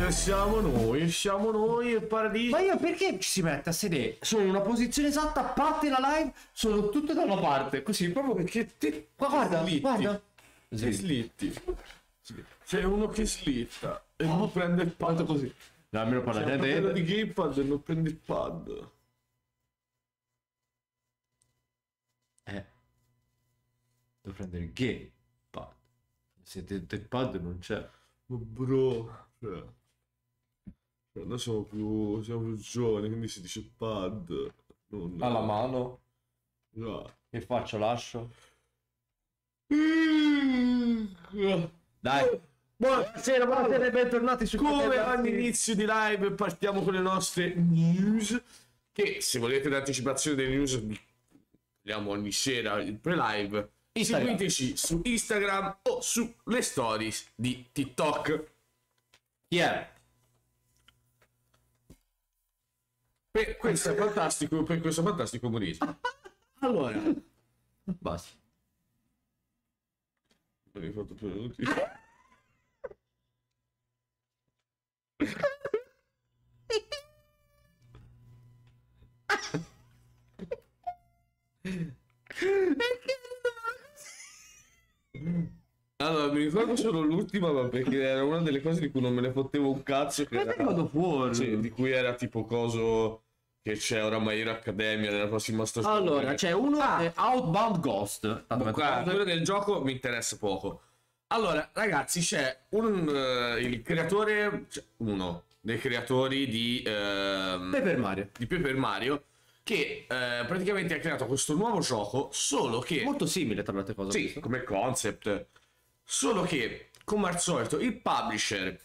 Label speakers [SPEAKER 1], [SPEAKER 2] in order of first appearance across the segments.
[SPEAKER 1] siamo noi il paradiso.
[SPEAKER 2] Ma io perché ci si mette a sedere? Sono in una posizione esatta, parte la live, sono tutte da una parte, così proprio
[SPEAKER 1] Perché te
[SPEAKER 2] guarda,
[SPEAKER 1] slitti.
[SPEAKER 2] guarda.
[SPEAKER 1] Sei slitti. Sei uno che slitta e non prende il pad
[SPEAKER 2] così. No, almeno parla
[SPEAKER 1] C'è un fratello
[SPEAKER 2] gente.
[SPEAKER 1] di gamepad e non prende il pad.
[SPEAKER 2] Devo prendere il gamepad. Se dentro il pad non c'è.
[SPEAKER 1] Ma bro, noi siamo più giovani, quindi si dice pad. Non...
[SPEAKER 2] Alla mano.
[SPEAKER 1] Già.
[SPEAKER 2] Che faccio? Lascio? Dai. Buonasera e bentornati su
[SPEAKER 1] Come ogni inizio di live partiamo con le nostre news, che se volete l'anticipazione delle news vediamo ogni sera il pre-live. Seguiteci su Instagram o sulle stories di TikTok.
[SPEAKER 2] Yeah.
[SPEAKER 1] Per questo fantastico umorismo.
[SPEAKER 2] Allora. Basta.
[SPEAKER 1] Non mi hai fatto più minuti. Allora, mi ricordo solo l'ultima, ma perché era una delle cose di cui non me ne fottevo un cazzo. Che era...
[SPEAKER 2] vado fuori.
[SPEAKER 1] Sì, di cui era tipo coso che c'è oramai in Accademia nella prossima stagione.
[SPEAKER 2] Allora, c'è uno Outbound Ghost.
[SPEAKER 1] Quello del gioco mi interessa poco. Allora, ragazzi, c'è il creatore, cioè, uno dei creatori di
[SPEAKER 2] Paper Mario.
[SPEAKER 1] Di Paper Mario, che praticamente ha creato questo nuovo gioco, solo che
[SPEAKER 2] Molto simile tra le altre cose.
[SPEAKER 1] sì, come concept, solo che come al solito il publisher,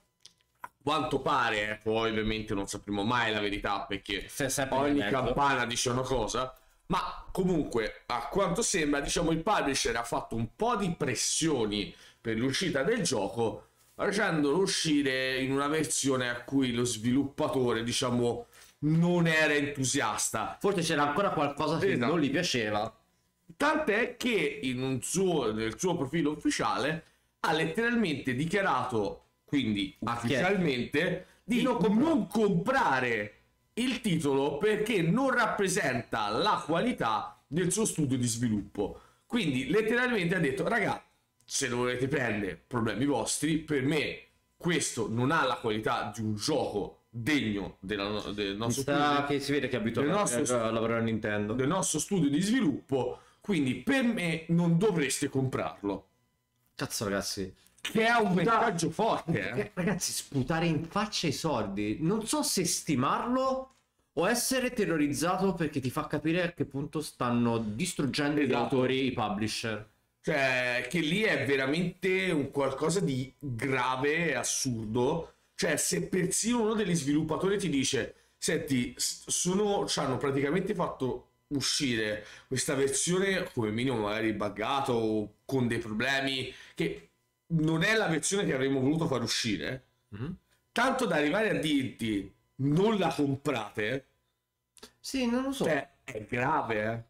[SPEAKER 1] a quanto pare, poi ovviamente non sapremo mai la verità perché ogni campana dice una cosa, ma comunque a quanto sembra, diciamo, il publisher ha fatto un po' di pressioni per l'uscita del gioco, facendolo uscire in una versione a cui lo sviluppatore, diciamo, non era entusiasta.
[SPEAKER 2] Forse c'era ancora qualcosa che
[SPEAKER 1] Esatto.
[SPEAKER 2] non gli piaceva.
[SPEAKER 1] Tant'è che nel suo profilo ufficiale ha letteralmente dichiarato, quindi ufficialmente, di non comprare il titolo perché non rappresenta la qualità del suo studio di sviluppo. Quindi letteralmente ha detto: raga, se lo volete prendere, problemi vostri, per me questo non ha la qualità di un gioco degno del nostro studio,
[SPEAKER 2] che si vede che è abituato a lavorare a Nintendo,
[SPEAKER 1] del nostro studio di sviluppo, quindi per me non dovreste comprarlo.
[SPEAKER 2] Cazzo, ragazzi,
[SPEAKER 1] che è un messaggio forte,
[SPEAKER 2] ragazzi, sputare in faccia i soldi, non so se stimarlo o essere terrorizzato, perché ti fa capire a che punto stanno distruggendo gli autori, i publisher.
[SPEAKER 1] Cioè, che lì è veramente un qualcosa di grave e assurdo. Cioè, se persino uno degli sviluppatori ti dice: senti, ci hanno praticamente fatto uscire questa versione come minimo magari buggato o con dei problemi, che non è la versione che avremmo voluto far uscire, tanto da arrivare a dirti non la comprate.
[SPEAKER 2] Sì, non lo so.
[SPEAKER 1] Cioè, è grave,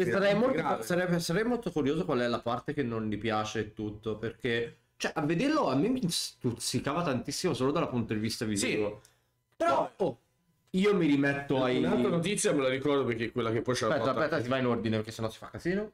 [SPEAKER 2] Sarei molto curioso qual è la parte che non gli piace e tutto, perché cioè a vederlo a me mi stuzzicava tantissimo solo dal punto di vista visivo. Sì. Però io mi rimetto ai...
[SPEAKER 1] Un'altra notizia me la ricordo perché è quella che poi c'è.
[SPEAKER 2] Aspetta, si va in ordine perché sennò si fa casino.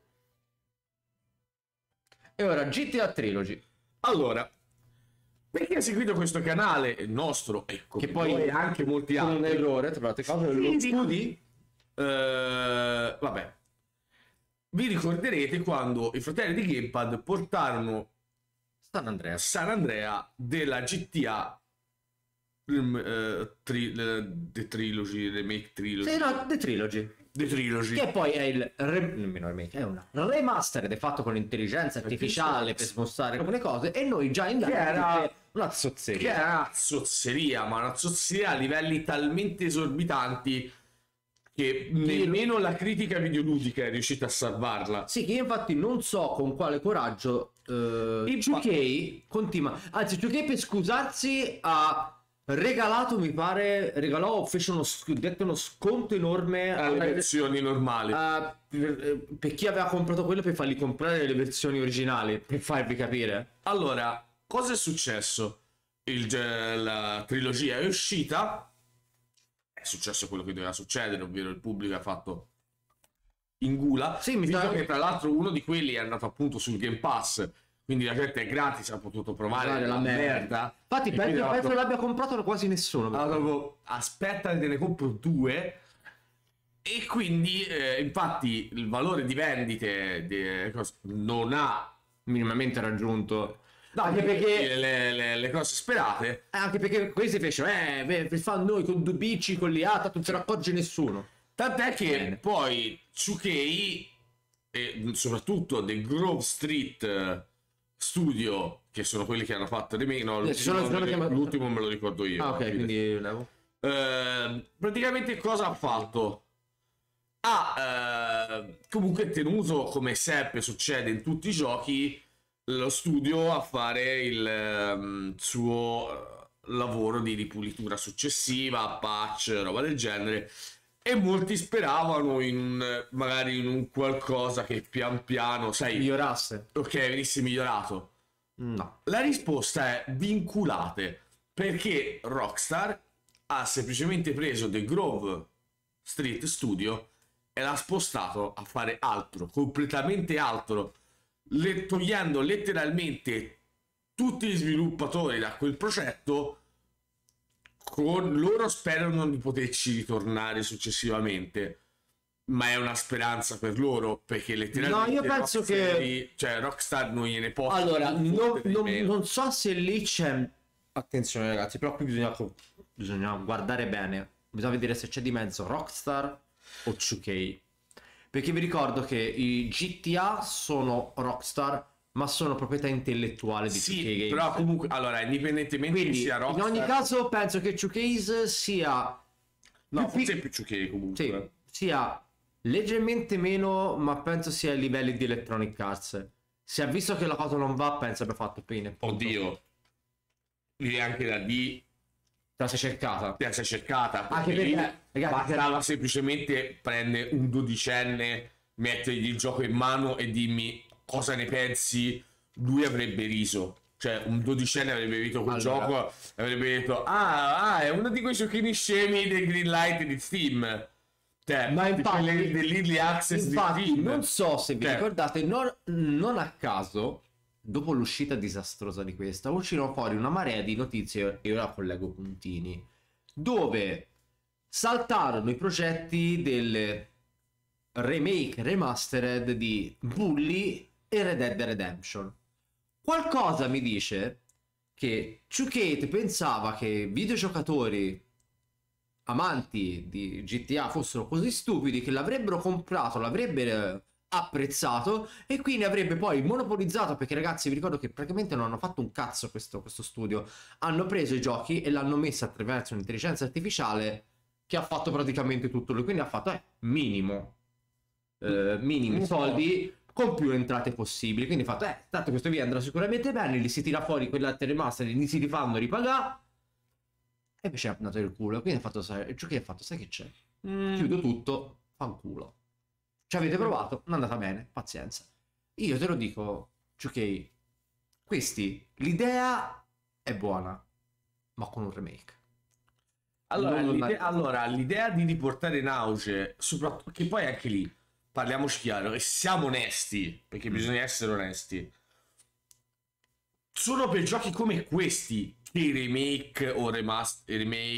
[SPEAKER 2] E ora GTA Trilogy.
[SPEAKER 1] Allora, perché ha seguito questo canale, il nostro, ecco,
[SPEAKER 2] che poi
[SPEAKER 1] anche molti altri.
[SPEAKER 2] Un errore, tra l'altro cose, lo studi.
[SPEAKER 1] Vabbè, vi ricorderete quando i fratelli di Gamepad portarono San Andrea della GTA The Trilogy, Remake Trilogy.
[SPEAKER 2] Sì, no, The Trilogy. Che poi è il è una remaster fatto con l'intelligenza artificiale per spostare alcune cose, e noi già in
[SPEAKER 1] era
[SPEAKER 2] una zozzeria.
[SPEAKER 1] Che era una zozzeria, ma una zozzeria a livelli talmente esorbitanti che nemmeno la critica videoludica è riuscita a salvarla.
[SPEAKER 2] Sì, che io infatti non so con quale coraggio il 2K continua. Anzi, 2K per scusarsi regalò, fece uno sconto enorme
[SPEAKER 1] alle versioni normali
[SPEAKER 2] per chi aveva comprato quello, per fargli comprare le versioni originali, per farvi capire.
[SPEAKER 1] Allora, cosa è successo? la trilogia è uscita, è successo quello che doveva succedere, ovvero il pubblico ha fatto in gula.
[SPEAKER 2] Sì,
[SPEAKER 1] visto che tra l'altro uno di quelli è andato appunto sul Game Pass, quindi la gente è gratis, ha potuto provare la merda.
[SPEAKER 2] Infatti penso l'abbia comprato quasi nessuno.
[SPEAKER 1] Allora, aspetta, te ne compro 2. E quindi infatti il valore di vendite non ha
[SPEAKER 2] minimamente raggiunto.
[SPEAKER 1] No, anche perché le cose sperate.
[SPEAKER 2] Anche perché questi fecero, per fare noi con 2 bici, con l'IA, tanto non se ne accorge nessuno.
[SPEAKER 1] Tant'è che poi 2K e soprattutto The Grove Street Studio, che sono quelli che hanno fatto remake, no, l'ultimo me lo ricordo io.
[SPEAKER 2] Ah, ok, quindi levo.
[SPEAKER 1] Praticamente cosa ha fatto? Ha comunque tenuto, come sempre succede in tutti i giochi, lo studio a fare il suo lavoro di ripulitura successiva, patch, roba del genere, e molti speravano magari in un qualcosa che pian piano, sai,
[SPEAKER 2] migliorasse.
[SPEAKER 1] Ok, venisse migliorato.
[SPEAKER 2] No.
[SPEAKER 1] La risposta è vinculate, perché Rockstar ha semplicemente preso The Grove Street Studio e l'ha spostato a fare altro, completamente altro, togliendo letteralmente tutti gli sviluppatori da quel progetto. Con loro sperano di poterci ritornare successivamente, ma è una speranza per loro, perché letteralmente
[SPEAKER 2] no, io penso che
[SPEAKER 1] Rockstar non gliene può.
[SPEAKER 2] Allora, non so se lì c'è, attenzione ragazzi, però qui bisogna guardare bene, bisogna vedere se c'è di mezzo Rockstar o 2K, perché vi ricordo che i GTA sono Rockstar, ma sono proprietà intellettuale di 2K Games.
[SPEAKER 1] Però comunque, allora, indipendentemente
[SPEAKER 2] quindi,
[SPEAKER 1] che sia Rockstar,
[SPEAKER 2] in ogni caso penso che 2K sia
[SPEAKER 1] forse è più 2K comunque.
[SPEAKER 2] Sì, sia leggermente meno, ma penso sia ai livelli di Electronic Arts. Se ha visto che la cosa non va, penso abbia fatto bene.
[SPEAKER 1] Oddio, lì anche da D
[SPEAKER 2] te la sei cercata.
[SPEAKER 1] Anche perché bastava semplicemente prendere un 12enne, mettergli il gioco in mano e dimmi cosa ne pensi. Lui avrebbe riso, cioè un 12enne avrebbe visto quel gioco e avrebbe detto è uno di quei giochini scemi del Greenlight di Steam,
[SPEAKER 2] ma infatti
[SPEAKER 1] dell'Early Access di Steam.
[SPEAKER 2] Non so se vi ricordate, non a caso dopo l'uscita disastrosa di questa uscirono fuori una marea di notizie, e ora collego puntini, dove saltarono i progetti del remake remastered di Bully e Red Dead Redemption. Qualcosa mi dice che 2K pensava che videogiocatori amanti di GTA fossero così stupidi che l'avrebbero comprato, l'avrebbero apprezzato e quindi avrebbe poi monopolizzato, perché ragazzi vi ricordo che praticamente non hanno fatto un cazzo questo studio, hanno preso i giochi e l'hanno messo attraverso un'intelligenza artificiale che ha fatto praticamente tutto lui, quindi ha fatto minimi soldi con più entrate possibili, quindi ha fatto tanto questo via andrà sicuramente bene, li si tira fuori quella remaster, li si rifanno ripagare, e invece è andato il culo, quindi ha fatto il gioco, ha fatto sai che c'è, chiudo tutto, fanculo, ci avete provato, non è andata bene, pazienza. Io te lo dico, ok, l'idea è buona, ma con un remake.
[SPEAKER 1] Allora, l'idea di riportare in auge, soprattutto che poi anche lì parliamoci chiaro e siamo onesti, perché bisogna essere onesti, sono per giochi come questi che i remake o remaster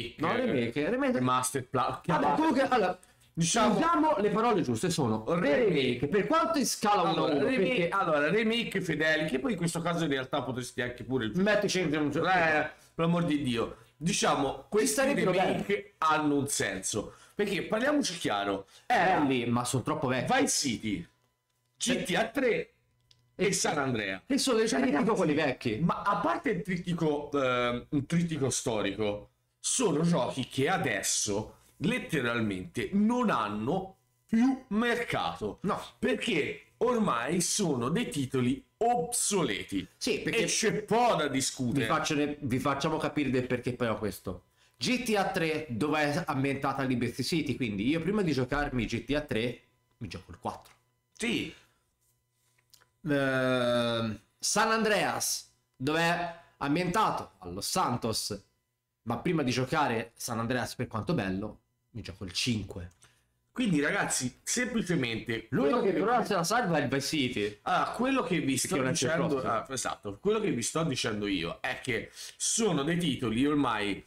[SPEAKER 2] comunque, allora, diciamo le parole giuste, sono remake, per quanto in scala
[SPEAKER 1] remake fedeli, che poi in questo caso in realtà potresti anche pure
[SPEAKER 2] mettici
[SPEAKER 1] per l'amor di Dio, diciamo questi remake hanno un senso, perché parliamoci chiaro,
[SPEAKER 2] lì, ma sono troppo vecchi.
[SPEAKER 1] Vice City, GTA 3 e San Andrea,
[SPEAKER 2] che sono quelli vecchi,
[SPEAKER 1] ma a parte un trittico storico, sono giochi che adesso letteralmente non hanno più mercato,
[SPEAKER 2] no,
[SPEAKER 1] perché ormai sono dei titoli obsoleti.
[SPEAKER 2] Sì, perché
[SPEAKER 1] e c'è po' da discutere.
[SPEAKER 2] Vi facciamo capire del perché poi ho questo. GTA 3 dove è ambientata Liberty City, quindi io prima di giocarmi GTA 3 mi gioco il 4.
[SPEAKER 1] Sì.
[SPEAKER 2] San Andreas dove è ambientato a Los Santos, ma prima di giocare San Andreas, per quanto bello, mi gioco il 5.
[SPEAKER 1] Quindi ragazzi, semplicemente
[SPEAKER 2] L'unico che però se la salva è il Vice City.
[SPEAKER 1] Allora, quello che vi sto dicendo, esatto, quello che vi sto dicendo io è che sono dei titoli ormai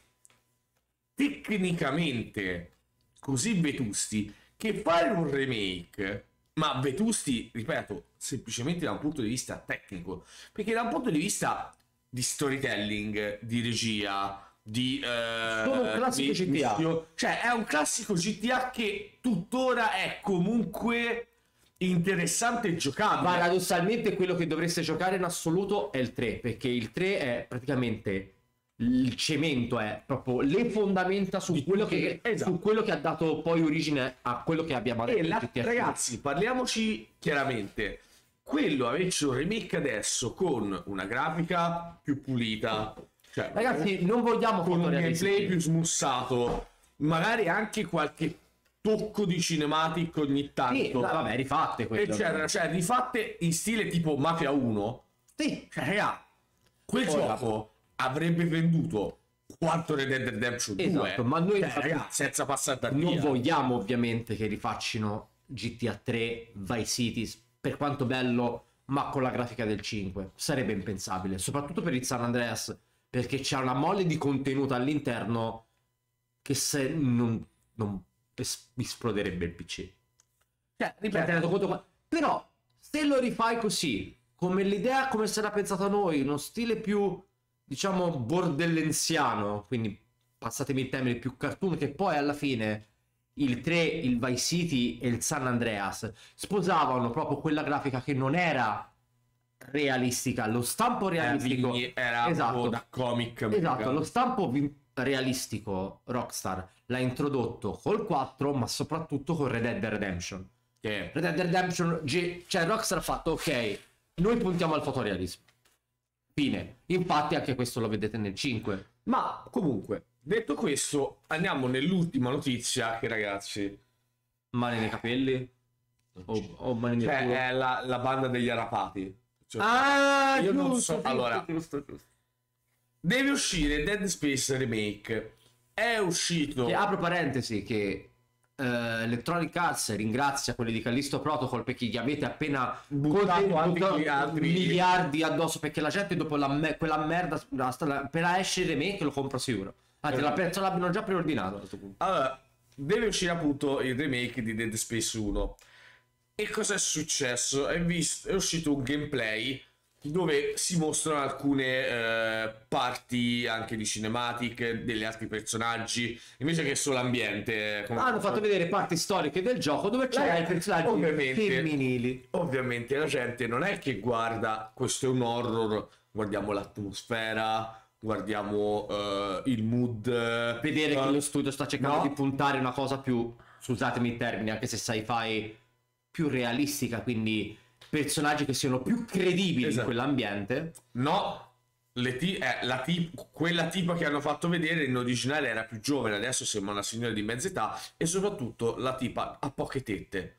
[SPEAKER 1] tecnicamente così vetusti che fare un remake, ma vetusti, ripeto, semplicemente da un punto di vista tecnico, perché da un punto di vista di storytelling, di regia, di
[SPEAKER 2] sono un classico GTA,
[SPEAKER 1] cioè è un classico GTA che tuttora è comunque interessante e giocabile.
[SPEAKER 2] Paradossalmente quello che dovreste giocare in assoluto è il 3, perché il 3 è praticamente il cemento, è proprio le fondamenta su quello che, esatto, su quello che ha dato poi origine a quello che abbiamo adesso.
[SPEAKER 1] Ragazzi, parliamoci chiaramente, quello averci un remake adesso con una grafica più pulita, cioè,
[SPEAKER 2] ragazzi, non vogliamo
[SPEAKER 1] con un gameplay più smussato, magari anche qualche tocco di cinematic ogni tanto.
[SPEAKER 2] Sì, vabbè, rifatte quelle.
[SPEAKER 1] Eccetera, cioè rifatte in stile tipo Mafia 1.
[SPEAKER 2] Sì.
[SPEAKER 1] Cioè, raga, quel gioco avrebbe venduto quanto Red Dead Redemption 2.
[SPEAKER 2] Esatto, ma noi
[SPEAKER 1] senza passare da
[SPEAKER 2] non vogliamo ovviamente che rifaccino GTA 3, Vice City, per quanto bello, ma con la grafica del 5. Sarebbe impensabile, soprattutto per il San Andreas, perché c'è una mole di contenuto all'interno che se non esploderebbe il PC. Cioè, ripeto, conto, però se lo rifai così, come l'idea, come se l'ha pensata noi, uno stile più, diciamo, bordellensiano, quindi passatemi il termine, più cartoon, che poi alla fine il 3, il Vice City e il San Andreas sposavano proprio quella grafica che non era realistica, lo stampo realistico
[SPEAKER 1] era
[SPEAKER 2] esatto,
[SPEAKER 1] da comic
[SPEAKER 2] esatto,
[SPEAKER 1] americano.
[SPEAKER 2] lo stampo realistico Rockstar l'ha introdotto col 4, ma soprattutto con Red Dead Redemption. Red Dead Redemption, cioè Rockstar ha fatto ok, noi puntiamo al fotorealismo, fine. Infatti anche questo lo vedete nel 5.
[SPEAKER 1] Ma comunque, detto questo, andiamo nell'ultima notizia che, ragazzi,
[SPEAKER 2] mani nei capelli o mani nel culo.
[SPEAKER 1] È la banda degli arrapati. Cioè,
[SPEAKER 2] io
[SPEAKER 1] giusto,
[SPEAKER 2] non so,
[SPEAKER 1] allora,
[SPEAKER 2] giusto.
[SPEAKER 1] deve uscire Dead Space Remake. È uscito.
[SPEAKER 2] Che, apro parentesi, che Electronic Arts ringrazia quelli di Callisto Protocol perché gli avete appena
[SPEAKER 1] buttato altri
[SPEAKER 2] miliardi addosso, perché la gente dopo quella merda per esce il remake lo compra sicuro. Anzi, penso l'abbiano già preordinato a questo punto.
[SPEAKER 1] Allora, deve uscire appunto il remake di Dead Space 1. E cosa è successo? È uscito un gameplay dove si mostrano alcune parti anche di cinematic degli altri personaggi, invece che solo ambiente.
[SPEAKER 2] Hanno fatto vedere parti storiche del gioco dove c'erano i personaggi femminili.
[SPEAKER 1] Ovviamente la gente non è che guarda questo è un horror, guardiamo l'atmosfera, guardiamo il mood,
[SPEAKER 2] vedere che lo studio sta cercando di puntare una cosa più, scusatemi il termine, anche se sci-fi, più realistica, quindi personaggi che siano più credibili in quell'ambiente.
[SPEAKER 1] No, quella tipa che hanno fatto vedere in originale era più giovane, adesso sembra una signora di mezza età, e soprattutto la tipa ha poche tette.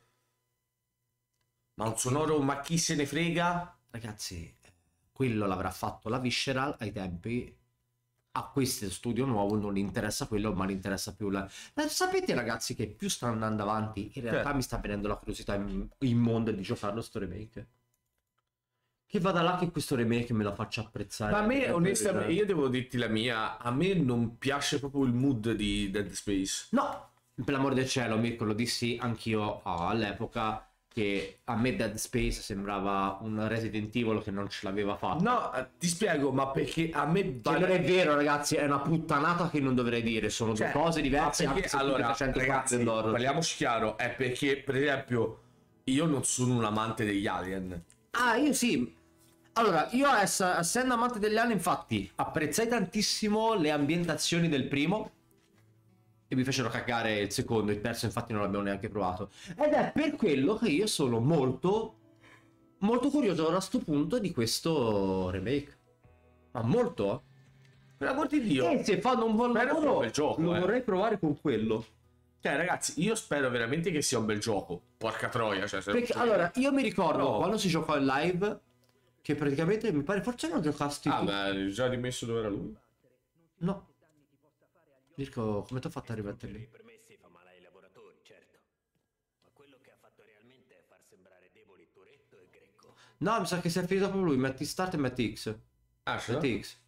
[SPEAKER 1] Ma un sonoro, ma chi se ne frega?
[SPEAKER 2] Ragazzi, quello l'avrà fatto la Visceral ai tempi. A questo studio nuovo non gli interessa quello, ma gli interessa più la... Sapete, ragazzi, che più sta andando avanti, in realtà mi sta venendo la curiosità in mondo di giocarlo sto remake. Che vada là che questo remake me lo faccia apprezzare.
[SPEAKER 1] Ma a me, onestamente, io devo dirti la mia, a me non piace proprio il mood di Dead Space.
[SPEAKER 2] No, per l'amor del cielo, Mirko, lo dissi anch'io all'epoca, che a me Dead Space sembrava un Resident Evil che non ce l'aveva fatto.
[SPEAKER 1] No, ti spiego, ma perché a me...
[SPEAKER 2] Che non è vero, ragazzi, è una puttanata che non dovrei dire, sono due cose diverse.
[SPEAKER 1] Perché, allora, ragazzi, parliamoci chiaro, è perché, per esempio, io non sono un amante degli Alien.
[SPEAKER 2] Ah, io sì. Allora, io essendo amante degli Alien, infatti, apprezzai tantissimo le ambientazioni del primo, e mi fecero cagare il secondo, il terzo infatti non l'abbiamo neanche provato. Ed è per quello che io sono molto curioso a sto punto di questo remake. Ma molto?
[SPEAKER 1] Per l'amor di Dio.
[SPEAKER 2] E se fanno un buon lavoro,
[SPEAKER 1] bel gioco,
[SPEAKER 2] lo vorrei provare con quello.
[SPEAKER 1] Cioè, ragazzi, io spero veramente che sia un bel gioco. Porca troia, cioè,
[SPEAKER 2] Perché allora, io mi ricordo quando si giocò in live, Che praticamente mi pare forse non giocasti
[SPEAKER 1] Ah,
[SPEAKER 2] tu.
[SPEAKER 1] beh, già rimesso dove era lui?
[SPEAKER 2] No. Mirko, come ti ho fatto a rimetterli?
[SPEAKER 3] Permessi fa male ai lavoratori, certo. Ma quello che ha fatto realmente è far sembrare deboli Toretto e Greco.
[SPEAKER 2] No, mi sa che si è finito proprio lui. Metti start e metti X.
[SPEAKER 1] Ah, ce l'ha?
[SPEAKER 2] Metti X.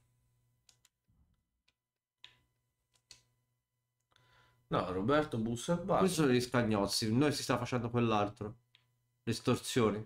[SPEAKER 1] No, Roberto Busserbato.
[SPEAKER 2] Questi sono gli scagnozzi. Noi si sta facendo quell'altro. Le estorsioni.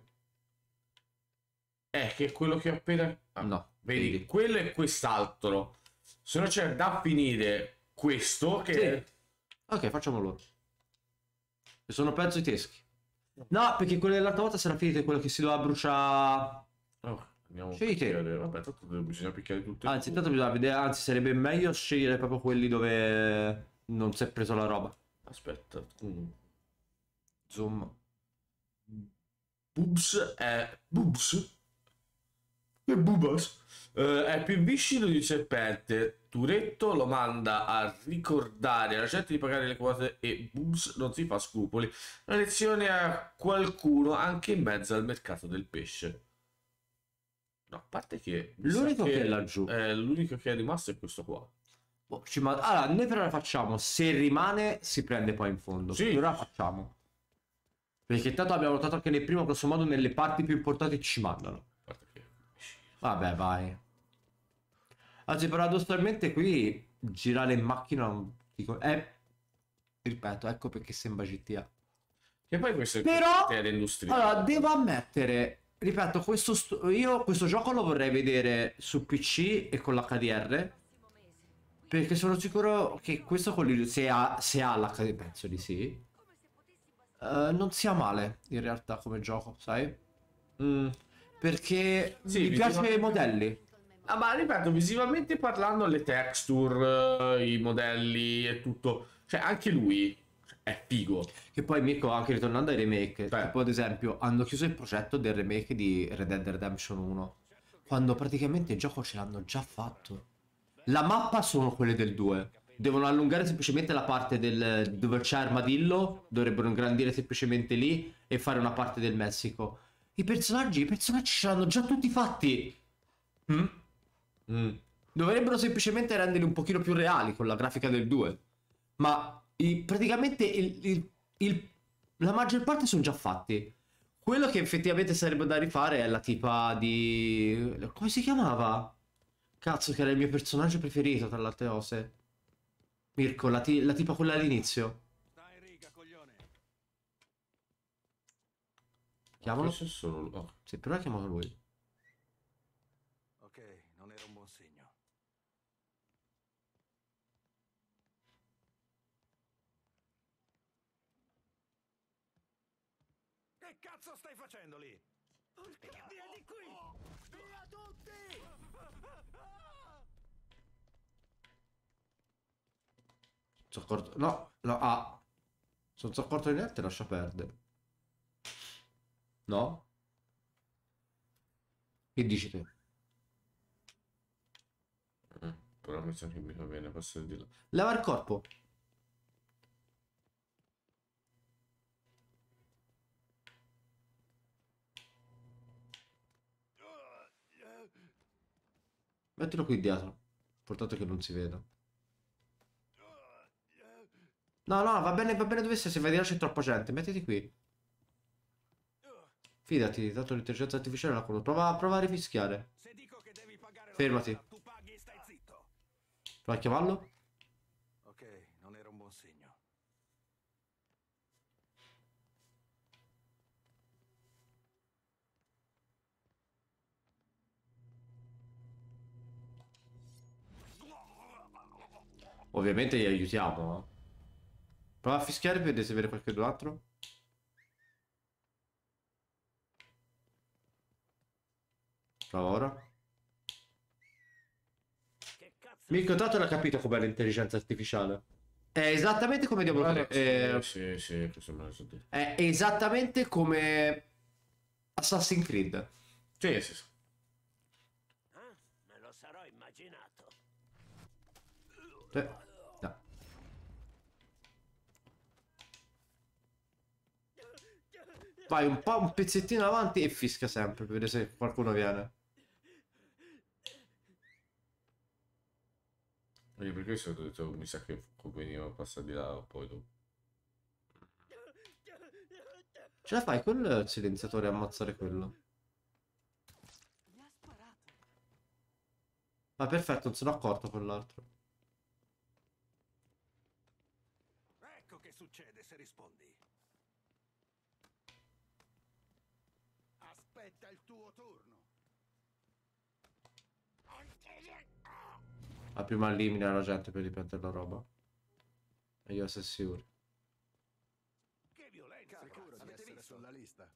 [SPEAKER 1] Che è quello che ho appena... Ah,
[SPEAKER 2] No.
[SPEAKER 1] vedi,
[SPEAKER 2] Quindi.
[SPEAKER 1] quello e quest'altro. Se no c'è da finire questo che...
[SPEAKER 2] Sì. Ok, facciamolo. E sono pezzi teschi. No, perché quello dell'altra volta sarà finito quello che si doveva bruciare.
[SPEAKER 1] Oh, andiamo a
[SPEAKER 2] Scegli te.
[SPEAKER 1] picchiare. Vabbè, tanto bisogna picchiare tutte.
[SPEAKER 2] Anzi, intanto bisogna vedere. Anzi, sarebbe meglio scegliere proprio quelli dove non si è preso la roba.
[SPEAKER 1] Aspetta.
[SPEAKER 2] Zoom.
[SPEAKER 1] Boobs è... Boobs? E Bubas? È più viscido di serpente. Turetto lo manda a ricordare alla gente di pagare le quote e Boobs non si fa scrupoli. Una lezione a qualcuno anche in mezzo al mercato del pesce. No, a parte che... mi sa
[SPEAKER 2] L'unico che è laggiù.
[SPEAKER 1] l'unico che è rimasto è questo qua.
[SPEAKER 2] Boh, allora, noi però la facciamo. Se rimane, si prende poi in fondo.
[SPEAKER 1] Sì.
[SPEAKER 2] Ora la facciamo. Perché tanto abbiamo notato che nel primo, grosso modo, nelle parti più importanti ci mandano.
[SPEAKER 1] A parte che...
[SPEAKER 2] Vabbè, vai. Anzi, paradossalmente qui girare in macchina non dico, ripeto, ecco perché sembra GTA.
[SPEAKER 1] Che poi questo è
[SPEAKER 2] Però,
[SPEAKER 1] il industriale.
[SPEAKER 2] allora, devo ammettere, ripeto, io questo gioco lo vorrei vedere su PC e con l'HDR. Perché sono sicuro che questo se ha l'HDR, penso di sì. Non sia male in realtà come gioco, sai? Perché
[SPEAKER 1] Sì,
[SPEAKER 2] mi piace i modelli.
[SPEAKER 1] Ah, ma ripeto, visivamente parlando, le texture, i modelli e tutto, cioè anche lui è figo.
[SPEAKER 2] Che poi Mirko, anche ritornando ai remake, tipo ad esempio hanno chiuso il progetto del remake di Red Dead Redemption 1, quando praticamente il gioco ce l'hanno già fatto. La mappa sono quelle del 2. Devono allungare semplicemente la parte dove c'è Armadillo, dovrebbero ingrandire semplicemente lì e fare una parte del Messico. I personaggi ce l'hanno già tutti fatti. Dovrebbero semplicemente renderli un pochino più reali con la grafica del 2. Ma praticamente la maggior parte sono già fatti. Quello che effettivamente sarebbe da rifare è la tipa di... Come si chiamava? Cazzo, che era il mio personaggio preferito tra le altre cose. Mirko, la tipa quella all'inizio.
[SPEAKER 3] Stai in riga, coglione.
[SPEAKER 2] Chiamalo?
[SPEAKER 1] Questo è solo... oh.
[SPEAKER 2] Sì, però chiamalo lui.
[SPEAKER 3] Ok, non era un buon segno. Che cazzo stai facendo lì? Via di qui! Via tutti!
[SPEAKER 2] Sono accorto... No, no, ah. Sono accorto di niente, lascia perdere. No? Che dici te?
[SPEAKER 1] Però mi sa che mi va bene passare di là.
[SPEAKER 2] Leva il corpo. Mettilo qui dietro. Portato che non si veda. No, no, va bene dove sei, se vedi là c'è troppa gente, mettiti qui. Fidati, tanto l'intelligenza artificiale la conosco. Prova a rifischiare.
[SPEAKER 3] Se dico che devi pagare la
[SPEAKER 2] Fermati.
[SPEAKER 3] multa, tu paghi e stai zitto.
[SPEAKER 2] Prova a chiamarlo.
[SPEAKER 3] Ok, non era un buon segno.
[SPEAKER 2] Ovviamente gli aiutiamo, no? Prova a fischiare per vedere se vede qualche altro. Prova ora.
[SPEAKER 3] Che cazzo?
[SPEAKER 2] Mirko, tanto l'ha capito com'è l'intelligenza artificiale. È esattamente come Diablo 3.
[SPEAKER 1] Sì, questo me lo so dire.
[SPEAKER 2] È esattamente come Assassin's Creed.
[SPEAKER 1] Sì.
[SPEAKER 3] Me lo sarò immaginato.
[SPEAKER 2] No. vai un po' un pezzettino avanti e fischia sempre per vedere se qualcuno viene.
[SPEAKER 1] E per questo ho detto, mi sa che conveniva passare di là poi dopo.
[SPEAKER 2] Ce la fai con il silenziatore a ammazzare quello? Ma perfetto, non sono accorto con l'altro.
[SPEAKER 3] Ecco che succede se rispondi. Aspetta il tuo turno.
[SPEAKER 2] Ma prima elimina la gente per riprendere la roba. E io sei sicuro.
[SPEAKER 3] Che violenza!
[SPEAKER 4] Sicuro di essere sulla lista.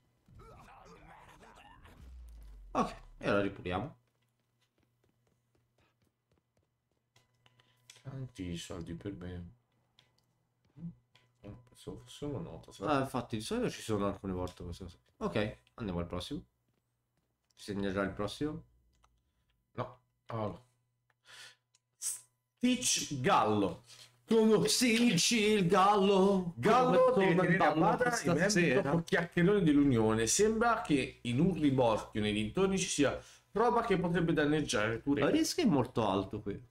[SPEAKER 2] Ok, e ora ripuliamo.
[SPEAKER 1] Tanti soldi per me. Pensavo fosse una nota.
[SPEAKER 2] Infatti, di solito ci sono alcune volte queste cose. Ok, andiamo al prossimo. Ci segnerà il prossimo.
[SPEAKER 1] No. Allora. Stitch Gallo.
[SPEAKER 2] Conosci il gallo?
[SPEAKER 1] Gallo
[SPEAKER 2] come
[SPEAKER 1] deve tenere a
[SPEAKER 2] balla
[SPEAKER 1] bada i membri
[SPEAKER 2] stasera.
[SPEAKER 1] dopo chiacchieroni dell'Unione. Sembra che in un rimorchio nei dintorni ci sia roba che potrebbe danneggiare il tuo
[SPEAKER 2] Il rischio è molto alto qui.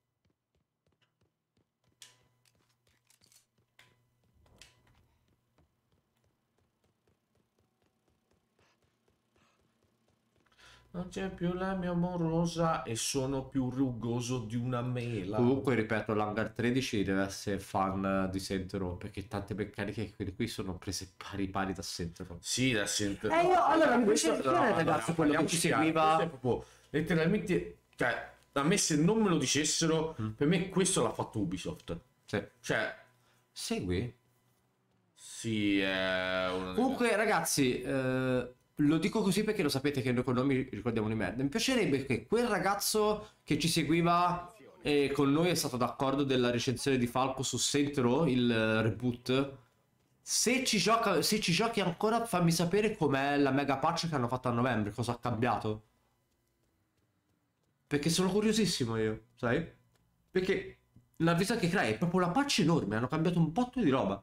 [SPEAKER 1] Non c'è più la mia amorosa e sono più rugoso di una mela.
[SPEAKER 2] Comunque, ripeto, l'Hangar 13 deve essere fan di Sentro, perché tante meccaniche quelle qui sono prese pari da Sentro.
[SPEAKER 1] Sì, da sempre.
[SPEAKER 2] Io, allora, mi
[SPEAKER 1] Questo
[SPEAKER 2] piace il ragazzo, quello che ci seguiva.
[SPEAKER 1] Questo è proprio letteralmente, cioè, a me se non me lo dicessero, per me questo l'ha fatto Ubisoft.
[SPEAKER 2] Sì.
[SPEAKER 1] Cioè,
[SPEAKER 2] Segui?
[SPEAKER 1] sì, è uno
[SPEAKER 2] Comunque, ragazzi, lo dico così perché lo sapete che noi con noi mi ricordiamo di merda. Mi piacerebbe che quel ragazzo che ci seguiva e con noi è stato d'accordo della recensione di Falco su Saints Row, il reboot. Se ci giochi ancora, fammi sapere com'è la mega patch che hanno fatto a novembre, cosa ha cambiato. Perché sono curiosissimo io, sai? Perché la vita che crea è proprio una patch enorme, hanno cambiato un botto di roba.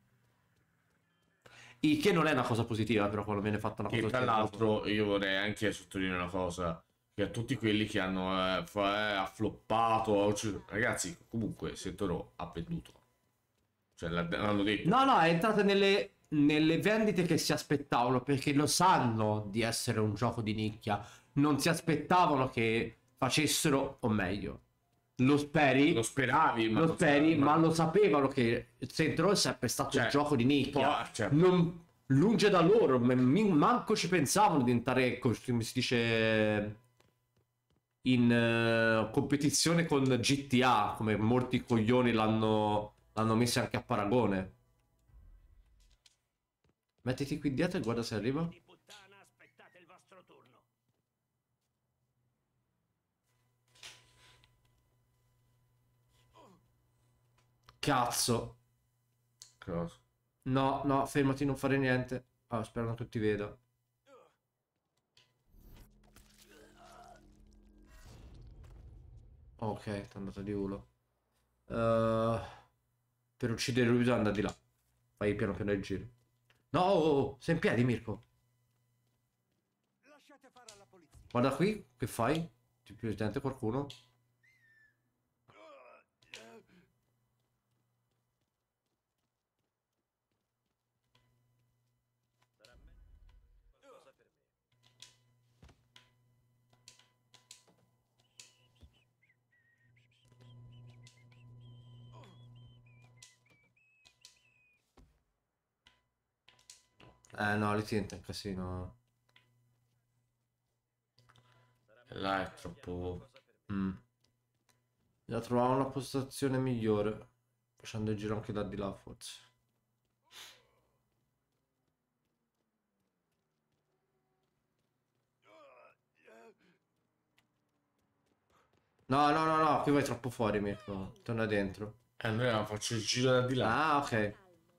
[SPEAKER 2] Il che non è una cosa positiva, però quando viene fatta una
[SPEAKER 1] Che
[SPEAKER 2] cosa
[SPEAKER 1] tra
[SPEAKER 2] positiva.
[SPEAKER 1] l'altro io vorrei anche sottolineare una cosa, che a tutti quelli che hanno ha floppato, cioè, ragazzi, comunque Sentoro ha venduto. Cioè l'hanno detto.
[SPEAKER 2] No, è entrata nelle vendite che si aspettavano, perché lo sanno di essere un gioco di nicchia. Non si aspettavano che facessero, o meglio, lo speri.
[SPEAKER 1] Lo speravi,
[SPEAKER 2] Lo speri, ma lo sapevano che Saints Row è sempre stato un gioco di nicchia.
[SPEAKER 1] cioè,
[SPEAKER 2] Lunge da loro, manco ci pensavano di entrare, come si dice, in competizione con GTA, come molti coglioni l'hanno messo anche a paragone. Mettiti qui dietro e guarda se arriva.
[SPEAKER 3] Di puttana, aspettate il vostro turno.
[SPEAKER 2] Cazzo.
[SPEAKER 1] cosa?
[SPEAKER 2] No, fermati, non fare niente. Ah, spero che ti veda. Ok, ti è andata di culo. Per uccidere lui bisogna andare di là. Fai piano piano il giro. No, sei in piedi, Mirko.
[SPEAKER 3] Lasciate fare alla polizia.
[SPEAKER 2] Guarda qui, che fai? Ti presente qualcuno? No, lì ti entra un casino.
[SPEAKER 1] Là è troppo.
[SPEAKER 2] Bisogna trovare una postazione migliore. Facendo il giro anche da di là, forse. No, qui vai troppo fuori, Mirko. Torna dentro.
[SPEAKER 1] Allora faccio il giro da di là.
[SPEAKER 2] Ah, ok.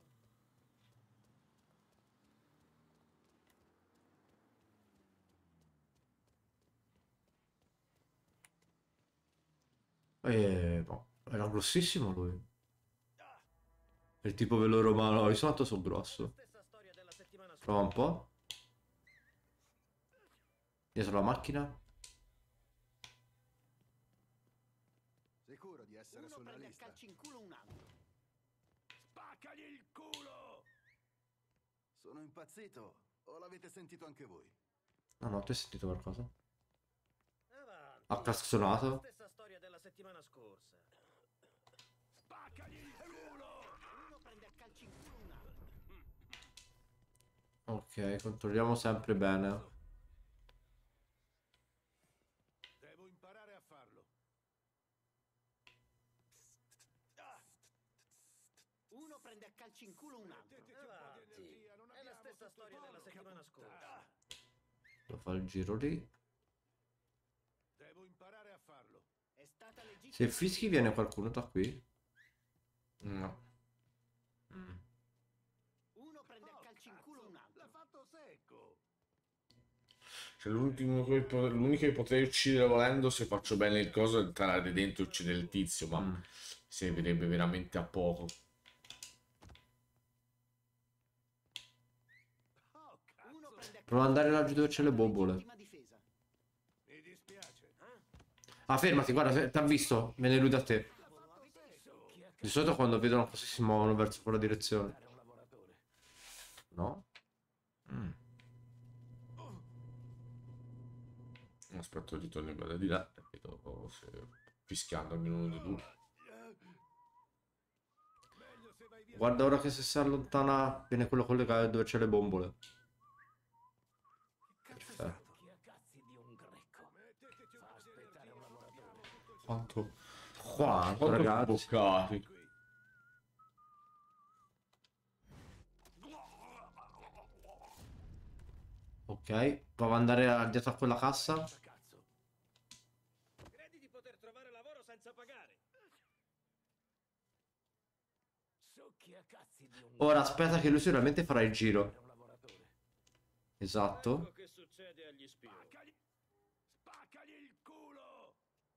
[SPEAKER 2] Boh, era grossissimo lui. Il tipo velo romano, io sono grosso.
[SPEAKER 3] Stessa storia della settimana
[SPEAKER 2] Prova un po'. Dietro la macchina.
[SPEAKER 4] Sicuro di essere
[SPEAKER 3] Uno
[SPEAKER 4] sulla
[SPEAKER 3] prende a
[SPEAKER 4] lista?
[SPEAKER 3] calci in culo un altro.
[SPEAKER 4] Spaccagli il culo! Sono impazzito? O l'avete sentito anche voi?
[SPEAKER 2] No, tu hai sentito qualcosa?
[SPEAKER 3] Avanti.
[SPEAKER 2] Ha casconato.
[SPEAKER 3] Stessa storia della settimana scorsa.
[SPEAKER 4] Spaccagli il culo!
[SPEAKER 3] Uno prende a calci in culo un altro.
[SPEAKER 2] Ok, controlliamo sempre bene.
[SPEAKER 4] Devo imparare a farlo.
[SPEAKER 3] Uno prende a calci in culo un altro. Avanti. È la stessa storia della settimana scorsa.
[SPEAKER 2] Lo fa il giro lì.
[SPEAKER 4] Devo imparare a farlo.
[SPEAKER 3] È stata legittima.
[SPEAKER 2] Se fischi viene qualcuno da qui.
[SPEAKER 1] No.
[SPEAKER 3] Uno prende a calci in culo un altro.
[SPEAKER 4] L'ha fatto secco!
[SPEAKER 1] Cioè, l'unico che potrei uccidere volendo, se faccio bene il coso, è entrare dentro e uccidere il tizio, ma servirebbe veramente a poco.
[SPEAKER 3] Uno prende a
[SPEAKER 2] Prova ad andare laggiù dove c'è le bombole.
[SPEAKER 3] legittima difesa.
[SPEAKER 4] Mi dispiace.
[SPEAKER 2] Ah, fermati, guarda, ti ha visto. Viene lui da te. Di solito quando vedono così si muovono verso quella direzione. No?
[SPEAKER 1] Aspetto di tornare da di là e vedo se fischiando almeno uno dei due.
[SPEAKER 2] Guarda ora che se si allontana viene quello collegato dove c'è le bombole. Perfetto.
[SPEAKER 1] Quanto
[SPEAKER 2] Ragazzi.
[SPEAKER 1] boccati.
[SPEAKER 2] Ok, prova ad andare dietro a quella cassa.
[SPEAKER 3] Credi di poter trovare lavoro senza pagare?
[SPEAKER 2] Ora aspetta che lui sicuramente farà il giro. Esatto.
[SPEAKER 3] Che succede agli spioni?
[SPEAKER 4] Spaccagli il culo!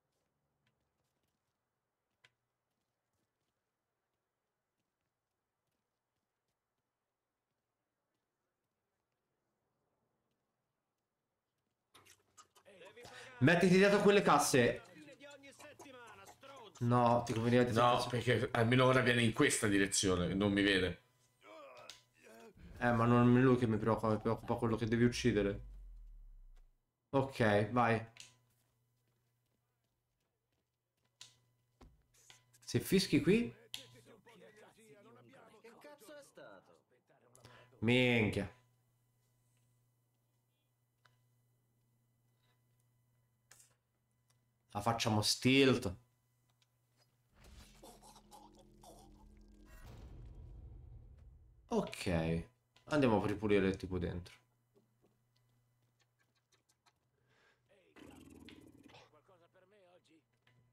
[SPEAKER 2] Mettiti dietro a quelle casse.
[SPEAKER 3] Fine di ogni settimana, stronzo.
[SPEAKER 2] No, ti conveniva di
[SPEAKER 1] No, perché almeno ora viene in questa direzione e non mi vede.
[SPEAKER 2] Ma non è lui che mi preoccupa quello che devi uccidere. Ok, vai. Se fischi qui?
[SPEAKER 3] Che cazzo è stato?
[SPEAKER 2] Minchia. La facciamo stilt. Ok. Andiamo a ripulire tipo dentro.
[SPEAKER 3] Qualcosa per me oggi?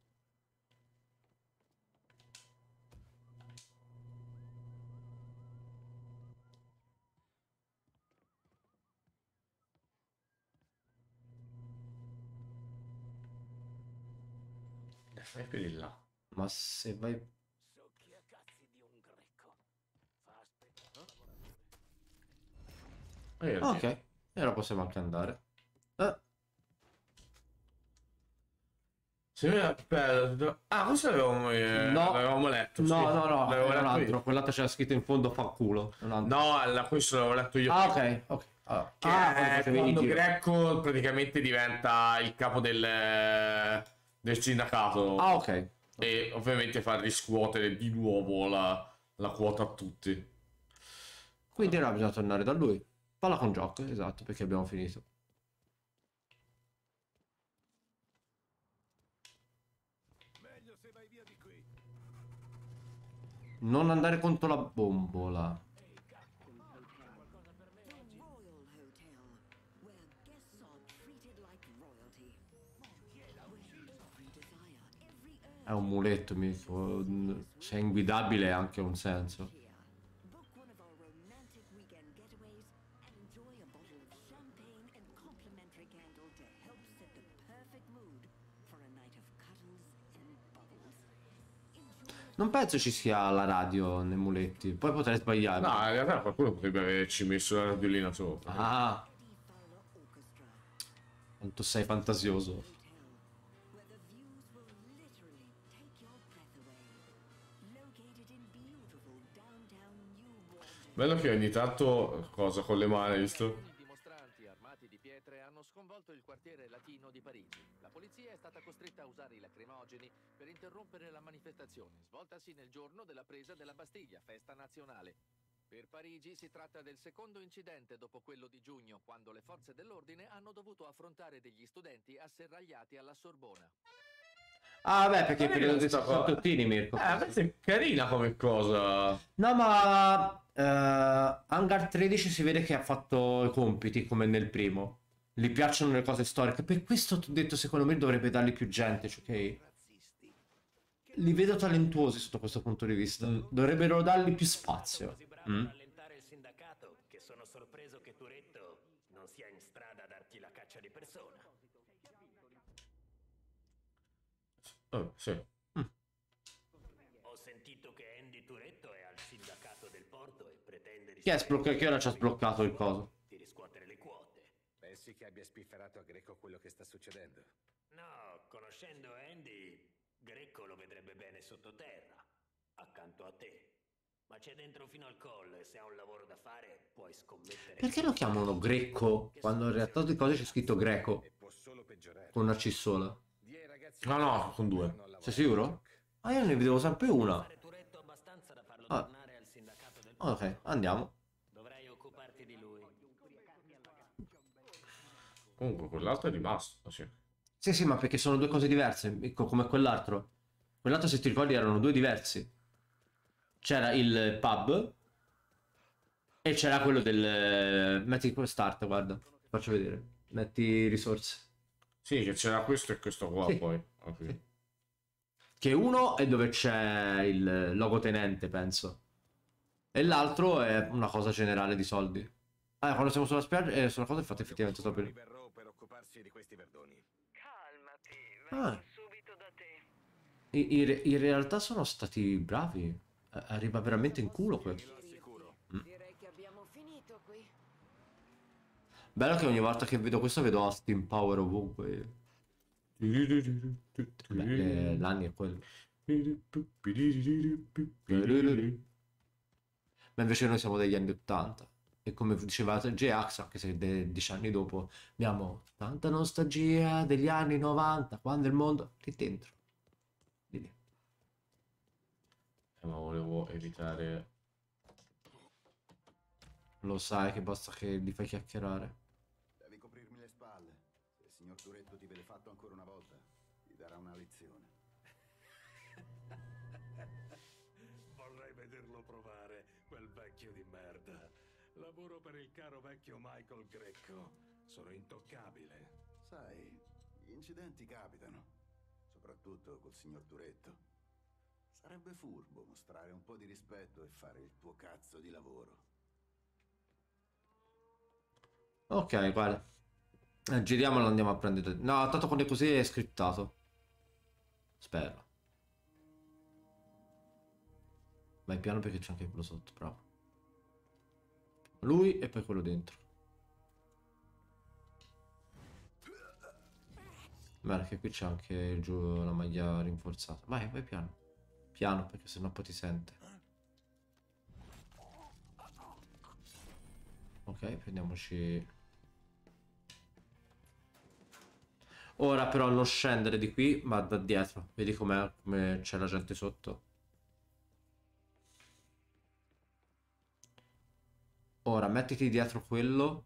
[SPEAKER 1] Vai per di là.
[SPEAKER 2] Ma se vai...
[SPEAKER 3] Succhi a cazzi di un greco. Fa aspettare.
[SPEAKER 2] Ok. E ora possiamo anche andare.
[SPEAKER 1] Ah, questo l'avevamo
[SPEAKER 2] No.
[SPEAKER 1] l'avevamo letto.
[SPEAKER 2] No,
[SPEAKER 1] sì.
[SPEAKER 2] no, no,
[SPEAKER 1] L'avevo
[SPEAKER 2] è un
[SPEAKER 1] letto
[SPEAKER 2] altro.
[SPEAKER 1] io.
[SPEAKER 2] Quell'altro c'era scritto in fondo fanculo. È un altro.
[SPEAKER 1] No, questo l'avevo letto io.
[SPEAKER 2] Ah, ok, ok. Allora.
[SPEAKER 1] Che
[SPEAKER 2] quando
[SPEAKER 1] è
[SPEAKER 2] facevi il
[SPEAKER 1] quando
[SPEAKER 2] giro.
[SPEAKER 1] Greco praticamente diventa il capo del sindacato.
[SPEAKER 2] Ah, ok.
[SPEAKER 1] E ovviamente fa riscuotere di nuovo la quota a tutti.
[SPEAKER 2] Quindi ora bisogna tornare da lui. Palla con gioco, esatto, perché abbiamo finito.
[SPEAKER 4] Meglio se vai via di qui.
[SPEAKER 2] Non andare contro la bombola.
[SPEAKER 5] Royal Hotel, where guests are treated like royalty. Every desire, every urge
[SPEAKER 2] È un muletto, mico. Se è inguidabile ha anche un senso.
[SPEAKER 5] here. Book one of our romantic weekend getaways and enjoy a bottle of champagne and complimentary candle to help set the perfect mood for a night of cuddles and bubbles. In
[SPEAKER 2] Non penso ci sia la radio nei muletti. Poi potrei sbagliare.
[SPEAKER 1] No, in realtà qualcuno potrebbe averci messo la radiolina sopra.
[SPEAKER 2] Ah, quanto sei fantasioso.
[SPEAKER 5] Where the views will literally take your breath away. Located in beautiful downtown New Orleans.
[SPEAKER 1] Bello che ogni tanto cosa con le mani, visto?
[SPEAKER 6] I dimostranti armati di pietre hanno sconvolto il quartiere latino di Parigi. La polizia è stata costretta a usare i lacrimogeni per interrompere la manifestazione, svoltasi nel giorno della presa della Bastiglia, festa nazionale. Per Parigi si tratta del secondo incidente dopo quello di giugno, quando le forze dell'ordine hanno dovuto affrontare degli studenti asserragliati alla Sorbona.
[SPEAKER 2] Ah, beh, perché il
[SPEAKER 1] Non è
[SPEAKER 2] periodo dei
[SPEAKER 1] questa qua.
[SPEAKER 2] 68 Mirko.
[SPEAKER 1] Questa è carina come cosa.
[SPEAKER 2] No, ma Hangar 13 si vede che ha fatto i compiti come nel primo. Gli piacciono le cose storiche. Per questo ti ho detto, secondo me dovrebbe dargli più gente, ok? Li vedo talentuosi sotto questo punto di vista. Dovrebbero dargli più spazio.
[SPEAKER 3] Così bravo a rallentare il sindacato che sono sorpreso che Turetto non sia in strada a darti la caccia di persona.
[SPEAKER 1] Oh, sì.
[SPEAKER 3] Ho sentito che Andy Turetto è al sindacato del porto e pretende di
[SPEAKER 2] Chi è che ora ci ha sbloccato il coso?
[SPEAKER 3] di riscuotere le quote.
[SPEAKER 4] Pensi che abbia spifferato a Greco quello che sta succedendo?
[SPEAKER 3] No, conoscendo Andy, Greco lo vedrebbe bene sottoterra, accanto a te. Ma c'è dentro fino al collo e se ha un lavoro da fare puoi scommettere.
[SPEAKER 2] Perché lo chiamano Greco quando in realtà di cose c'è scritto Greco
[SPEAKER 4] E può solo peggiorare.
[SPEAKER 2] con una C sola?
[SPEAKER 4] Dì ai ragazzi
[SPEAKER 1] No, no, con due.
[SPEAKER 4] non lavorare.
[SPEAKER 2] Sei sicuro? Ah, io ne vedevo sempre una.
[SPEAKER 3] Fare Turetto abbastanza da farlo
[SPEAKER 2] Ah.
[SPEAKER 3] tornare al sindacato del porto.
[SPEAKER 2] Ok, andiamo.
[SPEAKER 3] Dovrai occuparti di lui.
[SPEAKER 1] Comunque, quell'altro è rimasto. Sì.
[SPEAKER 2] Sì, sì, ma perché sono due cose diverse, come quell'altro. Quell'altro, se ti ricordi, erano due diversi. C'era il pub e c'era quello del... Metti start, guarda, ti faccio vedere. Metti risorse.
[SPEAKER 1] Sì, che c'era questo e questo qua
[SPEAKER 2] Sì.
[SPEAKER 1] poi. Ok.
[SPEAKER 2] Sì. Che uno è dove c'è il logotenente, penso. E l'altro è una cosa generale di soldi. Ah, quando siamo sulla spiaggia, sulla cosa, infatti, effettivamente sto per...
[SPEAKER 4] Riverrò per occuparsi di questi verdoni.
[SPEAKER 7] Calmati,
[SPEAKER 2] Ah.
[SPEAKER 7] vengo subito da te.
[SPEAKER 2] In realtà sono stati bravi. Arriva veramente in culo quello.
[SPEAKER 5] Direi che abbiamo finito qui.
[SPEAKER 2] Bello che ogni volta che vedo questo vedo Austin Power ovunque. Beh, l'anni è quello. Ma invece noi siamo degli anni 80. E come diceva J-Ax, anche se 10 anni dopo, abbiamo tanta nostalgia degli anni 90, quando il mondo... Lì dentro. Lì.
[SPEAKER 1] Ma volevo evitare...
[SPEAKER 2] Lo sai che basta che li fai chiacchierare.
[SPEAKER 4] Devi coprirmi le spalle. Se il signor Turetto ti vede fatto ancora una volta, ti darà una lezione.
[SPEAKER 8] Vorrei vederlo provare, quel vecchio di merda. Lavoro per il caro vecchio Michael Greco. Sono intoccabile.
[SPEAKER 4] Sai, gli incidenti capitano, soprattutto col signor Turetto. Sarebbe furbo mostrare un po' di rispetto e fare il tuo cazzo di lavoro.
[SPEAKER 2] Ok, guarda. Giriamolo, andiamo a prendere. No, tanto quando è così è scriptato. Spero. Vai piano perché c'è anche quello sotto, bravo. Lui e poi quello dentro. Guarda che qui c'è anche giù la maglia rinforzata. Vai, vai piano. Piano perché sennò poi ti sente. Ok, prendiamoci... Ora però non scendere di qui, ma da dietro. Vedi com'è, come c'è la gente sotto. Ora mettiti dietro quello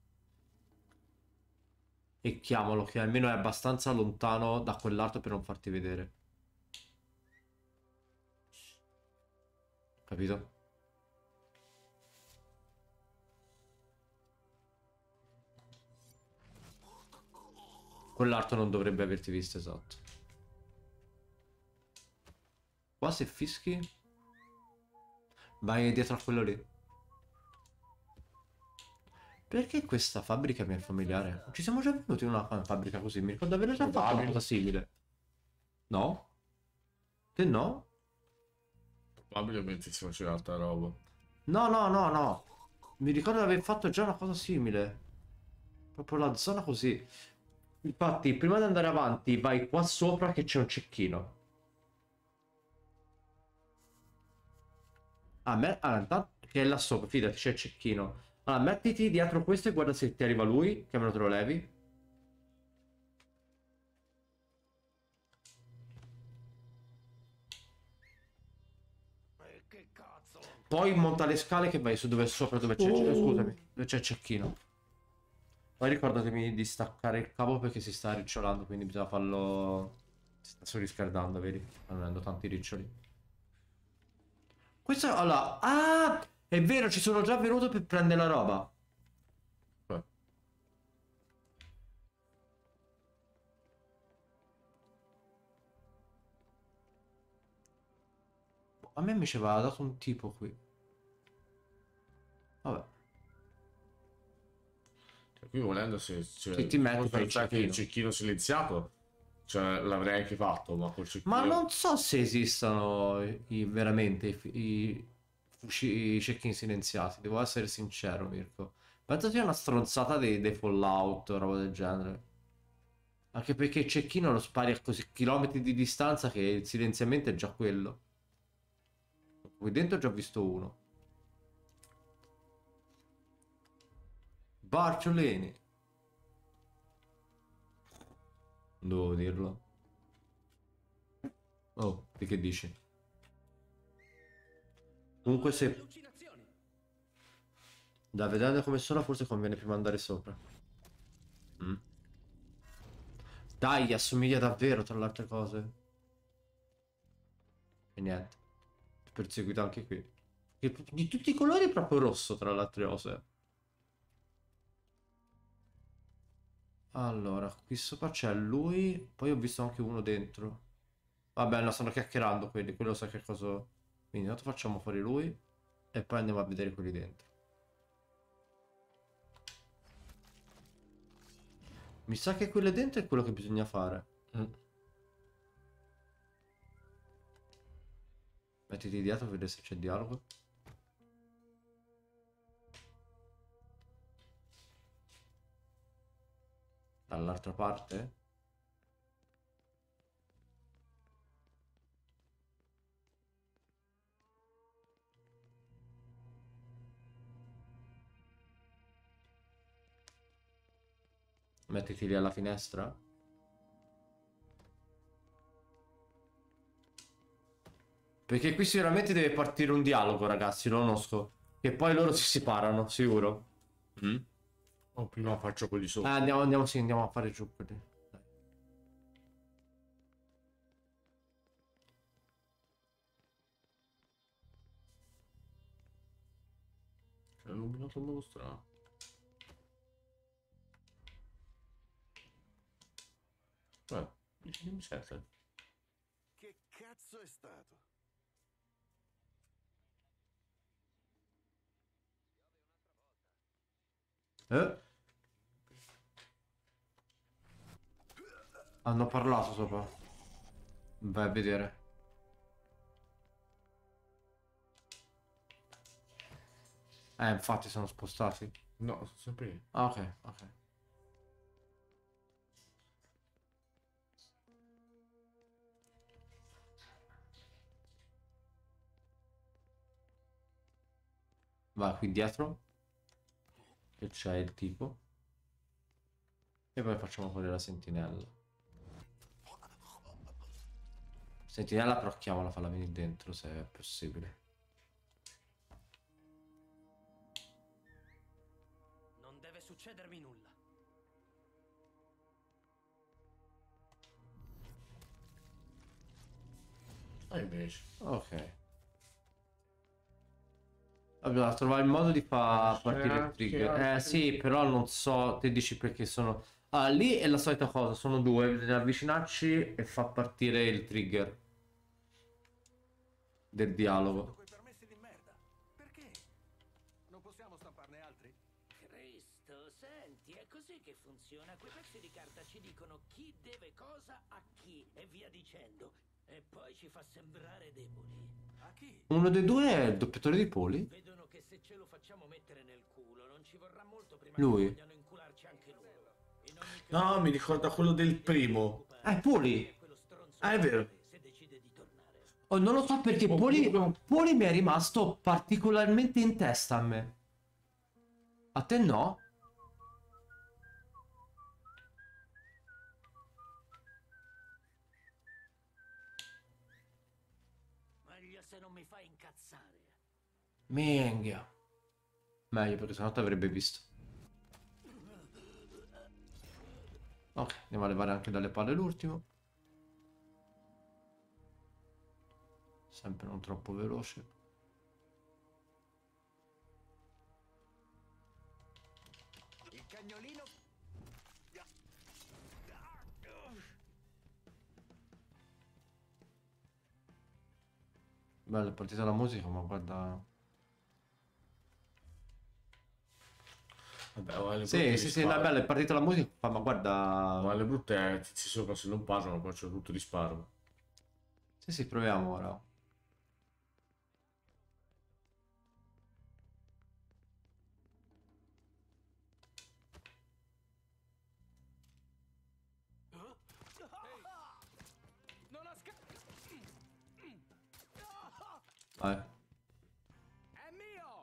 [SPEAKER 2] e chiamalo, che almeno è abbastanza lontano da quell'altro per non farti vedere. Capito? Quell'altro non dovrebbe averti visto, esatto. Qua se fischi vai dietro a quello lì. Perché questa fabbrica mi è familiare? Ci siamo già venuti in una fabbrica così, mi ricordo aver già fatto una cosa simile. No? Che no?
[SPEAKER 1] Probabilmente si faceva altra roba.
[SPEAKER 2] No. Mi ricordo di aver fatto già una cosa simile. Proprio la zona così. Infatti, prima di andare avanti, vai qua sopra che c'è un cecchino. Intanto che è là sopra, fidati, c'è il cecchino. Allora, mettiti dietro questo e guarda se ti arriva lui, che almeno te lo levi.
[SPEAKER 3] Che cazzo?
[SPEAKER 2] Poi monta le scale che vai su dove sopra dove c'è. Scusami, dove c'è il cecchino. Poi ricordatemi di staccare il cavo perché si sta ricciolando, quindi bisogna farlo. Si sta surriscaldando, vedi? Stanno venendo tanti riccioli. Questo allora. Ah! È vero, ci sono già venuto per prendere la roba. A me mi ci aveva dato un tipo qui. Vabbè.
[SPEAKER 1] Qui volendo se
[SPEAKER 2] ti metti
[SPEAKER 1] fosse
[SPEAKER 2] per il
[SPEAKER 1] stato il
[SPEAKER 2] cecchino.
[SPEAKER 1] cecchino silenziato, cioè l'avrei anche fatto, ma col cecchino.
[SPEAKER 2] Ma non so se esistano veramente i cecchini silenziati, devo essere sincero, Mirko. Penso sia una stronzata dei Fallout o roba del genere. Anche perché il cecchino lo spari a così chilometri di distanza che il silenziamento è già quello. Qui dentro ho già visto uno. Barciolini. Non devo dirlo. Oh, di che dici? Comunque se... Da vedere come sono forse conviene prima andare sopra. Dai, assomiglia davvero tra le altre cose. E niente. Perseguito anche qui. Di tutti i colori è proprio rosso tra le altre cose. Allora, qui sopra c'è lui. Poi ho visto anche uno dentro. Vabbè, no, stanno chiacchierando quelli. Quello sa che cosa... Quindi intanto facciamo fuori lui. E poi andiamo a vedere quelli dentro. Mi sa che quello dentro è quello che bisogna fare. Mettiti dietro per vedere se c'è dialogo. Dall'altra parte? Mettiti lì alla finestra. Perché qui sicuramente deve partire un dialogo, ragazzi, lo conosco. Che poi loro si separano, sicuro.
[SPEAKER 1] O prima faccio quelli sopra.
[SPEAKER 2] Andiamo, sì, andiamo a fare giù quelli. Dai.
[SPEAKER 1] È illuminato in modo strano. Che mi serve?
[SPEAKER 4] Che cazzo è stato?
[SPEAKER 2] Hanno parlato sopra. Vai a vedere. Infatti sono spostati.
[SPEAKER 1] No, sono sempre lì.
[SPEAKER 2] Ah, ok, ok. Va qui dietro. Che c'è il tipo. E poi facciamo fuori la sentinella. Sentinella però chiamala, falla venire dentro se è possibile.
[SPEAKER 3] Non deve succedermi nulla.
[SPEAKER 1] Invece.
[SPEAKER 2] Ok. Dobbiamo trovare il modo di far partire il trigger. Sì, però non so, te dici perché sono... Ah, lì è la solita cosa, sono due, bisogna avvicinarci e far partire il trigger del dialogo.
[SPEAKER 4] Quei permessi di merda. Perché? Non possiamo stamparne altri?
[SPEAKER 3] Cristo, senti, è così che funziona. Quei pezzi di carta ci dicono chi deve cosa a chi e via dicendo. E poi ci fa sembrare deboli. A chi?
[SPEAKER 2] Uno dei due è il doppiatore di Poli.
[SPEAKER 3] Vedono che se ce lo facciamo mettere nel culo non ci vorrà molto prima
[SPEAKER 2] Lui.
[SPEAKER 3] che vogliano incularci anche loro. In ogni caso,
[SPEAKER 1] No, mi ricorda quello del primo.
[SPEAKER 2] Poli.
[SPEAKER 3] quello stronzo
[SPEAKER 1] Ah, è vero.
[SPEAKER 3] se decide di tornare.
[SPEAKER 2] Oh, non lo so perché Poli mi è rimasto particolarmente in testa a me. A te no?
[SPEAKER 3] Meglio se non mi fai incazzare.
[SPEAKER 2] Minchia. Meglio perché sennò ti avrebbe visto. Ok, andiamo a levare anche dalle palle l'ultimo. Sempre non troppo veloce.
[SPEAKER 3] Il cagnolino.
[SPEAKER 2] Bella, è partita la musica, ma guarda...
[SPEAKER 1] Vabbè, ma le
[SPEAKER 2] Sì,
[SPEAKER 1] brutte
[SPEAKER 2] sì,
[SPEAKER 1] di
[SPEAKER 2] sì, no, è
[SPEAKER 1] sparo.
[SPEAKER 2] bella, è partita la musica, ma guarda...
[SPEAKER 1] Ma le brutte tizi sopra se non parlano, poi c'è tutto di sparo.
[SPEAKER 2] Sì, sì, proviamo ora.
[SPEAKER 3] Non ha
[SPEAKER 2] Vai.
[SPEAKER 3] È mio!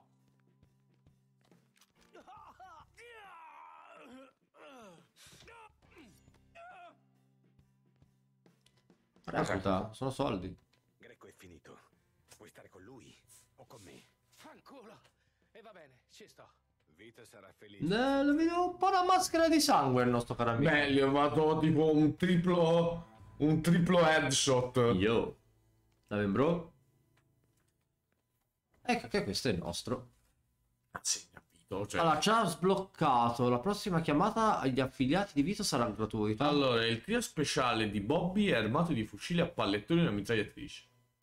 [SPEAKER 2] Reputa, sono soldi.
[SPEAKER 3] Greco è finito. Vuoi stare con lui o con me? Fanculo! E va bene, ci sto. Vito sarà felice.
[SPEAKER 2] Lo vedo un po' una maschera di sangue il nostro caro amico.
[SPEAKER 1] Beh, gli ho fatto tipo un triplo headshot.
[SPEAKER 2] Yo. Dave bro. Ecco che questo è il nostro.
[SPEAKER 1] Anzi, capito, cioè...
[SPEAKER 2] Allora, ci ha sbloccato. La prossima chiamata agli affiliati di Vito sarà gratuita.
[SPEAKER 1] Allora, il trio speciale di Bobby è armato di fucili a pallettoni e una mitragliatrice.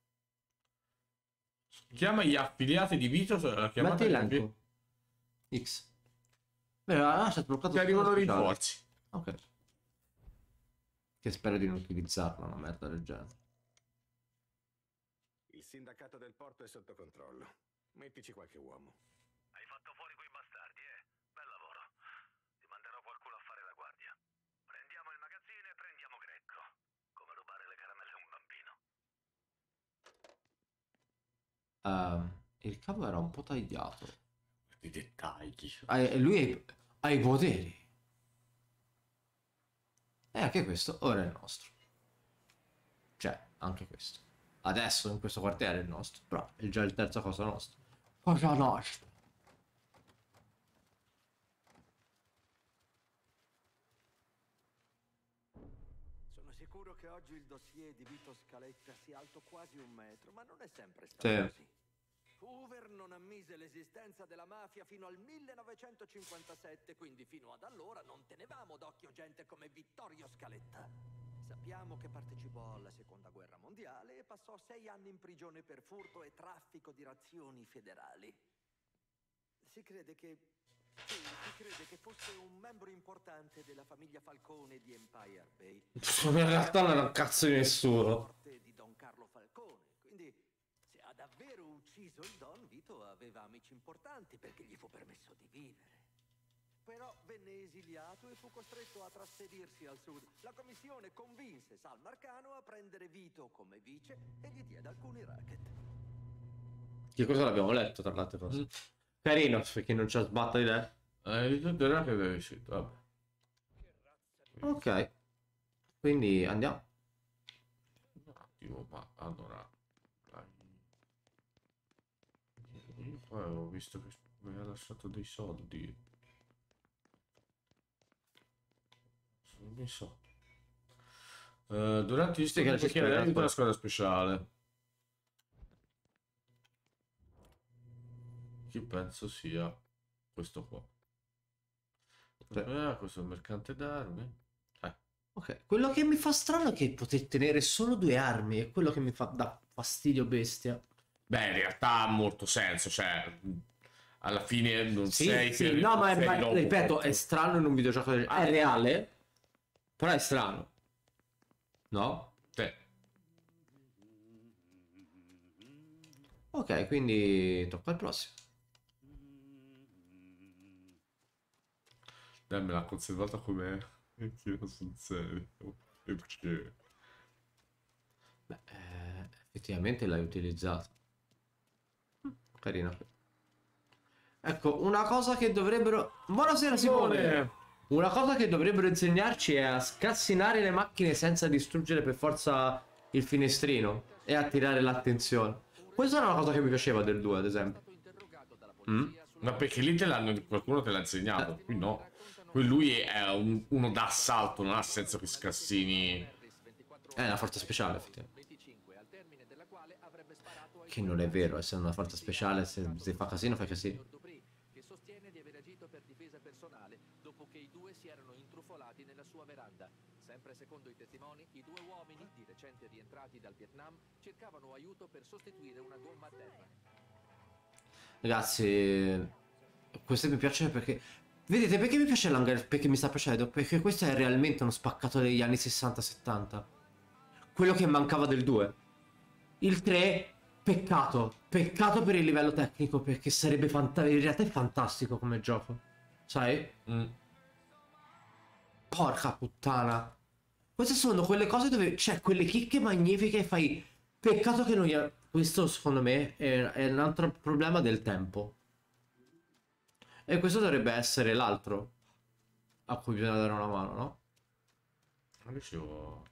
[SPEAKER 1] Chiama gli affiliati di Vito. La chiamata
[SPEAKER 2] Metti l'elenco. X. Beh, ci ha sbloccato.
[SPEAKER 1] Ti arrivano
[SPEAKER 2] tutto speciale.
[SPEAKER 1] rinforzi.
[SPEAKER 2] Ok. Che spero di non utilizzarla una merda del genere.
[SPEAKER 3] Il sindacato del porto è sotto controllo. Mettici qualche uomo.
[SPEAKER 8] Hai fatto fuori quei bastardi, Bel lavoro. Ti manderò qualcuno a fare la guardia. Prendiamo il magazzino e prendiamo Greco. Come rubare le caramelle a un bambino.
[SPEAKER 2] Il cavo era un po' tagliato.
[SPEAKER 1] I dettagli.
[SPEAKER 2] Lui ha i poteri. E anche questo ora è il nostro. Cioè, anche questo. Adesso in questo quartiere è il nostro. Però è già il terzo cosa nostra. Cosa nostra.
[SPEAKER 9] Sono sicuro che oggi il dossier di Vito Scaletta sia alto quasi 1 metro, ma non è sempre stato
[SPEAKER 2] Sì.
[SPEAKER 9] così. Hoover non ammise l'esistenza della mafia fino al 1957, quindi fino ad allora non tenevamo d'occhio gente come Vittorio Scaletta. Sappiamo che partecipò alla Seconda Guerra Mondiale e passò 6 anni in prigione per furto e traffico di razioni federali. Si crede che fosse un membro importante della famiglia Falcone di Empire Bay.
[SPEAKER 2] In realtà non era un cazzo di nessuno.
[SPEAKER 9] Di Don Carlo Falcone, quindi se ha davvero ucciso il Don, Vito aveva amici importanti perché gli fu permesso di vivere. Però venne esiliato e fu costretto a trasferirsi al sud. La commissione convinse Sal Marcano a prendere Vito come vice e gli diede alcuni racket.
[SPEAKER 2] Che cosa l'abbiamo letto tra le altre cose? Carino, perché non c'ha sbatta di te.
[SPEAKER 1] Tutte le che avevi scelto, vabbè.
[SPEAKER 2] Ok. Quindi andiamo.
[SPEAKER 1] Un attimo, ma allora... Io poi ho visto che mi ha lasciato dei soldi. Non mi so. Durante gli studi
[SPEAKER 2] ci
[SPEAKER 1] chiede
[SPEAKER 2] spiega,
[SPEAKER 1] aiuto alla
[SPEAKER 2] poi.
[SPEAKER 1] squadra speciale. Chi penso sia questo qua. Questo è il mercante d'armi.
[SPEAKER 2] Ok. Quello che mi fa strano è che poter tenere solo 2 armi. È quello che mi fa da fastidio bestia.
[SPEAKER 1] Beh, in realtà ha molto senso, cioè... Alla fine non
[SPEAKER 2] Sì,
[SPEAKER 1] sei...
[SPEAKER 2] sì,
[SPEAKER 1] per-
[SPEAKER 2] no, ma
[SPEAKER 1] sei lobo
[SPEAKER 2] ripeto,
[SPEAKER 1] contro-
[SPEAKER 2] è strano in un videogioco del... È reale, però è strano. No?
[SPEAKER 1] Sì.
[SPEAKER 2] Ok, quindi tocca al prossimo.
[SPEAKER 1] Me l'ha conservata com'è. Anch'io sul serio. Perché?
[SPEAKER 2] Beh, effettivamente l'hai utilizzato. Carina. Ecco, una cosa che dovrebbero... Buonasera Simone! Una cosa che dovrebbero insegnarci è a scassinare le macchine senza distruggere per forza il finestrino e attirare l'attenzione. Questa era una cosa che mi piaceva del 2, ad esempio.
[SPEAKER 1] Ma perché lì qualcuno te l'ha insegnato, qui no. Qui lui è uno d'assalto, non ha senso che scassini.
[SPEAKER 2] È una forza speciale, effettivamente. Che non è vero, essendo una forza speciale, se fa casino, fa casino.
[SPEAKER 6] Che sostiene di aver agito per difesa personale dopo che i due si erano intrufolati nella sua veranda. Sempre secondo i testimoni, i due uomini, di recente rientrati dal Vietnam, cercavano aiuto per sostituire una gomma a terra.
[SPEAKER 2] Ragazzi, questo mi piace perché... Vedete, perché mi piace l'hangar? Perché mi sta piacendo? Perché questo è realmente uno spaccato degli anni 60-70. Quello che mancava del 2. Il 3, peccato. Peccato per il livello tecnico, perché sarebbe in realtà è fantastico come gioco. Sai? Porca puttana. Queste sono quelle cose dove c'è quelle chicche magnifiche e fai... Peccato che non gli... Questo secondo me è un altro problema del tempo. E questo dovrebbe essere l'altro a cui bisogna dare una mano, no?
[SPEAKER 1] Non dicevo,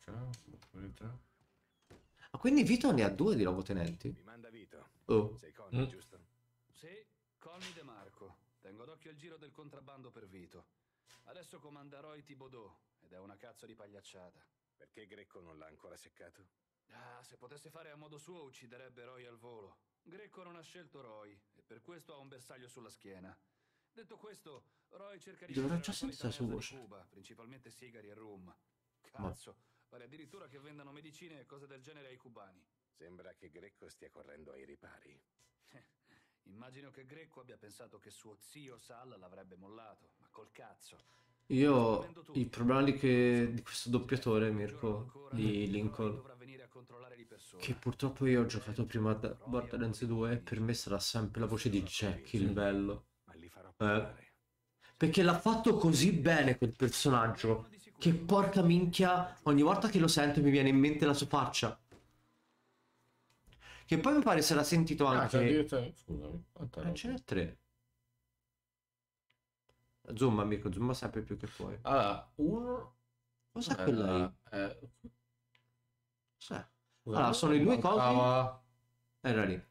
[SPEAKER 2] Ma quindi Vito ne ha 2 di luogotenenti?
[SPEAKER 10] Mi manda Vito.
[SPEAKER 2] Oh.
[SPEAKER 10] Sei Conny, giusto?
[SPEAKER 11] Sì, Conny De Marco. Tengo d'occhio il giro del contrabbando per Vito. Adesso comanderò i Thibodeau, ed è una cazzo di pagliacciata.
[SPEAKER 10] Perché Greco non l'ha ancora seccato?
[SPEAKER 11] Ah, se potesse fare a modo suo ucciderebbe Roy al volo. Greco non ha scelto Roy, e per questo ha un bersaglio sulla schiena. Detto questo, Roy cerca di
[SPEAKER 2] Dovrà
[SPEAKER 11] vendere
[SPEAKER 2] già
[SPEAKER 11] la solita
[SPEAKER 2] sentire la sua
[SPEAKER 11] merda
[SPEAKER 2] voce.
[SPEAKER 11] di Cuba, principalmente sigari e rum. Cazzo, pare addirittura che vendano medicine e cose del genere ai cubani.
[SPEAKER 10] Sembra che Greco stia correndo ai ripari.
[SPEAKER 11] Immagino che Greco abbia pensato che suo zio Sal l'avrebbe mollato, ma col cazzo.
[SPEAKER 2] Io il problema di questo doppiatore, Mirko, di Lincoln, che purtroppo io ho giocato prima a Borderlands 2 e per me sarà sempre la voce di Jack il bello. Perché l'ha fatto così bene quel personaggio che porca minchia, ogni volta che lo sento mi viene in mente la sua faccia. Che poi mi pare se l'ha sentito anche...
[SPEAKER 1] Scusami,
[SPEAKER 2] ce n'è 3. Zoom, amico, zoom sempre più che puoi.
[SPEAKER 1] Allora, uno...
[SPEAKER 2] Cos'è quella lì? Cos'è?
[SPEAKER 1] Allora,
[SPEAKER 2] Allora, sono i due cosi. Era lì.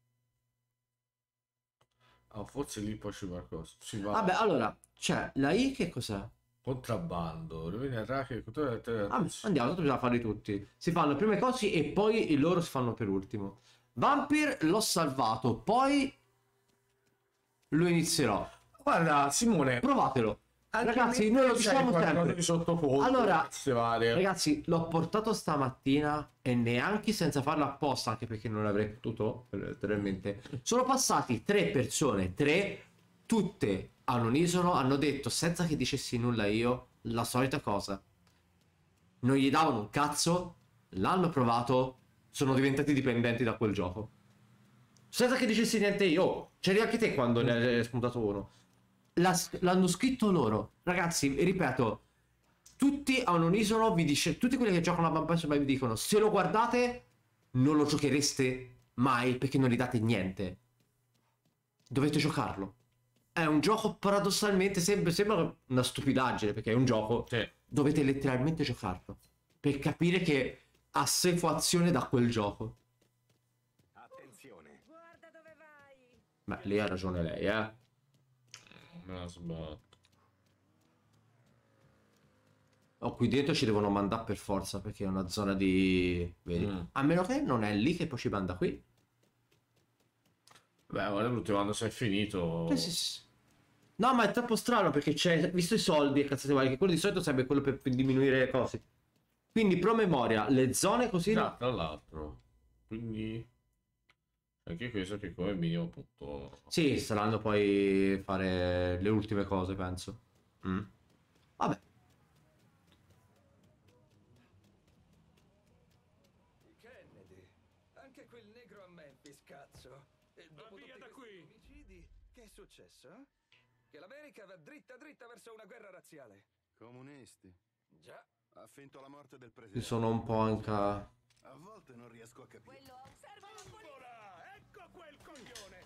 [SPEAKER 1] Forse lì poi c'è qualcosa. Si va.
[SPEAKER 2] Vabbè, allora, c'è la I che cos'è?
[SPEAKER 1] Contrabbando.
[SPEAKER 2] Andiamo, tanto bisogna farli tutti. Si fanno le prime cose e poi i loro si fanno per ultimo. Vampir l'ho salvato, poi lo inizierò.
[SPEAKER 1] Guarda, Simone,
[SPEAKER 2] provatelo. Ragazzi, noi lo diciamo sempre.
[SPEAKER 1] Di sottofondo,
[SPEAKER 2] allora, ragazzi, l'ho portato stamattina e neanche senza farlo apposta, anche perché non l'avrei potuto, letteralmente. Sono passati 3 persone, 3, tutte a unisono, hanno detto, senza che dicessi nulla io, la solita cosa. Non gli davano un cazzo, l'hanno provato, sono diventati dipendenti da quel gioco. Senza che dicessi niente io. Oh, c'eri anche te quando ne hai spuntato uno. L'hanno scritto loro. Ragazzi, ripeto, tutti a un unisono vi dice, tutti quelli che giocano a Vampire Survivor vi dicono, se lo guardate non lo giochereste mai perché non gli date niente. Dovete giocarlo. È un gioco paradossalmente, sembra una stupidaggine perché è un gioco, dovete letteralmente giocarlo per capire che ha sefuazione da quel gioco.
[SPEAKER 10] Attenzione.
[SPEAKER 5] Guarda dove vai.
[SPEAKER 2] Beh, lì ha ragione lei,
[SPEAKER 1] Me la sbatto.
[SPEAKER 2] Oh, qui dentro ci devono mandare per forza perché è una zona di... Vedi? A meno che non è lì che poi ci manda qui.
[SPEAKER 1] Beh, ora l'ultimo anno se è finito.
[SPEAKER 2] Sì. No, ma è troppo strano perché c'è, visto i soldi e cazzate varie, che quello di solito serve quello per diminuire le cose. Quindi promemoria, le zone così...
[SPEAKER 1] Tra l'altro. Quindi... Anche questo che come minimo appunto...
[SPEAKER 2] Sì, saranno poi fare le ultime cose, penso. Vabbè.
[SPEAKER 9] Kennedy, anche quel negro a Memphis, cazzo. successo, eh? Che l'America va dritta dritta verso una guerra razziale.
[SPEAKER 4] Comunisti.
[SPEAKER 9] Già.
[SPEAKER 4] Ha finto la morte del
[SPEAKER 2] Ci
[SPEAKER 4] presidente.
[SPEAKER 2] sono un po' anche...
[SPEAKER 4] A volte non riesco a capire.
[SPEAKER 9] Ecco quel coglione!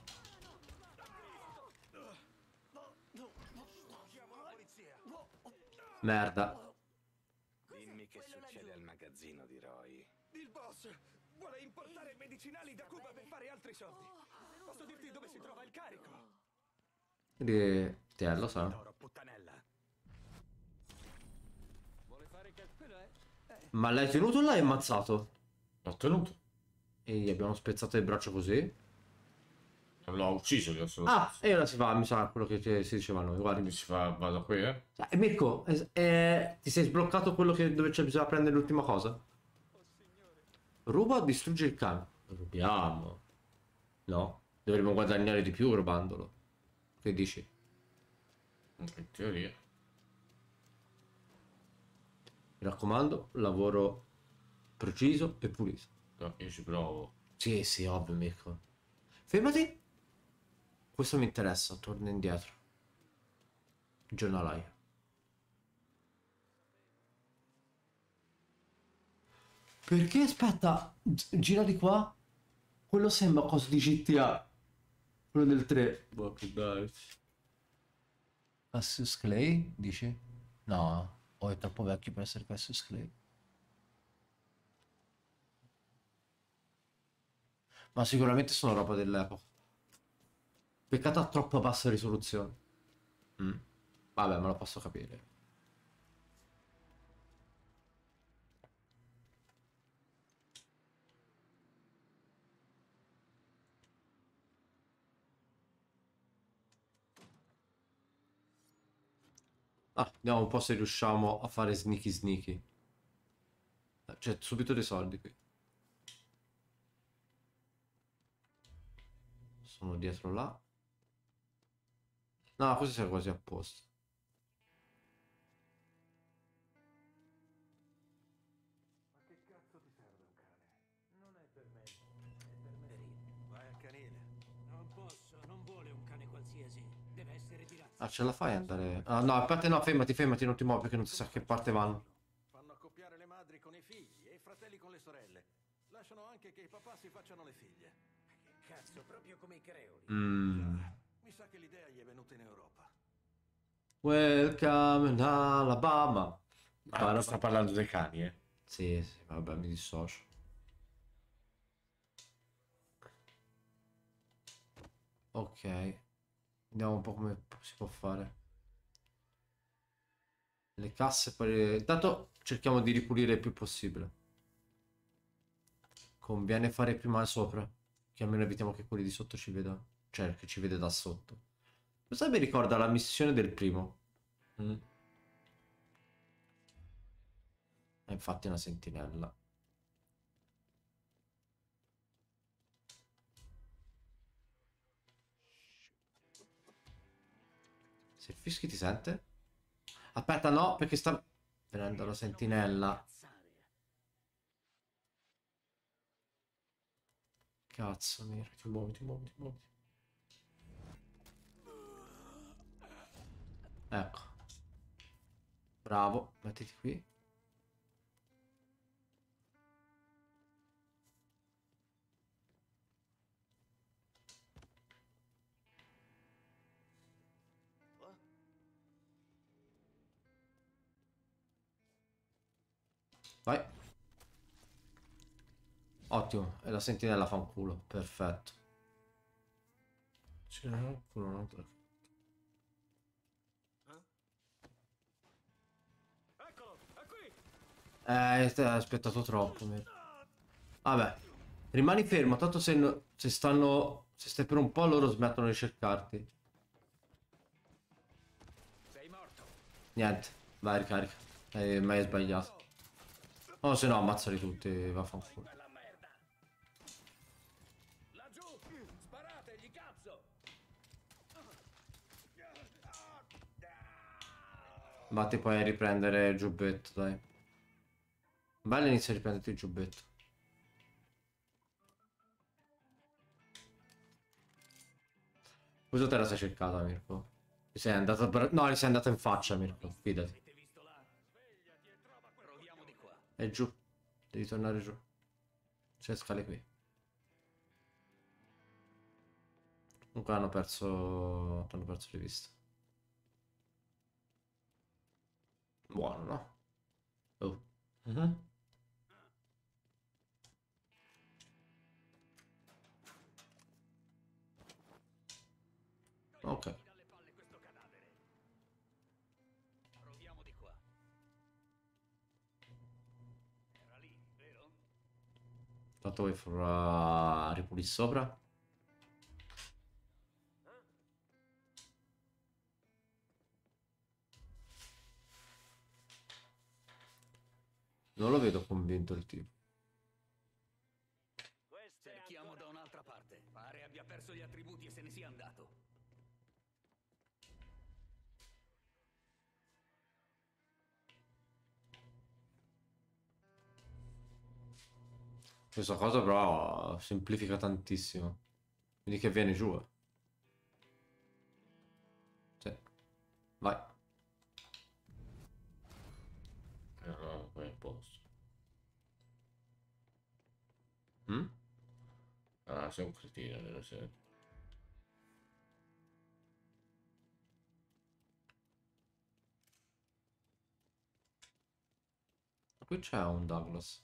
[SPEAKER 9] Chiamo la polizia.
[SPEAKER 2] Merda.
[SPEAKER 10] Dimmi che succede al magazzino di Roy.
[SPEAKER 9] Il boss vuole importare medicinali da Cuba per fare altri soldi. Posso dirti dove si trova il carico?
[SPEAKER 2] Te lo sa.
[SPEAKER 9] Toro, puttanella. Vuole fare quello è?
[SPEAKER 2] Ma l'hai tenuto o l'hai ammazzato?
[SPEAKER 1] L'ho tenuto.
[SPEAKER 2] E gli abbiamo spezzato il braccio così?
[SPEAKER 1] L'ho ucciso adesso.
[SPEAKER 2] Ah, e ora si fa, mi sa quello che si diceva a noi, guardi.
[SPEAKER 1] Si fa, vado qui, eh?
[SPEAKER 2] Mirko, ti sei sbloccato quello che dove c'è bisogna prendere l'ultima cosa? Ruba o distrugge il cane? Rubiamo. No, dovremmo guadagnare di più rubandolo. Che dici?
[SPEAKER 1] In teoria.
[SPEAKER 2] Mi raccomando, lavoro preciso e pulito.
[SPEAKER 1] No, io ci provo.
[SPEAKER 2] Sì, sì, ovvio, Mirko. Fermati. Questo mi interessa, torna indietro. Giornalaio. Perché aspetta, gira di qua. Quello sembra cosa di GTA. Quello del 3.
[SPEAKER 1] Boh, che dai.
[SPEAKER 2] Cassius Clay, dici? No, o è troppo vecchio per essere Cassius Clay. Ma sicuramente sono roba dell'epoca. Peccato a troppa bassa risoluzione. Vabbè, me lo posso capire. Ah, vediamo un po' se riusciamo a fare sneaky sneaky. Cioè, subito dei soldi qui. Sono dietro là. No, questo sia quasi a posto.
[SPEAKER 9] Ma che cazzo ti serve un cane? Non è per me, è per me. Vai al canile. Non posso, non vuole un cane qualsiasi. Deve essere di razza.
[SPEAKER 2] Ah, ce la fai ad andare? Ah, no, a parte no, fermati, fermati, non ti muovi perché non si sa che parte vanno.
[SPEAKER 9] Fanno accoppiare le madri con i figli e i fratelli con le sorelle. Lasciano anche che i papà si facciano le figlie. Che cazzo, proprio come i creoli. Mi sa che l'idea gli è venuta in Europa.
[SPEAKER 2] Welcome in Alabama.
[SPEAKER 1] Ma sta parlando dei cani, eh?
[SPEAKER 2] Sì, sì, vabbè, mi dissocio. Ok. Vediamo un po' come si può fare. Le casse poi... Intanto cerchiamo di ripulire il più possibile. Conviene fare prima sopra, che almeno evitiamo che quelli di sotto ci vedano. Cioè, che ci vede da sotto. Questo mi ricorda la missione del primo. Infatti è una sentinella. Se fischi ti sente? Aspetta, no, perché sta venendo la sentinella. Cazzo, Miro, ti muovi, ti muovi, ti muovi. Ecco. Bravo, mettiti qui. Vai. Ottimo, e la sentinella fa un culo, perfetto. C'è ancora un'altra.
[SPEAKER 9] Eccolo, è qui.
[SPEAKER 2] Hai aspettato troppo. Vabbè, rimani fermo, tanto se stai per un po' loro smettono di cercarti.
[SPEAKER 9] Sei morto.
[SPEAKER 2] Niente, vai, ricarica. Ma hai sbagliato. O se no ammazzali tutti, vaffanculo.
[SPEAKER 9] Laggiù, sparategli, cazzo.
[SPEAKER 2] Vatti poi a riprendere il giubbetto, dai. Vai all'inizio a riprenderti il giubbetto. Cosa te la sei cercata, Mirko? Sei andata no, sei andata in faccia, Mirko, fidati. È giù. Devi tornare giù. C'è scale qui. Comunque hanno perso di vista. Buono, no? Oh. Ok. Tanto vuoi far ripulire sopra? Non lo vedo convinto il tipo.
[SPEAKER 3] Cerchiamo da un'altra parte. Pare abbia perso gli attributi e se ne sia andato.
[SPEAKER 2] Questa cosa però semplifica tantissimo. Quindi che viene giù. Sì. Vai.
[SPEAKER 1] No, qua è a posto. Ah, sei un cretino della serie.
[SPEAKER 2] Qui c'è un Douglas.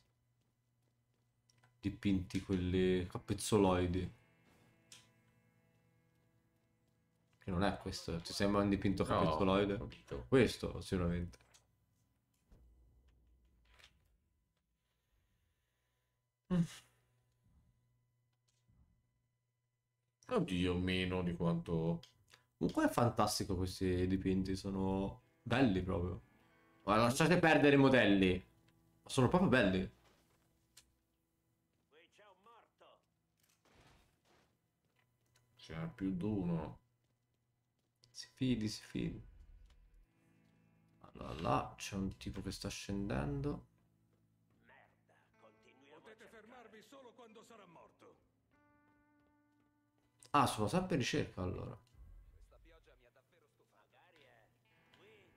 [SPEAKER 2] Dipinti quelli capezzoloidi. Che non è questo, ti sembra un dipinto capezzoloide?
[SPEAKER 1] No,
[SPEAKER 2] questo sicuramente.
[SPEAKER 1] Oddio, meno di quanto...
[SPEAKER 2] Comunque è fantastico questi dipinti, sono belli proprio. Ma lasciate perdere i modelli. Sono proprio belli.
[SPEAKER 1] C'è più di uno.
[SPEAKER 2] Si fidi, si fidi. Allora là c'è un tipo che sta scendendo.
[SPEAKER 8] Potete fermarvi solo quando sarà morto.
[SPEAKER 2] Ah, sono sempre in ricerca allora.
[SPEAKER 9] Questa pioggia mi ha davvero stufato. Magari è qui.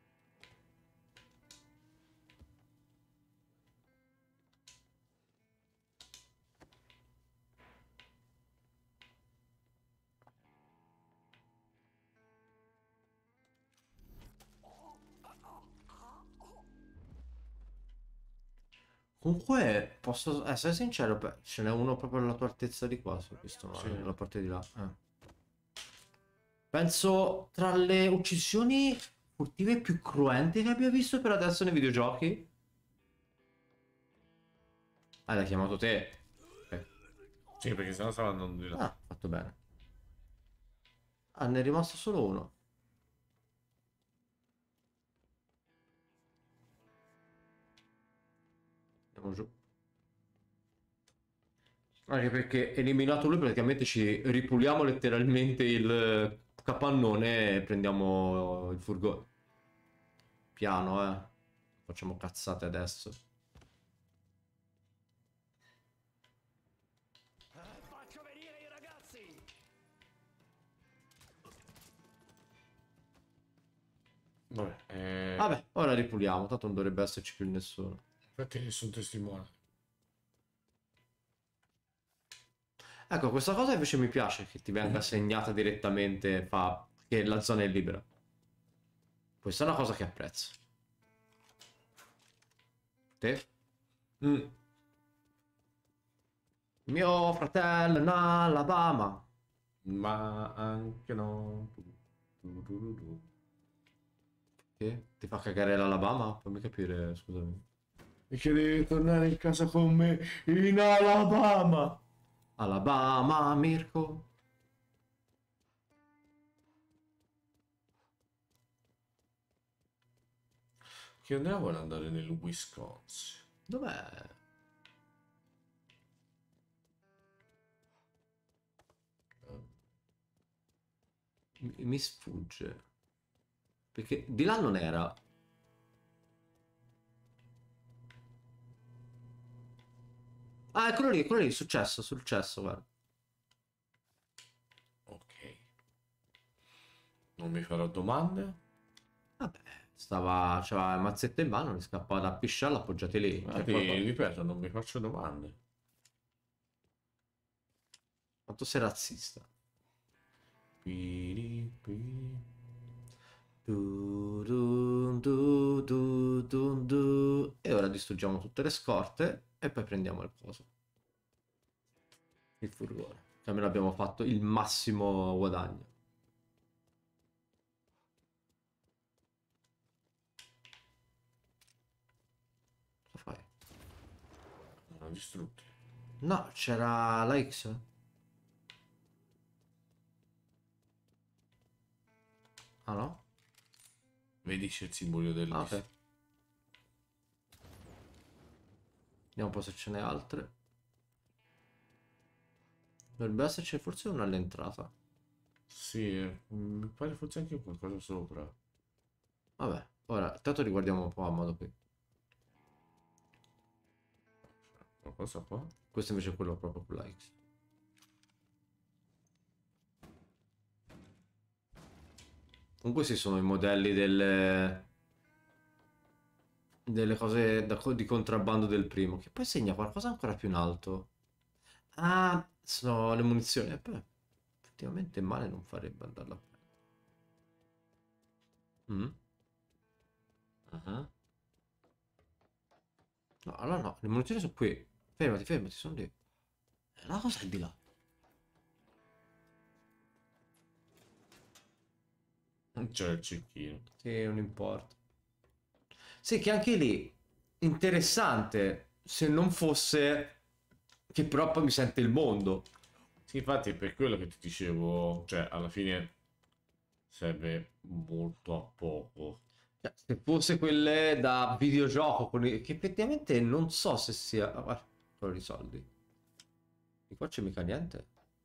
[SPEAKER 2] Comunque, posso essere sincero, beh, ce n'è uno proprio alla tua altezza di qua, su questo,
[SPEAKER 1] Sì.
[SPEAKER 2] nella parte di là. Penso tra le uccisioni furtive più cruente che abbia visto per adesso nei videogiochi. Ah, l'hai chiamato te. Ok.
[SPEAKER 1] Sì, perché sennò stava andando di là.
[SPEAKER 2] Ah, fatto bene. Ah, ne è rimasto solo uno. Andiamo giù. Anche perché eliminato lui praticamente ci ripuliamo letteralmente il capannone e prendiamo il furgone. Piano, facciamo cazzate adesso.
[SPEAKER 3] Faccio venire i ragazzi!
[SPEAKER 2] Vabbè, ora ripuliamo, tanto non dovrebbe esserci più nessuno.
[SPEAKER 1] Infatti nessun testimone.
[SPEAKER 2] Ecco, questa cosa invece mi piace, che ti venga segnata direttamente, che la zona è libera. Questa è una cosa che apprezzo. Te? Mio fratello in Alabama.
[SPEAKER 1] Ma anche no.
[SPEAKER 2] Che? Ti fa cagare l'Alabama? Fammi capire, scusami.
[SPEAKER 1] E che devi tornare in casa con me in Alabama.
[SPEAKER 2] Alabama, Mirko.
[SPEAKER 1] Che Andrea vuole andare nel Wisconsin.
[SPEAKER 2] Dov'è? Mi sfugge. Perché di là non era. Ah, eccolo lì, successo, guarda.
[SPEAKER 1] Ok. Non mi farò domande?
[SPEAKER 2] Vabbè, c'aveva il mazzetto in mano, ne scappava da pisciare, appoggiate lì. Cioè,
[SPEAKER 1] Ripeto, non mi faccio domande.
[SPEAKER 2] Quanto sei razzista. E ora distruggiamo tutte le scorte e poi prendiamo il coso. Il furgone. Che almeno abbiamo fatto il massimo guadagno. Cosa fai?
[SPEAKER 1] Non ho distrutti.
[SPEAKER 2] No, c'era la X. Ah no?
[SPEAKER 1] Vedi c'è il simbolo del
[SPEAKER 2] Ah, ok. Vediamo un po' se ce n'è altre. Dovrebbe esserci forse una all'entrata.
[SPEAKER 1] Sì, mi pare forse anche qualcosa sopra.
[SPEAKER 2] Vabbè, ora intanto riguardiamo un po' a modo qui.
[SPEAKER 1] Qualcosa qua?
[SPEAKER 2] Questo invece è quello proprio con la X. Comunque ci sono i modelli delle cose di contrabbando del primo, che poi segna qualcosa ancora più in alto. Ah, sono le munizioni. Beh, effettivamente male non farebbe andarla a prendere. No, allora no, le munizioni sono qui. Fermati, sono lì. La cosa è di là.
[SPEAKER 1] C'è il cecchino.
[SPEAKER 2] Sì, non importa. Sì, che anche lì interessante, se non fosse che però poi mi sente il mondo.
[SPEAKER 1] Sì, infatti è per quello che ti dicevo, cioè alla fine serve molto a poco.
[SPEAKER 2] Se fosse quelle da videogioco che effettivamente non so se sia quello di soldi. Di qua c'è mica niente.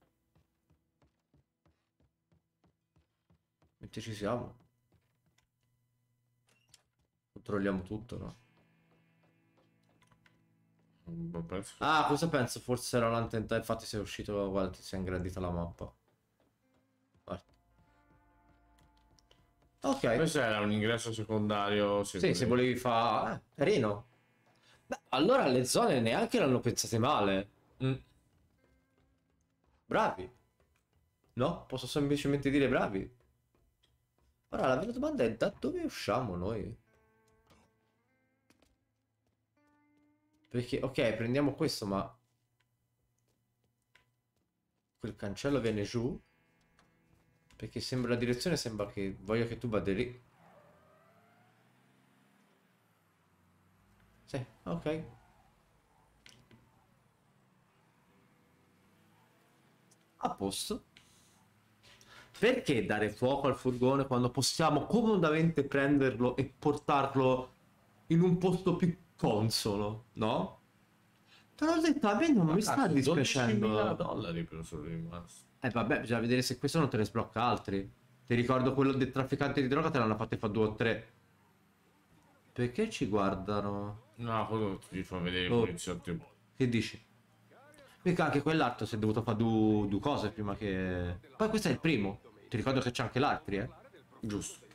[SPEAKER 2] Mentre ci siamo. Controlliamo tutto, no? Ah, cosa penso? Forse era l'antenta, infatti sei uscito, guarda, ti si è ingrandita la mappa. Guarda. Ok.
[SPEAKER 1] Questo era un ingresso secondario.
[SPEAKER 2] Sì, se volevi fare... carino. Beh, allora le zone neanche l'hanno pensate male. Bravi. No? Posso semplicemente dire bravi. Ora la vera domanda è da dove usciamo noi? Perché, ok, prendiamo questo, ma... quel cancello viene giù. Perché sembra la direzione, sembra che voglio che tu vada lì. Sì, ok. A posto. Perché dare fuoco al furgone quando possiamo comodamente prenderlo e portarlo in un posto più consono, no? Te l'ho detto, a me non mi sta dispiacendo.
[SPEAKER 1] $12.000 però sono rimasti.
[SPEAKER 2] Vabbè, bisogna vedere se questo non te ne sblocca altri. Ti ricordo quello del trafficante di droga, te l'hanno fatto fa 2 o 3. Perché ci guardano?
[SPEAKER 1] No, quello ti fa vedere i poliziotti.
[SPEAKER 2] Che dici? Mica anche quell'altro si è dovuto fare due cose prima che... Poi questo è il primo. Ti ricordo che c'è anche l'altri,
[SPEAKER 1] Giusto.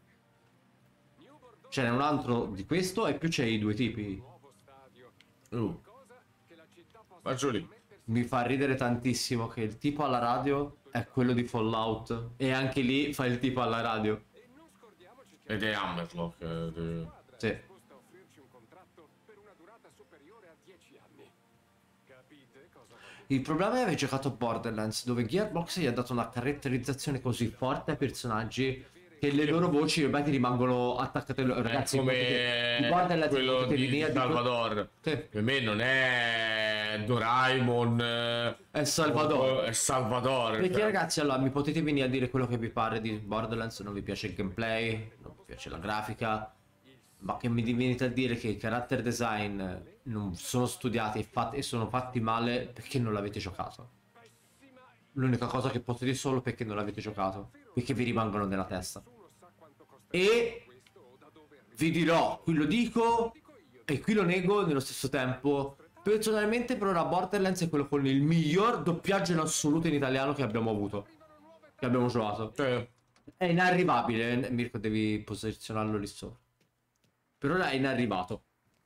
[SPEAKER 2] Ce n'è un altro di questo e più c'è i 2 tipi.
[SPEAKER 1] Faccio lì.
[SPEAKER 2] Mi fa ridere tantissimo che il tipo alla radio è quello di Fallout. E anche lì fa il tipo alla radio.
[SPEAKER 1] Ed è Hammerlock.
[SPEAKER 2] Sì. Il problema è aver giocato a Borderlands, dove Gearbox gli ha dato una caratterizzazione così forte ai personaggi che le loro voci ormai ti rimangono attaccate. Ragazzi,
[SPEAKER 1] come
[SPEAKER 2] di Borderlands,
[SPEAKER 1] quello di
[SPEAKER 2] linea
[SPEAKER 1] Salvador.
[SPEAKER 2] Sì.
[SPEAKER 1] Per me non è Doraemon,
[SPEAKER 2] è Salvador.
[SPEAKER 1] È Salvador.
[SPEAKER 2] Perché ragazzi, allora mi potete venire a dire quello che vi pare di Borderlands, non vi piace il gameplay, non vi piace la grafica, ma che mi venite a dire che i character design non sono studiati e sono fatti male perché non l'avete giocato. L'unica cosa che potete dire solo perché non l'avete giocato, perché vi rimangono nella testa. E vi dirò, qui lo dico e qui lo nego nello stesso tempo. Personalmente per ora Borderlands è quello con il miglior doppiaggio in assoluto in italiano che abbiamo avuto, che abbiamo giocato. È inarrivabile, Mirko, devi posizionarlo lì sopra. Per ora è inarrivato.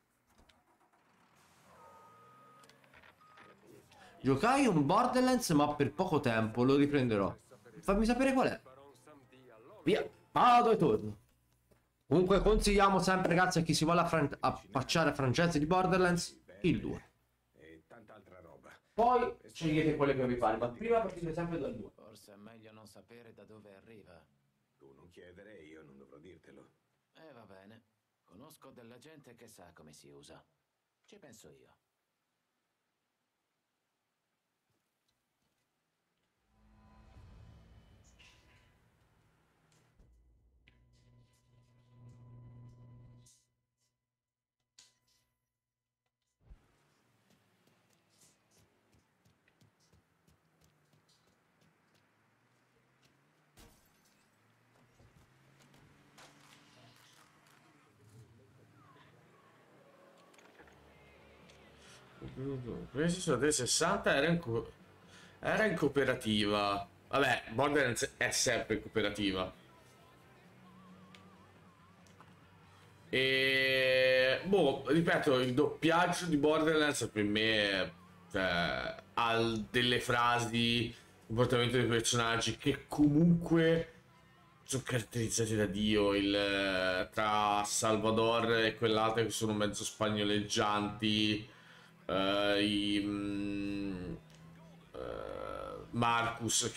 [SPEAKER 2] Giocai un Borderlands ma per poco tempo, lo riprenderò. Fammi sapere qual è. Via, vado e torno. Comunque consigliamo sempre, ragazzi, a chi si vuole affacciare a francesi di Borderlands, il 2.
[SPEAKER 10] E tanta altra roba.
[SPEAKER 2] Poi scegliete quelle che vi pare, ma prima partite sempre dal 2.
[SPEAKER 6] Forse è meglio non sapere da dove arriva.
[SPEAKER 10] Tu non chiedere, io non dovrò dirtelo.
[SPEAKER 6] Va bene. Conosco della gente che sa come si usa. Ci penso io.
[SPEAKER 1] PlayStation 360 era in cooperativa. Vabbè, Borderlands è sempre in cooperativa. E boh, ripeto, il doppiaggio di Borderlands per me, cioè, ha delle frasi, comportamento dei personaggi che comunque sono caratterizzati da Dio. Tra Salvador e quell'altro che sono mezzo spagnoleggianti, Marcus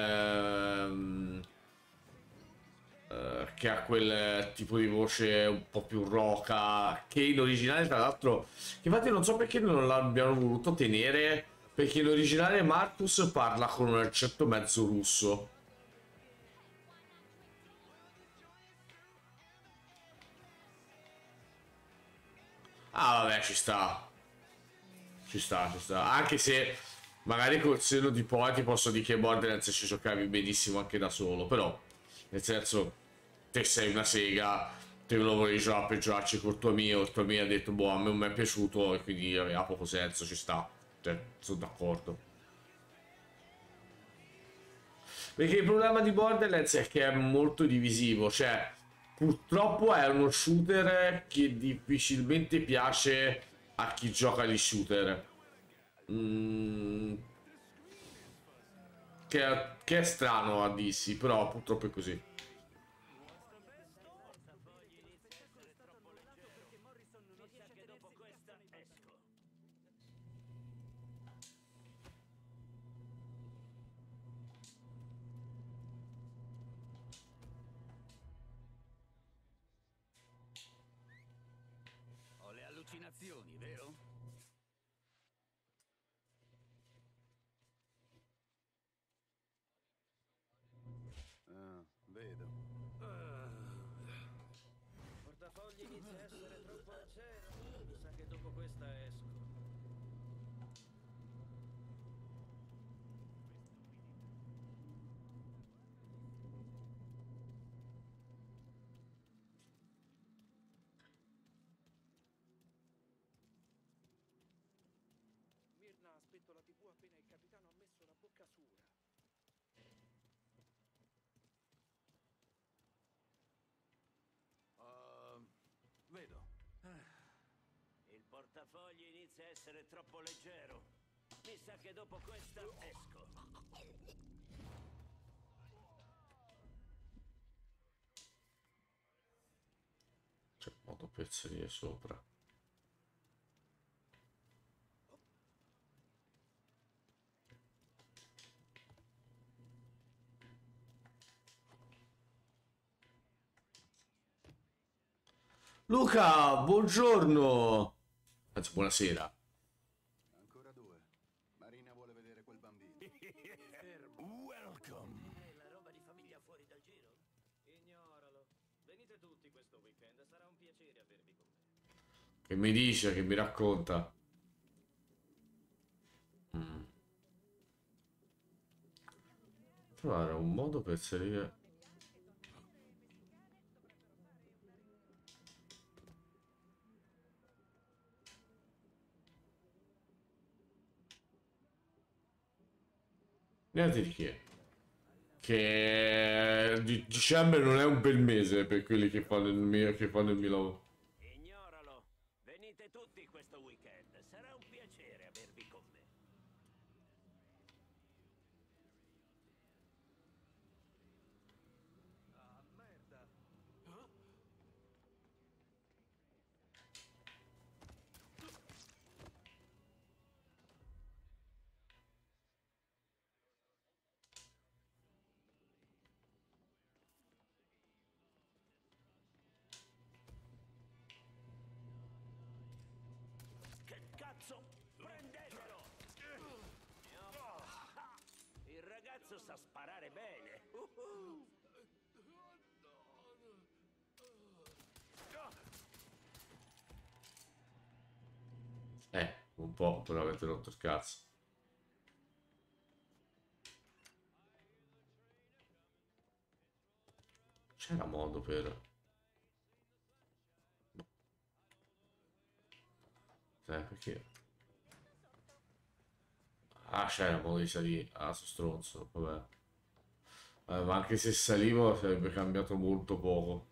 [SPEAKER 1] che ha quel tipo di voce un po' più roca, che in originale tra l'altro, infatti non so perché non l'abbiano voluto tenere, perché in originale Marcus parla con un accento mezzo russo. Ah vabbè, ci sta. Ci sta, ci sta. Anche se magari col senno di poi ti posso dire che Borderlands ci giocavi benissimo anche da solo. Però, nel senso, te sei una sega, te lo volevi giocare per giocarci col tuo amico, il tuo amico ha detto, boh, a me non mi è piaciuto e quindi aveva poco senso, ci sta. Cioè, sono d'accordo. Perché il problema di Borderlands è che è molto divisivo, cioè, purtroppo è uno shooter che difficilmente piace a chi gioca gli shooter. Che è strano a dirsi, però purtroppo è così.
[SPEAKER 3] Ho le allucinazioni, vero?
[SPEAKER 4] Ah, vedo.
[SPEAKER 12] Portafogli inizia a essere troppo leggero. Mi sa che dopo questa esco.
[SPEAKER 9] Mirna ha spento la TV appena il capitano ha messo la bocca sura.
[SPEAKER 3] Vedo. Il portafogli inizia a essere troppo leggero. Mi sa che dopo questa esco.
[SPEAKER 1] C'è modo per salire sopra. Luca, buongiorno. Anzi, buonasera.
[SPEAKER 4] Ancora due. Marina vuole vedere quel bambino.
[SPEAKER 3] Welcome.
[SPEAKER 12] La roba di famiglia fuori dal giro? Ignoralo. Venite tutti questo weekend, sarà un piacere avervi con me.
[SPEAKER 1] Che mi dice, che mi racconta. Trovare un modo per salire. Niente di che. che dicembre non è un bel mese per quelli che fanno il Milano.
[SPEAKER 3] Ignoralo. Venite tutti questo weekend. Sarà un piacere avervi con me.
[SPEAKER 9] Ah, merda.
[SPEAKER 3] Che cazzo? Prendetelo! Il ragazzo sa sparare bene.
[SPEAKER 1] Un po', però avete rotto il cazzo. C'era modo per... perché? Ah, c'era modo di salire. Ah, so stronzo, vabbè. Ma anche se salivo sarebbe cambiato molto poco.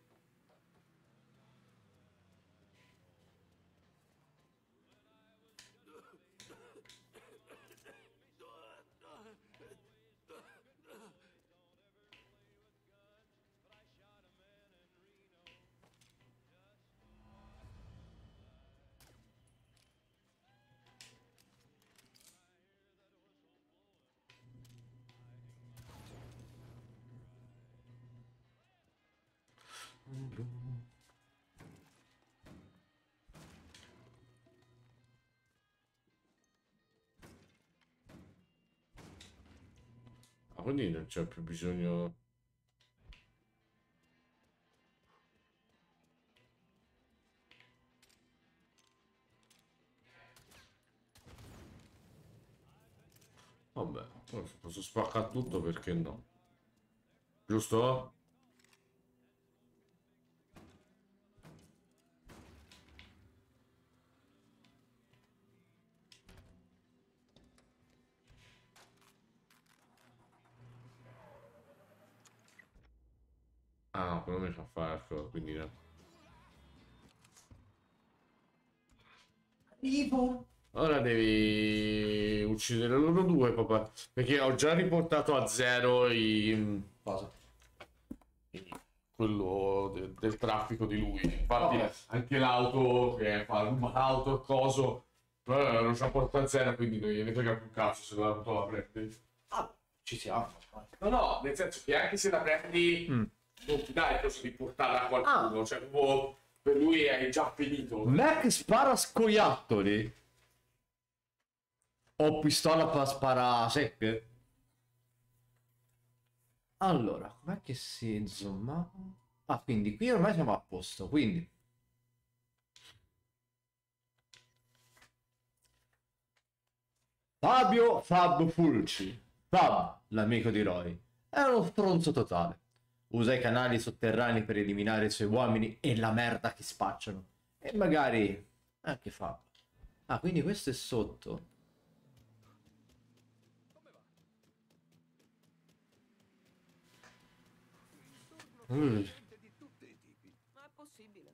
[SPEAKER 1] Ah, quindi non c'è più bisogno... Vabbè, posso spaccare tutto, perché no? Giusto? Ah, no, quello mi fa fare ecco, quindi no. Ora devi uccidere loro due, papà. Perché ho già riportato a zero
[SPEAKER 2] Cosa?
[SPEAKER 1] quello del traffico di lui. Infatti, anche l'auto che fa l'auto, coso, l'ho già portato a zero, quindi non gliene frega più un cazzo se l'auto la prendi.
[SPEAKER 2] Ah, ci siamo.
[SPEAKER 1] No, nel senso che anche se la prendi, non ti dai il coso di portarla a qualcuno. Cioè, proprio, per lui è già finito.
[SPEAKER 2] Mac spara scoiattoli. O pistola per spara secche. Allora, com'è che si zooma? Ah, quindi qui ormai siamo a posto, quindi Fab Fulci. Fab, l'amico di Roy, è uno stronzo totale. Usa i canali sotterranei per eliminare i suoi uomini e la merda che spacciano. E magari anche Fab. Ah, quindi questo è sotto.
[SPEAKER 5] Ma è possibile.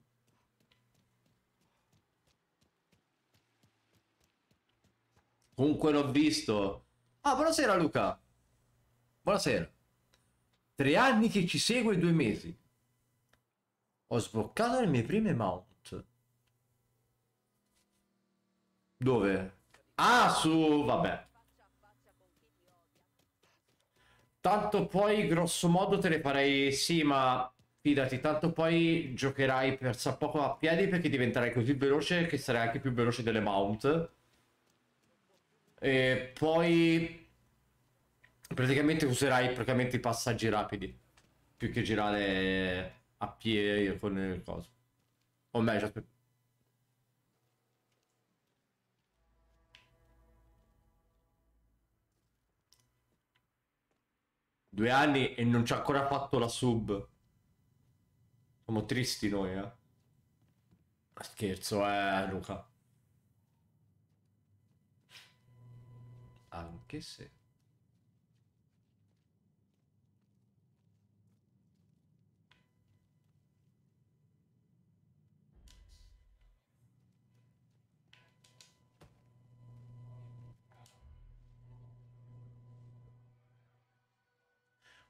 [SPEAKER 2] Comunque l'ho visto. Ah, buonasera Luca. Buonasera. 3 anni che ci segue, 2 mesi. Ho sbloccato le mie prime mount. Dove? Ah, su... vabbè. Tanto poi, grosso modo, te le farei... Sì, ma... Fidati, tanto poi giocherai per sa poco a piedi perché diventerai così veloce che sarai anche più veloce delle mount. E poi... praticamente userai praticamente i passaggi rapidi. Più che girare a piedi con il coso. O meglio, aspetta. Due anni e non ci ha ancora fatto la sub. Siamo tristi noi, eh. Ma scherzo, Luca. Anche se...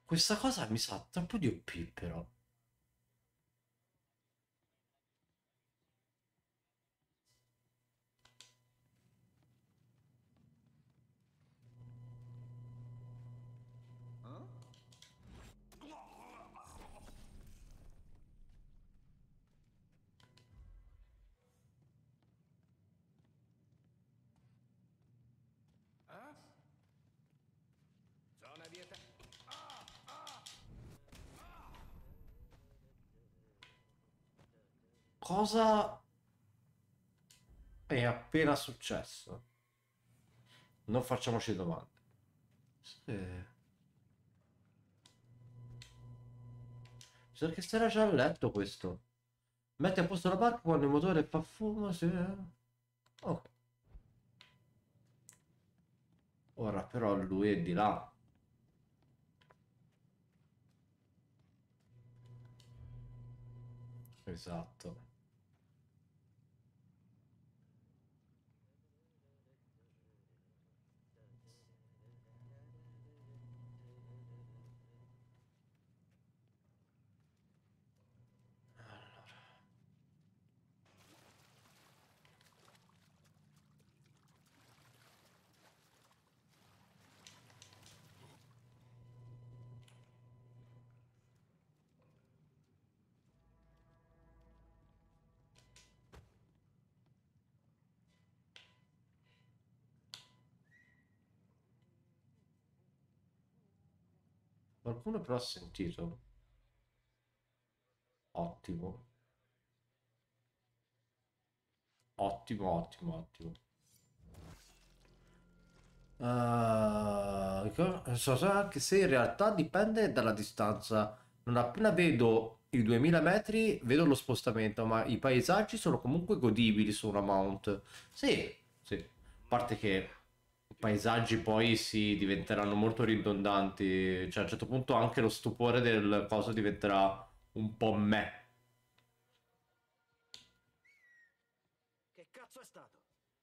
[SPEAKER 2] Questa cosa mi sa troppo di OP, però.
[SPEAKER 3] Zona vieta.
[SPEAKER 2] Cosa è appena successo? Non facciamoci domande. Sì. Perché si era già letto questo. Metti a posto la barca quando il motore fa fumo, sì. Ok. Ora però lui è di là. Esatto. Qualcuno però ha sentito. Ottimo. Ottimo, ottimo, ottimo. Anche se in realtà dipende dalla distanza. Non appena vedo i 2000 metri, vedo lo spostamento, ma i paesaggi sono comunque godibili su una mount. Sì, sì. A parte che i paesaggi poi si diventeranno molto ridondanti. Cioè, a un certo punto anche lo stupore del coso diventerà un po' meh.
[SPEAKER 12] Che cazzo è stato?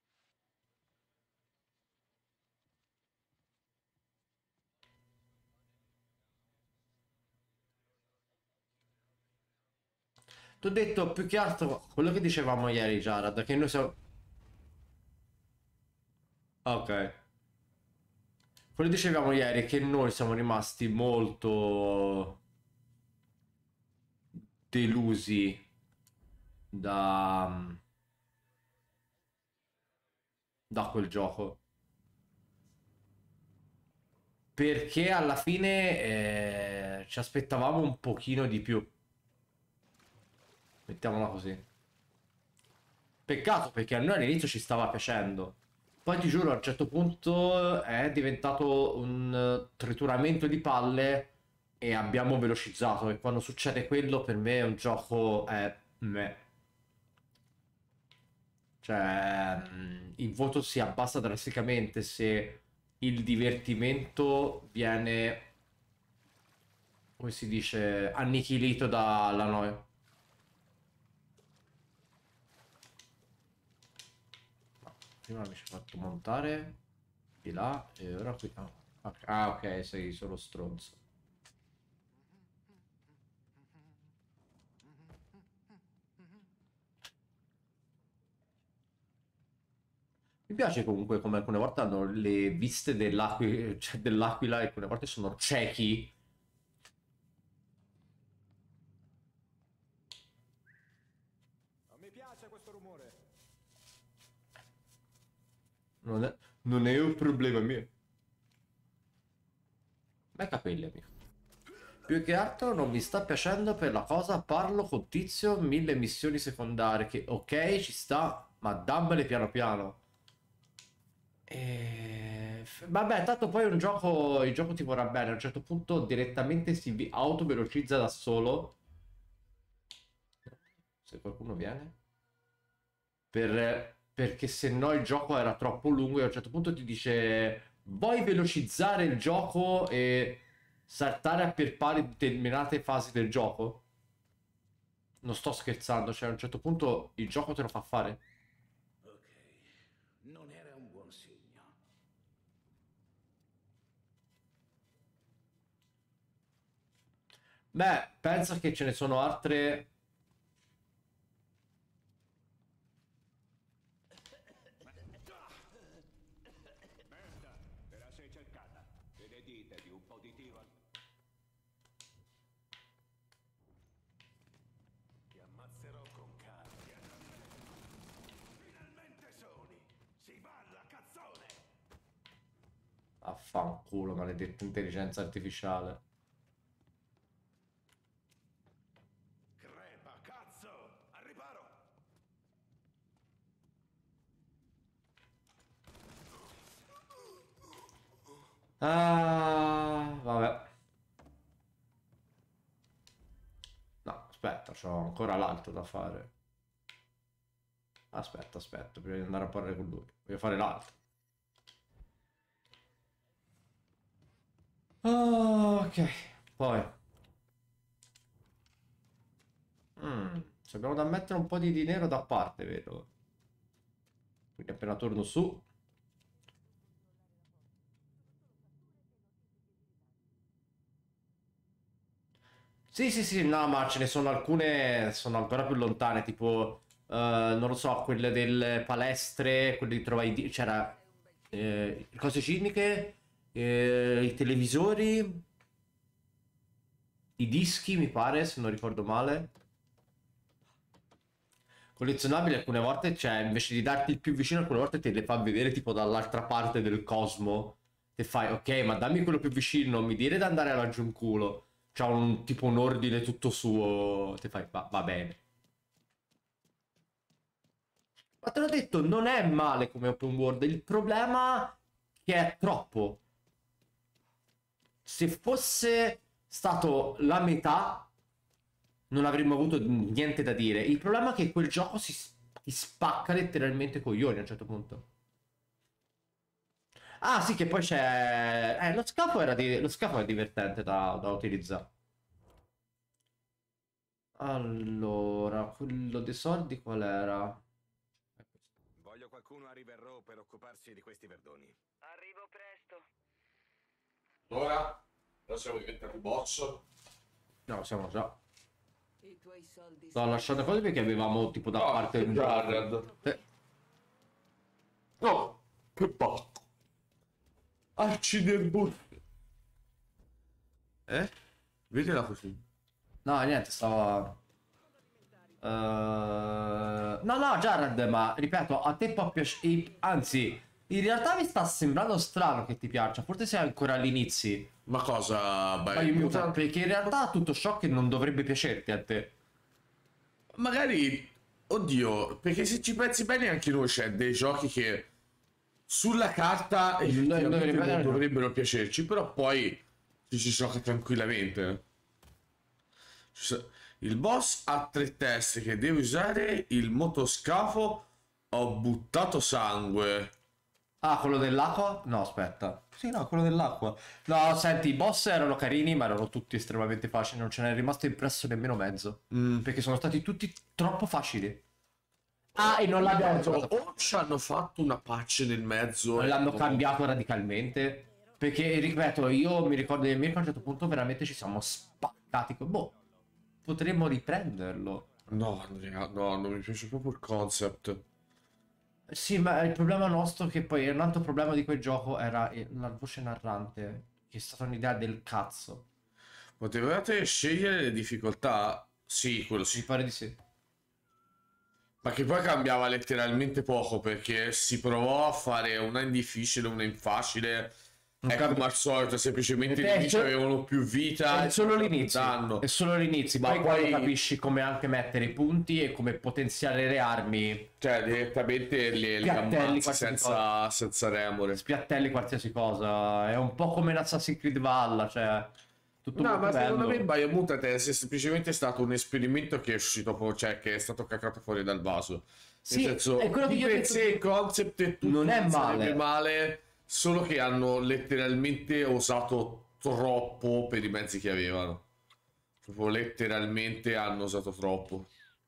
[SPEAKER 2] Ti ho detto più che altro quello che dicevamo ieri, Jared, che noi siamo... Ok. Quello che dicevamo ieri è che noi siamo rimasti molto delusi da, da quel gioco. Perché alla fine ci aspettavamo un pochino di più. Mettiamola così. Peccato perché a noi all'inizio ci stava piacendo. Poi ti giuro, a un certo punto è diventato un trituramento di palle e abbiamo velocizzato. E quando succede quello, per me è un gioco è meh. Cioè, il voto si abbassa drasticamente se il divertimento viene, come si dice, annichilito dalla noia. Prima mi ci ho fatto montare di là e ora qui. Ah, ok, sei solo stronzo. Mi piace comunque come alcune volte hanno le viste cioè dell'aquila e alcune volte sono ciechi.
[SPEAKER 13] Non mi piace questo rumore.
[SPEAKER 2] Non è un problema mio. Bei capelli, amico. Più che altro non mi sta piacendo per la cosa. Parlo con tizio, 1000 missioni secondarie. Che ok, ci sta, ma dammele piano piano. Vabbè, tanto poi un gioco, il gioco ti vorrà bene. A un certo punto direttamente si autovelocizza da solo. Se qualcuno viene. Perché se no il gioco era troppo lungo e a un certo punto ti dice vuoi velocizzare il gioco e saltare a per pari determinate fasi del gioco? Non sto scherzando, cioè a un certo punto il gioco te lo fa fare.
[SPEAKER 3] Ok, non era un buon segno.
[SPEAKER 2] Beh, pensa che ce ne sono altre.
[SPEAKER 14] Merda, te la sei cercata. Che ne dite di un po' di tiro?
[SPEAKER 8] Ti ammazzerò con calma. Finalmente soli. Si balla, cazzone.
[SPEAKER 2] Affanculo, maledetta intelligenza artificiale.
[SPEAKER 8] Crepa, cazzo. Al riparo.
[SPEAKER 2] Ah, vabbè. No, aspetta, c'ho ancora l'altro da fare. Aspetta, prima di andare a parlare con lui. Voglio fare l'altro. Ok, poi. Ci abbiamo da mettere un po' di dinero da parte, vedo. Quindi appena torno su. Sì, no, ma ce ne sono alcune, sono ancora più lontane, tipo, non lo so, quelle delle palestre, quelle di trovare, c'era cose ciniche, i televisori, i dischi, mi pare, se non ricordo male. Collezionabili alcune volte, cioè, invece di darti il più vicino, alcune volte te le fa vedere tipo dall'altra parte del cosmo. Te fai, ok, ma dammi quello più vicino, non mi dire di andare a un culo. C'ha un tipo un ordine tutto suo. Te fai, va bene. Ma te l'ho detto, non è male come open world. Il problema è che è troppo. Se fosse stato la metà, non avremmo avuto niente da dire. Il problema è che quel gioco si spacca letteralmente coglioni a un certo punto. Ah sì, che poi c'è... lo scafo lo scafo è divertente da utilizzare. Allora, quello dei soldi qual era?
[SPEAKER 10] Voglio qualcuno a River Row per occuparsi di questi verdoni.
[SPEAKER 7] Arrivo presto.
[SPEAKER 1] Ora siamo diventati boss.
[SPEAKER 2] No, siamo già.
[SPEAKER 5] I tuoi soldi
[SPEAKER 2] No, lasciate cose perché avevamo tipo da parte un
[SPEAKER 1] Jared. No, che pacco. Accidenti. Vedila così.
[SPEAKER 2] No, niente, stava... No, Jared, ma ripeto, a te può piacere... Anzi, in realtà mi sta sembrando strano che ti piaccia. Forse sei ancora all'inizio.
[SPEAKER 1] Ma cosa?
[SPEAKER 2] Biomutant, perché in realtà tutto ciò che non dovrebbe piacerti a te.
[SPEAKER 1] Magari... Oddio, perché se ci pensi bene anche noi c'è dei giochi che... Sulla carta effettivamente non dovrebbero piacerci, però poi ci si gioca tranquillamente. Il boss ha 3 teste che deve usare il motoscafo. Ho buttato sangue.
[SPEAKER 2] Ah, quello dell'acqua? No, aspetta. Sì, no, quello dell'acqua. No, senti, i boss erano carini, ma erano tutti estremamente facili. Non ce n'è rimasto impresso nemmeno mezzo. Perché sono stati tutti troppo facili. Ah, e non l'abbiamo giocato.
[SPEAKER 1] O ci hanno fatto una patch nel mezzo.
[SPEAKER 2] L'hanno cambiato radicalmente. Perché, ripeto, io mi ricordo che a un certo punto veramente ci siamo spaccati. Boh, potremmo riprenderlo.
[SPEAKER 1] No, Andrea, no, non mi piace proprio il concept.
[SPEAKER 2] Sì, ma il problema nostro, che poi un altro problema di quel gioco era la voce narrante, che è stata un'idea del cazzo.
[SPEAKER 1] Potevate scegliere le difficoltà? Sì, quello sì.
[SPEAKER 2] Mi pare di sì.
[SPEAKER 1] Ma che poi cambiava letteralmente poco, perché si provò a fare una in difficile, una in facile. Come al solito, semplicemente i nemici avevano più vita.
[SPEAKER 2] È solo l'inizio. È solo l'inizio. Ma poi capisci come anche mettere i punti e come potenziare le armi.
[SPEAKER 1] Cioè, direttamente le ammazzi senza remore.
[SPEAKER 2] Spiattelli qualsiasi cosa. È un po' come in Assassin's Creed Valhalla, cioè...
[SPEAKER 1] No, ma secondo me Biomutant è semplicemente stato un esperimento che è uscito, cioè che è stato caccato fuori dal vaso.
[SPEAKER 2] Sì,
[SPEAKER 1] nel senso,
[SPEAKER 2] è quello che io penso.
[SPEAKER 1] Il concept e tutto
[SPEAKER 2] non è
[SPEAKER 1] male, solo che hanno letteralmente usato troppo per i mezzi che avevano. Proprio letteralmente hanno usato troppo.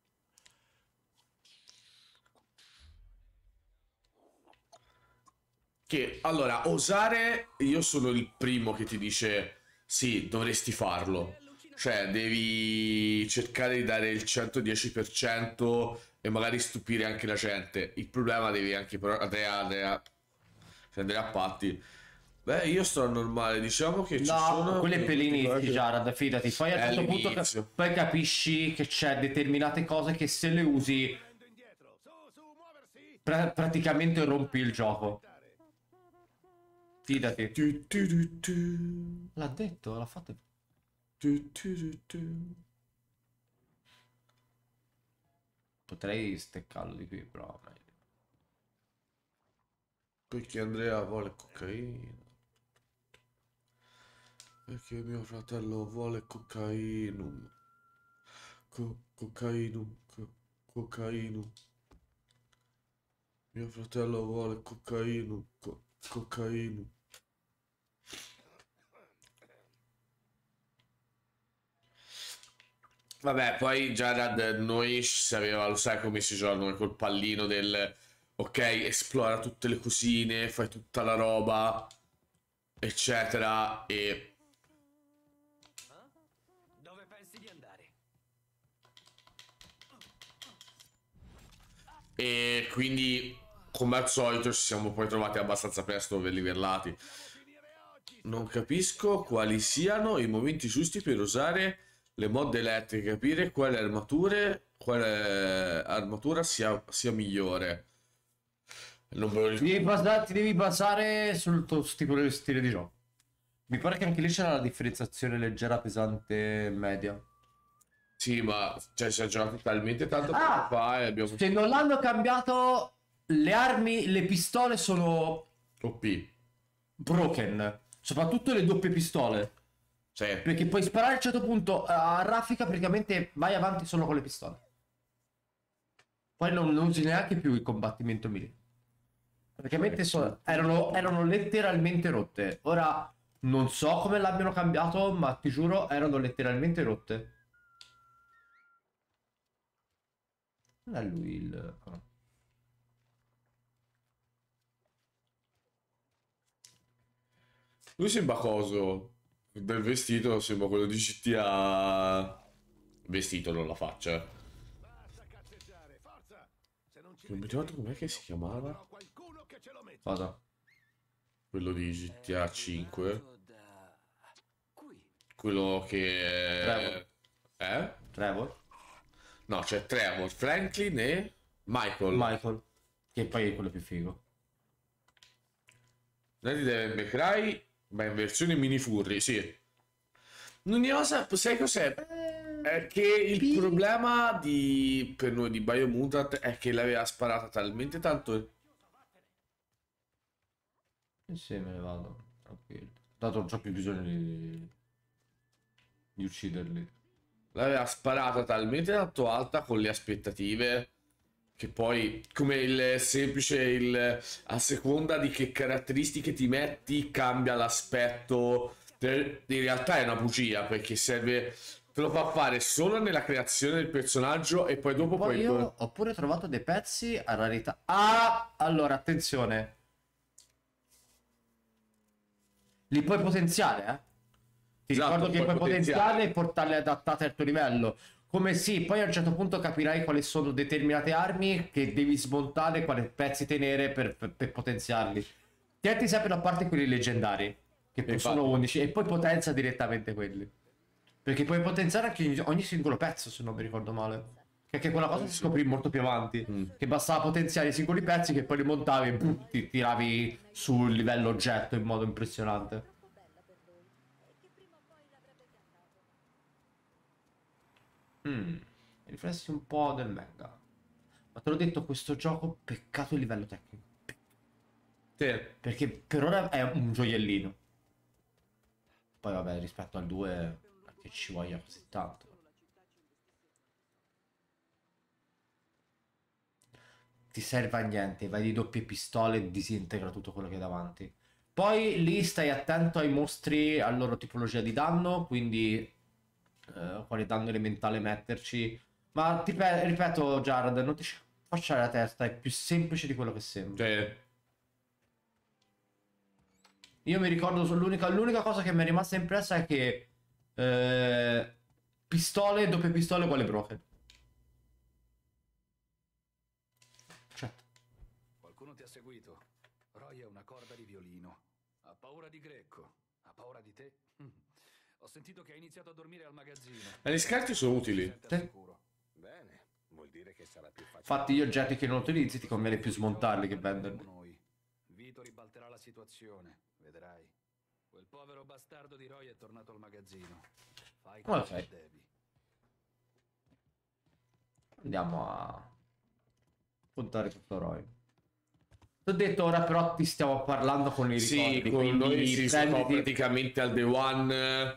[SPEAKER 1] Che allora, osare, io sono il primo che ti dice sì, dovresti farlo. Cioè, devi cercare di dare il 110% e magari stupire anche la gente. Il problema devi anche però Andrea a patti. Beh, io sto normale, diciamo che ci sono
[SPEAKER 2] quelli per l'inizio, Jared, fidati. Poi a un certo punto poi capisci che c'è determinate cose che se le usi praticamente rompi il gioco. Fidati. L'ha detto, l'ha fatto. Potrei steccarlo di qui, però meglio.
[SPEAKER 1] Perché Andrea vuole cocaina. Perché mio fratello vuole cocainum. Cocainum. Cocainum. Mio fratello vuole cocainum. Cocainum. Vabbè, poi Jared, noi si aveva, lo sai come si gioca noi col pallino del ok, esplora tutte le cosine, fai tutta la roba, eccetera, e
[SPEAKER 3] Dove pensi di andare?
[SPEAKER 1] e quindi come al solito ci siamo poi trovati abbastanza presto livellati. Non capisco quali siano i momenti giusti per usare le mod elettriche, capire quale armatura sia migliore. Non me lo ricordo.
[SPEAKER 2] Ti devi basare sul tuo tipo di stile di gioco. Mi pare che anche lì c'era la differenziazione leggera, pesante, media.
[SPEAKER 1] Sì, ma cioè, si è giocato talmente tanto tempo fa e abbiamo...
[SPEAKER 2] Se non l'hanno cambiato, le armi, le pistole sono
[SPEAKER 1] OP.
[SPEAKER 2] broken. Soprattutto le doppie pistole.
[SPEAKER 1] Sì.
[SPEAKER 2] Perché puoi sparare a un certo punto a raffica, praticamente vai avanti solo con le pistole. Poi non usi neanche più il combattimento melee. Praticamente erano letteralmente rotte. Ora non so come l'abbiano cambiato, ma ti giuro erano letteralmente rotte. Non è lui il...
[SPEAKER 1] Lui sembra coso. Del vestito sembra quello di GTA. Vestito, non la faccia. Non mi ricordo com'è che si chiamava.
[SPEAKER 2] Cosa?
[SPEAKER 1] Quello di GTA 5. Quello che...
[SPEAKER 2] Trevor?
[SPEAKER 1] No, c'è Trevor, Franklin e Michael.
[SPEAKER 2] Che poi è quello più figo.
[SPEAKER 1] Lady Devil May Cry, ma in versione mini furry, sì. L'unica cosa, sai cos'è? È che il problema per noi di Biomutant è che l'aveva sparata talmente tanto.
[SPEAKER 2] Sì, me ne vado, tranquillo. Dato non c'ho più bisogno di ucciderli.
[SPEAKER 1] L'aveva sparata talmente tanto alta con le aspettative che poi, come il semplice, a seconda di che caratteristiche ti metti, cambia l'aspetto. In realtà è una bugia, perché serve, te lo fa fare solo nella creazione del personaggio e poi dopo
[SPEAKER 2] poi io ho pure trovato dei pezzi a rarità. Allora, attenzione. Li puoi potenziare, eh? Ti ricordo che puoi potenziarli e portarli adattate al tuo livello. Come sì, poi a un certo punto capirai quali sono determinate armi che devi smontare, quali pezzi tenere per potenziarli. Tienti sempre da parte quelli leggendari, che sono 11, e poi potenzia direttamente quelli. Perché puoi potenziare anche ogni singolo pezzo, se non mi ricordo male. Che anche quella cosa si scoprì molto più avanti. Che bastava potenziare i singoli pezzi, che poi li montavi e boom, ti tiravi sul livello oggetto in modo impressionante. Riflessi un po' del manga. Ma te l'ho detto, questo gioco peccato il livello tecnico.
[SPEAKER 1] Sì.
[SPEAKER 2] Perché per ora è un gioiellino. Poi vabbè, rispetto al 2 che ci voglia così tanto. Ti serve a niente, vai di doppie pistole e disintegra tutto quello che hai davanti. Poi lì stai attento ai mostri, alla loro tipologia di danno, quindi quale danno elementale metterci. Ma ti ripeto, Jared, non ti facciare la testa, è più semplice di quello che sembra. Io mi ricordo, l'unica cosa che mi è rimasta impressa è che pistole, doppie pistole uguale broken.
[SPEAKER 11] Qualcuno ti ha seguito. Roy è una corda di violino. Ha paura di Greco. Ha paura di te? Ho sentito che hai iniziato a dormire al magazzino.
[SPEAKER 1] Ma gli scarti sono utili.
[SPEAKER 10] Bene, vuol dire che sarà più facile.
[SPEAKER 2] Infatti gli oggetti che non utilizzi ti conviene più smontarli che venderli.
[SPEAKER 11] Noi. Vito ribalterà la situazione, vedrai. Quel povero bastardo di Roy è tornato al magazzino. Fai quello che devi.
[SPEAKER 2] Andiamo a puntare tutto Roy. Ti ho detto, ora però ti stiamo parlando con i ricordi.
[SPEAKER 1] Sì, con noi si sto praticamente al day one.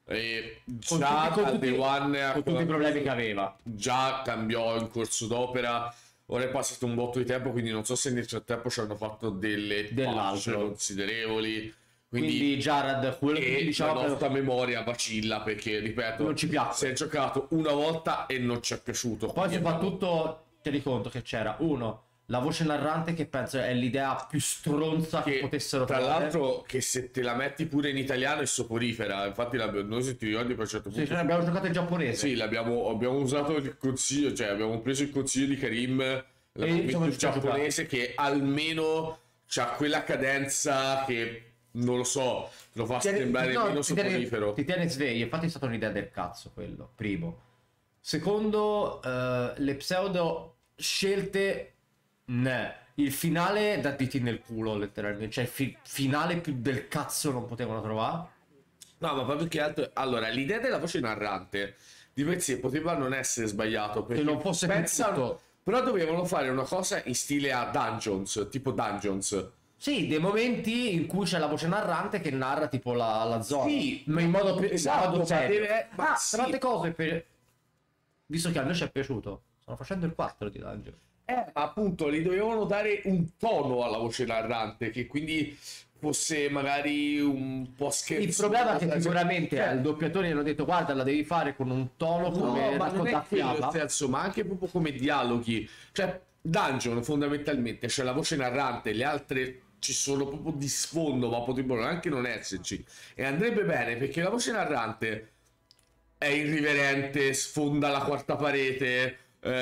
[SPEAKER 1] Già al day one
[SPEAKER 2] con tutti i problemi che aveva.
[SPEAKER 1] Già cambiò in corso d'opera. Ora è passato un botto di tempo, quindi non so se nel frattempo ci hanno fatto delle patch considerevoli. Quindi
[SPEAKER 2] Jared, quello che diciamo,
[SPEAKER 1] la nostra memoria vacilla, perché ripeto,
[SPEAKER 2] non ci piace.
[SPEAKER 1] Si è giocato una volta e non ci è piaciuto.
[SPEAKER 2] Poi soprattutto tieni conto che c'era la voce narrante, che penso è l'idea più stronza che potessero
[SPEAKER 1] tra
[SPEAKER 2] fare.
[SPEAKER 1] l'altro, che se te la metti pure in italiano è soporifera. Infatti noi, se ti ricordi, per un certo punto,
[SPEAKER 2] sì, abbiamo giocato in giapponese.
[SPEAKER 1] Sì, abbiamo usato il consiglio, cioè abbiamo preso il consiglio di Karim, l'abbiamo in giapponese, che almeno c'ha quella cadenza che, non lo so, lo fa sembrare meno soporifero.
[SPEAKER 2] Ti tiene sveglio. Infatti è stata un'idea del cazzo quello, primo. Secondo, le pseudo scelte, il finale da diti nel culo, letteralmente. Cioè il finale più del cazzo non potevano trovare.
[SPEAKER 1] No, ma proprio che altro. Allora, l'idea della voce narrante di per sé poteva non essere sbagliato, perché
[SPEAKER 2] se non fosse
[SPEAKER 1] pensano, però dovevano fare una cosa in stile a Dungeons, tipo Dungeons.
[SPEAKER 2] Sì, dei momenti in cui c'è la voce narrante che narra tipo la zona. Sì, ma in modo più
[SPEAKER 1] esatto,
[SPEAKER 2] serio.
[SPEAKER 1] Ma
[SPEAKER 2] sì. Tante cose visto che a noi ci è piaciuto. Stanno facendo il 4 di Dungeon.
[SPEAKER 1] Appunto, gli dovevano dare un tono alla voce narrante, che quindi fosse magari un po' scherzoso.
[SPEAKER 2] Il problema è che sicuramente al doppiatore gli hanno detto: guarda, la devi fare con un tono come
[SPEAKER 1] ma non è quello il senso, ma anche proprio come dialoghi. Cioè, Dungeon fondamentalmente c'è la voce narrante, le altre ci sono proprio di sfondo, ma potrebbero anche non esserci. E andrebbe bene, perché la voce narrante è irriverente, sfonda la quarta parete,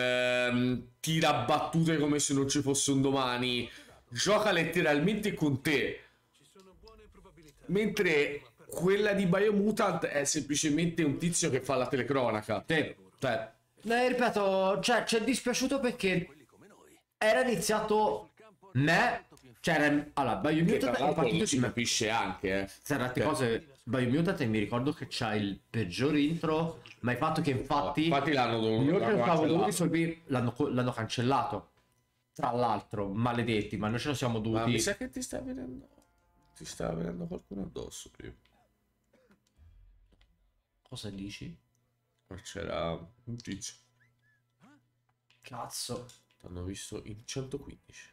[SPEAKER 1] tira battute come se non ci fosse un domani, gioca letteralmente con te. Mentre quella di Biomutant è semplicemente un tizio che fa la telecronaca.
[SPEAKER 2] Ripeto, cioè, ci è dispiaciuto perché era iniziato allora, Biomutant,
[SPEAKER 1] tra l'altro si capisce anche
[SPEAKER 2] certe cose. Biomutant, e mi ricordo che c'ha il peggior intro, ma il fatto che infatti
[SPEAKER 1] l'hanno
[SPEAKER 2] l'hanno cancellato, tra l'altro, maledetti, ma noi ce lo siamo dovuti.
[SPEAKER 1] Ma mi sa che ti stava venendo qualcuno addosso prima.
[SPEAKER 2] Cosa dici?
[SPEAKER 1] Ma c'era un tizio.
[SPEAKER 2] Cazzo,
[SPEAKER 1] t'hanno visto in 115.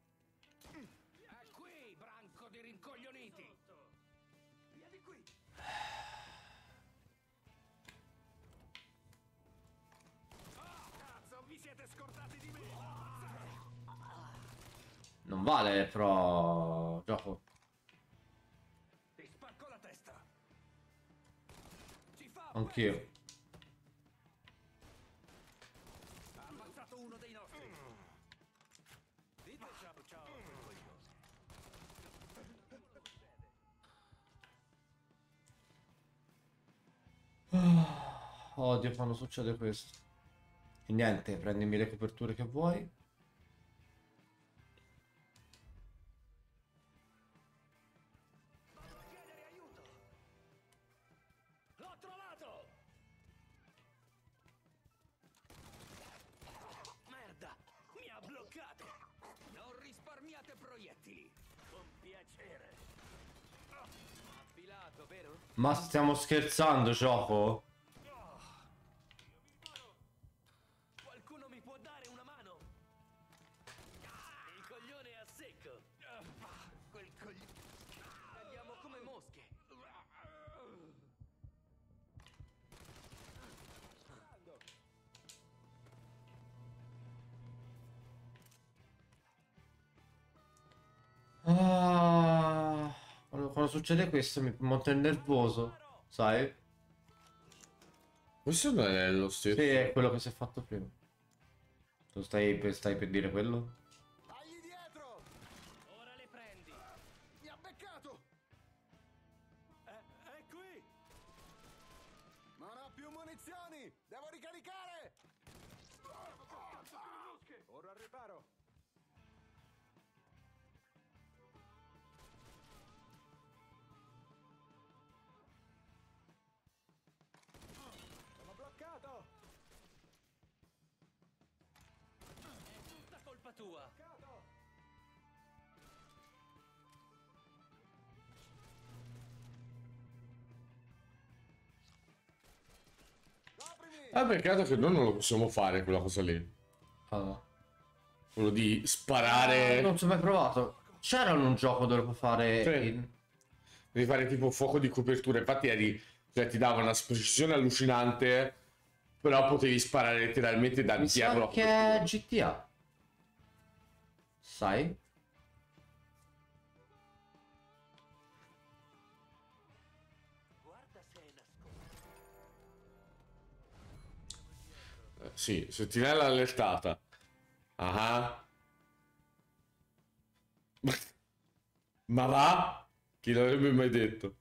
[SPEAKER 2] non vale, però gioco.
[SPEAKER 9] Ti spacco la testa.
[SPEAKER 2] Anch'io.
[SPEAKER 9] Ha ammazzato uno dei nostri. Dite ciao ciao.
[SPEAKER 2] Odio quando succede questo. E niente, prendimi le coperture che vuoi.
[SPEAKER 9] L'ho trovato! Merda! Mi ha bloccato! Non risparmiate proiettili! Con piacere! Affilato, vero?
[SPEAKER 2] Ma stiamo scherzando, gioco?
[SPEAKER 9] Qualcuno mi può dare una mano? Il coglione è a secco! Quel coglione... Andiamo come mosche!
[SPEAKER 2] Quando succede questo mi monta il nervoso, sai?
[SPEAKER 1] Questo non è lo stesso.
[SPEAKER 2] Sì, è quello che si è fatto prima. Tu stai per dire quello?
[SPEAKER 4] Fagli dietro!
[SPEAKER 12] Ora le prendi.
[SPEAKER 4] Mi ha beccato!
[SPEAKER 9] È qui!
[SPEAKER 4] Non ho più munizioni! Devo ricaricare!
[SPEAKER 13] Ora al riparo. Sono bloccato!
[SPEAKER 12] È tutta colpa tua.
[SPEAKER 1] Ah, peccato che noi non lo possiamo fare quella cosa lì.
[SPEAKER 2] Ah.
[SPEAKER 1] Quello di sparare.
[SPEAKER 2] Non ci ho mai provato. C'era un gioco dove lo può fare.
[SPEAKER 1] Sì. Devi fare tipo fuoco di copertura. Infatti cioè, ti dava una precisione allucinante. Però potevi sparare letteralmente da
[SPEAKER 2] Mi sa
[SPEAKER 1] dietro.
[SPEAKER 2] che è GTA. Sai?
[SPEAKER 3] Guarda se è nascosto.
[SPEAKER 1] Sì, sentinella allertata. Ah. Ma va? Chi l'avrebbe mai detto?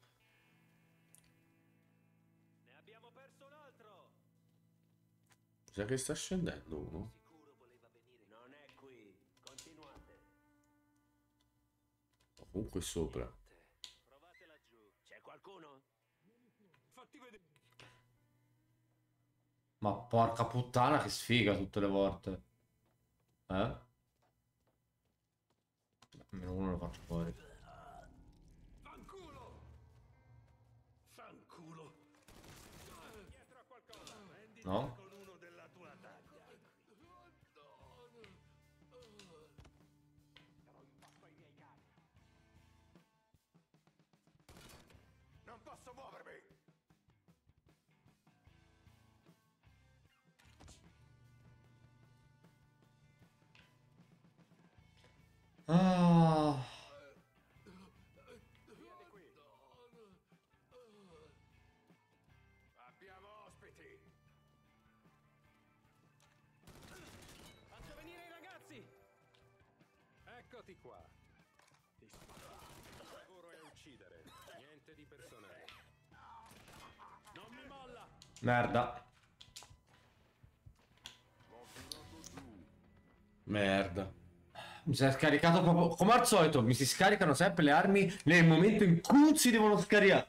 [SPEAKER 12] Ne abbiamo perso un altro.
[SPEAKER 1] Sa che sta scendendo uno.
[SPEAKER 3] Sicuro voleva venire. Non è qui. Continuate.
[SPEAKER 1] Comunque sopra.
[SPEAKER 3] Provate laggiù. C'è qualcuno?
[SPEAKER 9] Fatti vedere.
[SPEAKER 2] Ma porca puttana che sfiga tutte le volte. Almeno uno lo faccio fuori.
[SPEAKER 8] Fanculo! Fanculo! Dietro a qualcosa. Prendi
[SPEAKER 2] No?
[SPEAKER 8] con uno della tua taglia.
[SPEAKER 4] Non posso muovermi!
[SPEAKER 2] Ah.
[SPEAKER 10] Abbiamo ospiti.
[SPEAKER 12] Faccio venire i ragazzi.
[SPEAKER 14] Eccoti qua. Ti sparo. Il lavoro è uccidere, niente di personale.
[SPEAKER 12] Non mi molla.
[SPEAKER 2] Merda.
[SPEAKER 1] Merda.
[SPEAKER 2] Mi si è scaricato proprio. Come al solito, mi si scaricano sempre le armi nel momento in cui si devono scaricare.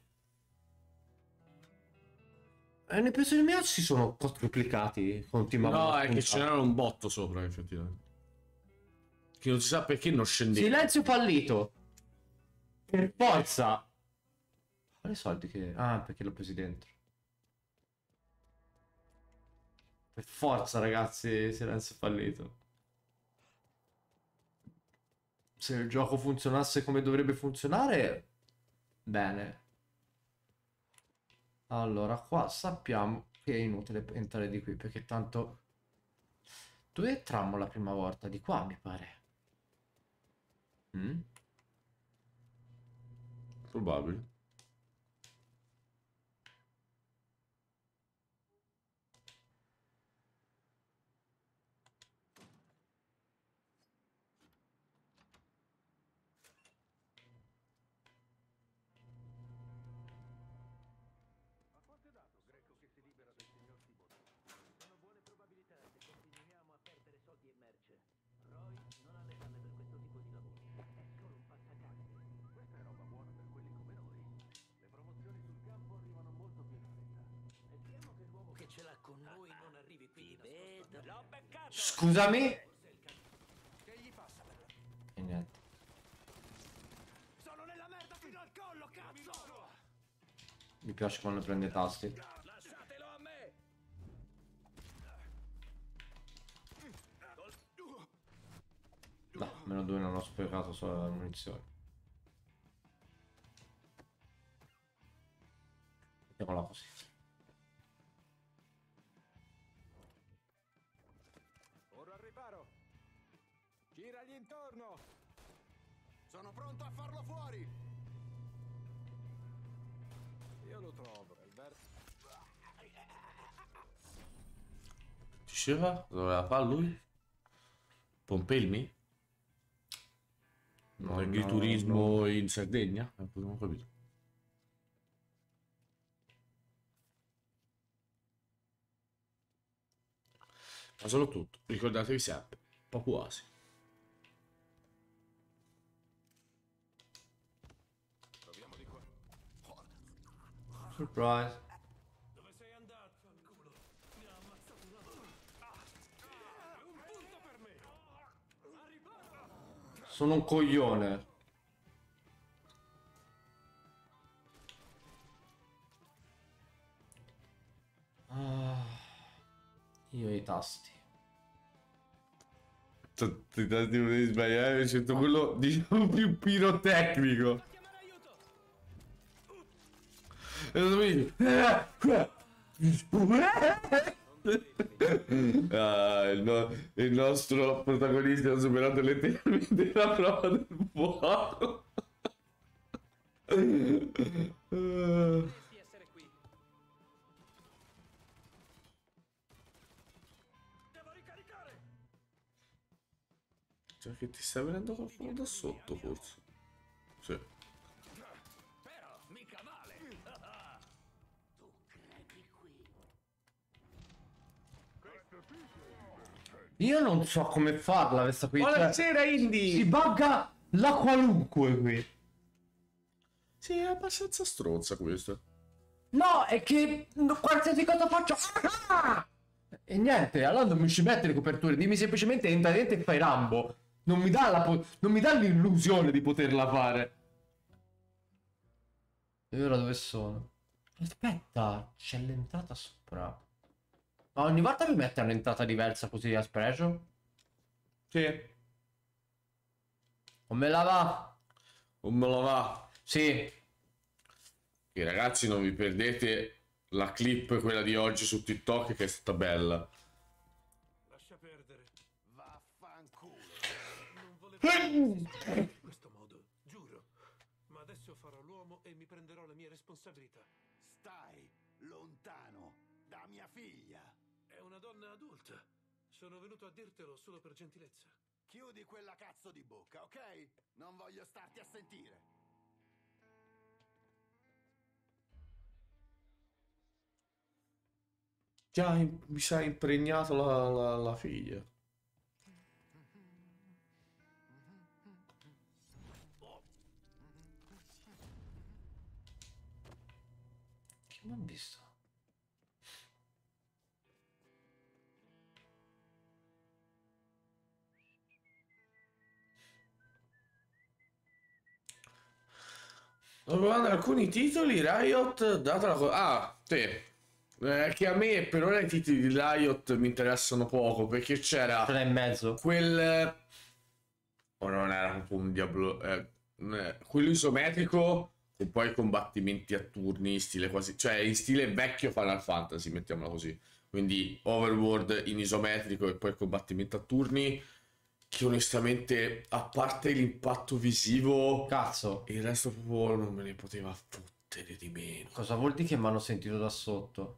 [SPEAKER 2] E nei presi miei si sono quadruplicati continuamente.
[SPEAKER 1] No, è che ce n'erano un botto sopra, effettivamente. Che non si sa perché non scendeva.
[SPEAKER 2] Silenzio fallito. Per forza. Quali soldi che. Ah, perché l'ho presi dentro. Per forza, ragazzi, silenzio fallito. Se il gioco funzionasse come dovrebbe funzionare, bene. Allora, qua sappiamo che è inutile entrare di qui, perché tanto... Dove entrammo la prima volta? Di qua, mi pare.
[SPEAKER 1] Probabile.
[SPEAKER 3] Roy non ha le palle per questo tipo di lavoro. È solo un passacarte. Questa è roba buona per quelli come noi. Le promozioni sul campo arrivano molto più in fretta. Speriamo che l'uomo che ce l'ha con noi non arrivi qui. Vedo. L'ho beccato.
[SPEAKER 2] Scusami?
[SPEAKER 9] Che gli passa per
[SPEAKER 2] E niente.
[SPEAKER 9] Sono nella merda fino al collo, cazzo!
[SPEAKER 2] Mi piace quando prende i tasti.
[SPEAKER 9] Lasciatelo a me!
[SPEAKER 2] No, meno 2 non ho sprecato solo la munizione. Mettiamola così.
[SPEAKER 13] Ora al riparo. Giragli intorno.
[SPEAKER 4] Sono pronto a farlo fuori!
[SPEAKER 13] Io lo trovo. Il
[SPEAKER 1] diceva? Doveva fare lui? Pompelmi?
[SPEAKER 2] No,
[SPEAKER 1] Agriturismo in Sardegna? Non ho capito. Ma soprattutto, ricordatevi sempre, Papuasi.
[SPEAKER 2] Surprise.
[SPEAKER 8] Dove sei andato? Fanculo. Mi ha ammazzato una volta. Un punto per me.
[SPEAKER 2] Sono un coglione. Io i tasti.
[SPEAKER 1] Tutti i tasti potevi sbagliare, scelto quello diciamo più pirotecnico. Il nostro protagonista ha superato letteralmente la prova del fuoco. Cioè che ti stai venendo qualcuno da sotto forse. Sì.
[SPEAKER 3] Però mica male. Tu credi qui?
[SPEAKER 2] Io non so come farla questa qui.
[SPEAKER 1] Buonasera Indy!
[SPEAKER 2] Si bugga la qualunque qui.
[SPEAKER 1] Sì, è abbastanza stronza questa.
[SPEAKER 2] No, è che qualsiasi cosa faccio. E niente, allora non mi ci mette le coperture. Dimmi semplicemente entra dentro e fai Rambo. Non mi dà l'illusione di poterla fare. E ora dove sono? Aspetta, c'è l'entrata sopra. Ma ogni volta mi mette un'entrata diversa così a spregio?
[SPEAKER 1] Sì.
[SPEAKER 2] O me la va?
[SPEAKER 1] O me la va?
[SPEAKER 2] Sì.
[SPEAKER 1] E ragazzi, non vi perdete la clip, quella di oggi su TikTok, che è stata bella.
[SPEAKER 8] Lascia perdere. Vaffanculo. Non volevo in questo modo, giuro. Ma adesso farò l'uomo e mi prenderò le mie responsabilità.
[SPEAKER 4] Stai lontano da mia figlia.
[SPEAKER 8] È una donna adulta. Sono venuto a dirtelo solo per gentilezza.
[SPEAKER 4] Chiudi quella cazzo di bocca, ok? Non voglio starti a sentire.
[SPEAKER 1] Già mi sa impregnato la figlia.
[SPEAKER 2] Che mi hanno visto?
[SPEAKER 1] Sto provando alcuni titoli, Riot, data la cosa. Ah, sì. Che a me per ora i titoli di Riot mi interessano poco, perché c'era
[SPEAKER 2] in mezzo
[SPEAKER 1] quel o non era proprio un Diablo, quello isometrico con poi combattimenti a turni in stile quasi, cioè in stile vecchio Final Fantasy, mettiamola così, quindi Overworld in isometrico e poi combattimento a turni, che onestamente, a parte l'impatto visivo,
[SPEAKER 2] cazzo,
[SPEAKER 1] il resto proprio non me ne poteva fottere di meno.
[SPEAKER 2] Cosa vuol dire che mi hanno sentito da sotto?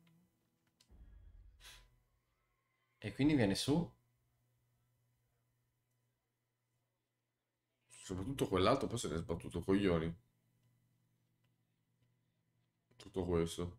[SPEAKER 2] E quindi viene su?
[SPEAKER 1] Soprattutto quell'altro poi se ne è sbattuto coglioni. Tutto questo.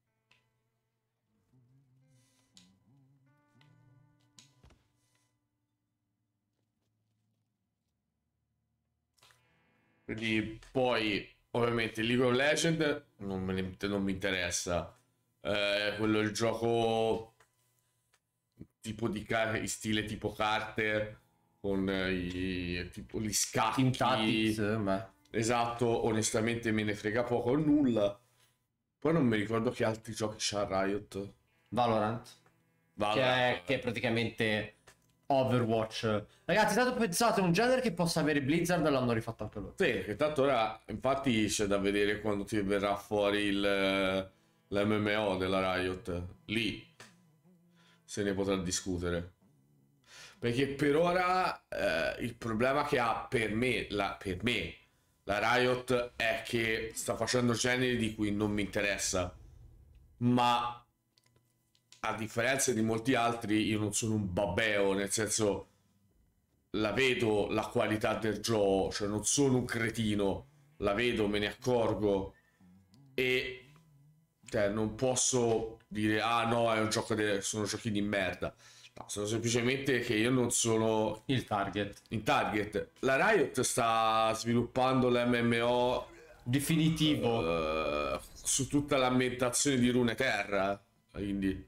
[SPEAKER 1] Quindi poi ovviamente League of Legends non mi interessa. Quello è il gioco tipo di stile tipo carte con tipo gli scacchi.
[SPEAKER 2] Team Tactics,
[SPEAKER 1] esatto, onestamente me ne frega poco o nulla. Poi non mi ricordo che altri giochi c'ha Riot.
[SPEAKER 2] Valorant. Che è praticamente Overwatch. Ragazzi, è stato pensato in un genere che possa avere Blizzard e l'hanno rifatto anche loro.
[SPEAKER 1] Sì, che tanto ora infatti c'è da vedere quando ti verrà fuori l'MMO della Riot. Lì se ne potrà discutere. Perché per ora il problema che ha per me la Riot è che sta facendo generi di cui non mi interessa. Ma a differenza di molti altri, io non sono un babbeo, nel senso, la vedo la qualità del gioco, cioè non sono un cretino, la vedo, me ne accorgo e cioè, non posso dire ah no, è un gioco sono giochi di merda. No, sono semplicemente che io non sono
[SPEAKER 2] il target.
[SPEAKER 1] In target. La Riot sta sviluppando l'MMO
[SPEAKER 2] definitivo
[SPEAKER 1] su tutta l'ambientazione di Runeterra, quindi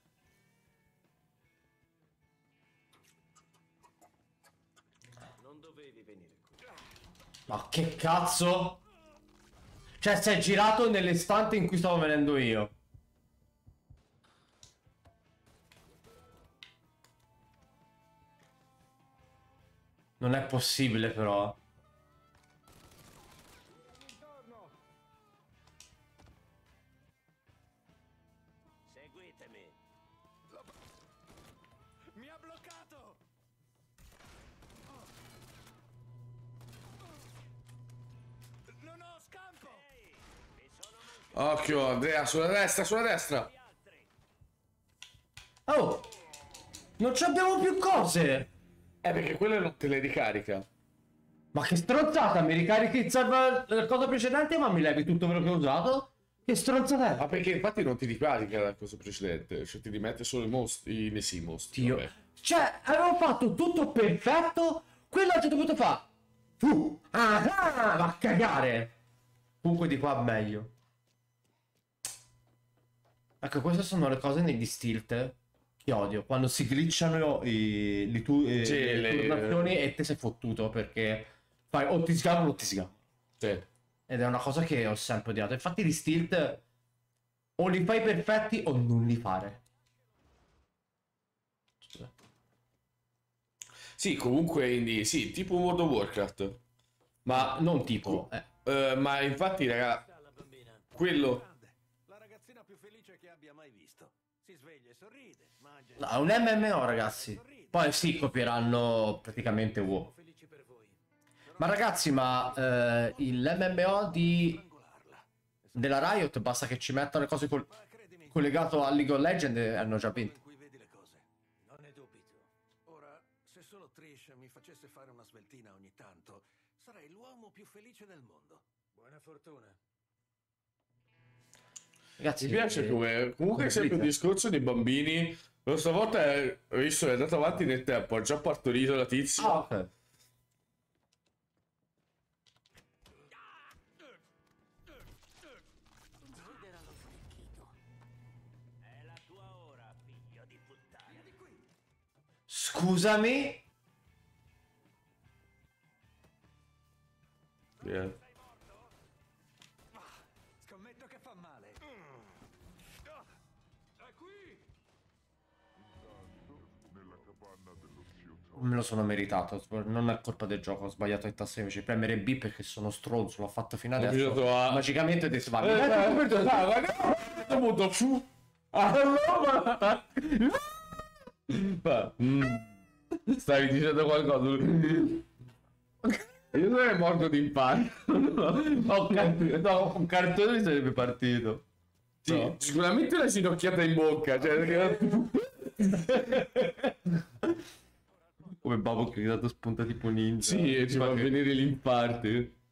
[SPEAKER 12] Non dovevi venire qui.
[SPEAKER 2] ma che cazzo? Cioè si è girato nell'istante in cui stavo venendo io. Non è possibile però.
[SPEAKER 12] Seguitemi.
[SPEAKER 13] Mi ha bloccato! Non ho scampo!
[SPEAKER 1] occhio Andrea, sulla destra, sulla destra.
[SPEAKER 2] Oh! Non ci abbiamo più cose!
[SPEAKER 1] Perché quelle non te le ricarica.
[SPEAKER 2] Ma che stronzata! Mi ricarichi il server la cosa precedente ma mi levi tutto quello che ho usato? Che stronzata è?
[SPEAKER 1] Ma perché infatti non ti ricarica la cosa precedente, cioè ti rimette solo i mostri, i mostri.
[SPEAKER 2] Dio.
[SPEAKER 1] Vabbè.
[SPEAKER 2] Cioè, avevo fatto tutto perfetto, quello ho dovuto fare. Ah, va a cagare. Comunque di qua meglio. Ecco, queste sono le cose negli stilt che odio. Quando si glitchano le turnazioni e te sei fottuto perché fai o ti sgamo o ti sgamo.
[SPEAKER 1] Sì.
[SPEAKER 2] Ed è una cosa che ho sempre odiato. Infatti gli stilt o li fai perfetti o non li fare.
[SPEAKER 1] Sì, comunque indie, sì, tipo World of Warcraft. Ma
[SPEAKER 2] non tipo.
[SPEAKER 1] Ma infatti, raga, quello
[SPEAKER 9] La ragazzina più felice che abbia mai visto. Si sveglia e sorride, mangia.
[SPEAKER 2] No, è un MMO, ragazzi. Poi sì, copieranno praticamente WoW. Ma ragazzi, ma l'MMO della Riot basta che ci mettano le cose collegato a League of Legends e hanno già vinto.
[SPEAKER 9] Non ne dubito. Ora, se solo Trish mi facesse fare una sveltina ogni tanto, sarei l'uomo più felice del mondo. Buona fortuna.
[SPEAKER 2] Ragazzi,
[SPEAKER 1] mi piace comunque è sempre il discorso dei bambini. Questa volta ho visto è andato avanti nel tempo, ha già partorito la tizia.
[SPEAKER 2] Ah, ok.
[SPEAKER 12] Consideralo freccito. È la tua ora, figlio di puttana. Di qui.
[SPEAKER 2] Scusami?
[SPEAKER 1] Yeah.
[SPEAKER 13] Scommetto che fa male.
[SPEAKER 8] È qui.
[SPEAKER 2] Me lo sono meritato. Non è colpa del gioco. Ho sbagliato il tasto invece premere B perché sono stronzo. L'ho fatto fino adesso. Magicamente adesso va.
[SPEAKER 1] Stavi dicendo qualcosa? Io sarei morto di infarto.
[SPEAKER 2] No, un cartone mi sarebbe partito.
[SPEAKER 1] Sì, no. Sicuramente una sinocchiata in bocca. Cioè...
[SPEAKER 2] Come Babbo che è dato spunta tipo ninja.
[SPEAKER 1] Sì, e ci fa venire l'infarto.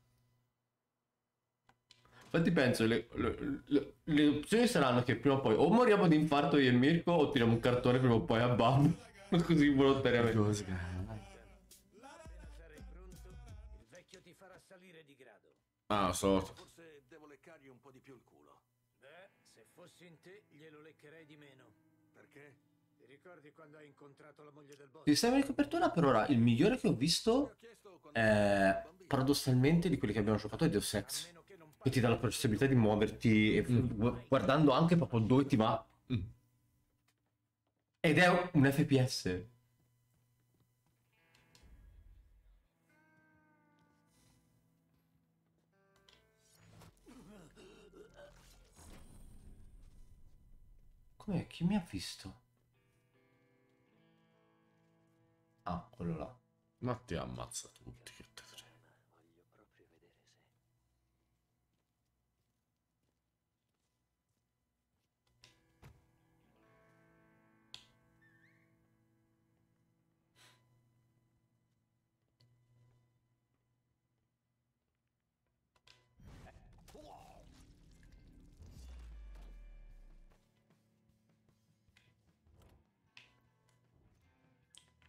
[SPEAKER 2] Infatti penso le opzioni saranno che prima o poi o moriamo di infarto io e Mirko o tiriamo un cartone prima o poi a Babbo. Così volontariamente.
[SPEAKER 1] Ah, so.
[SPEAKER 9] Forse devo leccargli un po' di più il culo.
[SPEAKER 12] Beh, se fossi in te, glielo leccherei di meno.
[SPEAKER 9] Perché?
[SPEAKER 12] Ti ricordi quando hai incontrato la moglie del boss?
[SPEAKER 2] Il sistema di copertura per ora il migliore che ho visto è paradossalmente di quelli che abbiamo giocato è Deus Ex, che ti dà la possibilità di muoverti e guardando anche proprio dove ti va. Ed è un FPS. Com'è? Chi mi ha visto? Ah, quello là.
[SPEAKER 1] Ma ti ammazza tutti, che te frega.
[SPEAKER 12] Voglio proprio vedere se...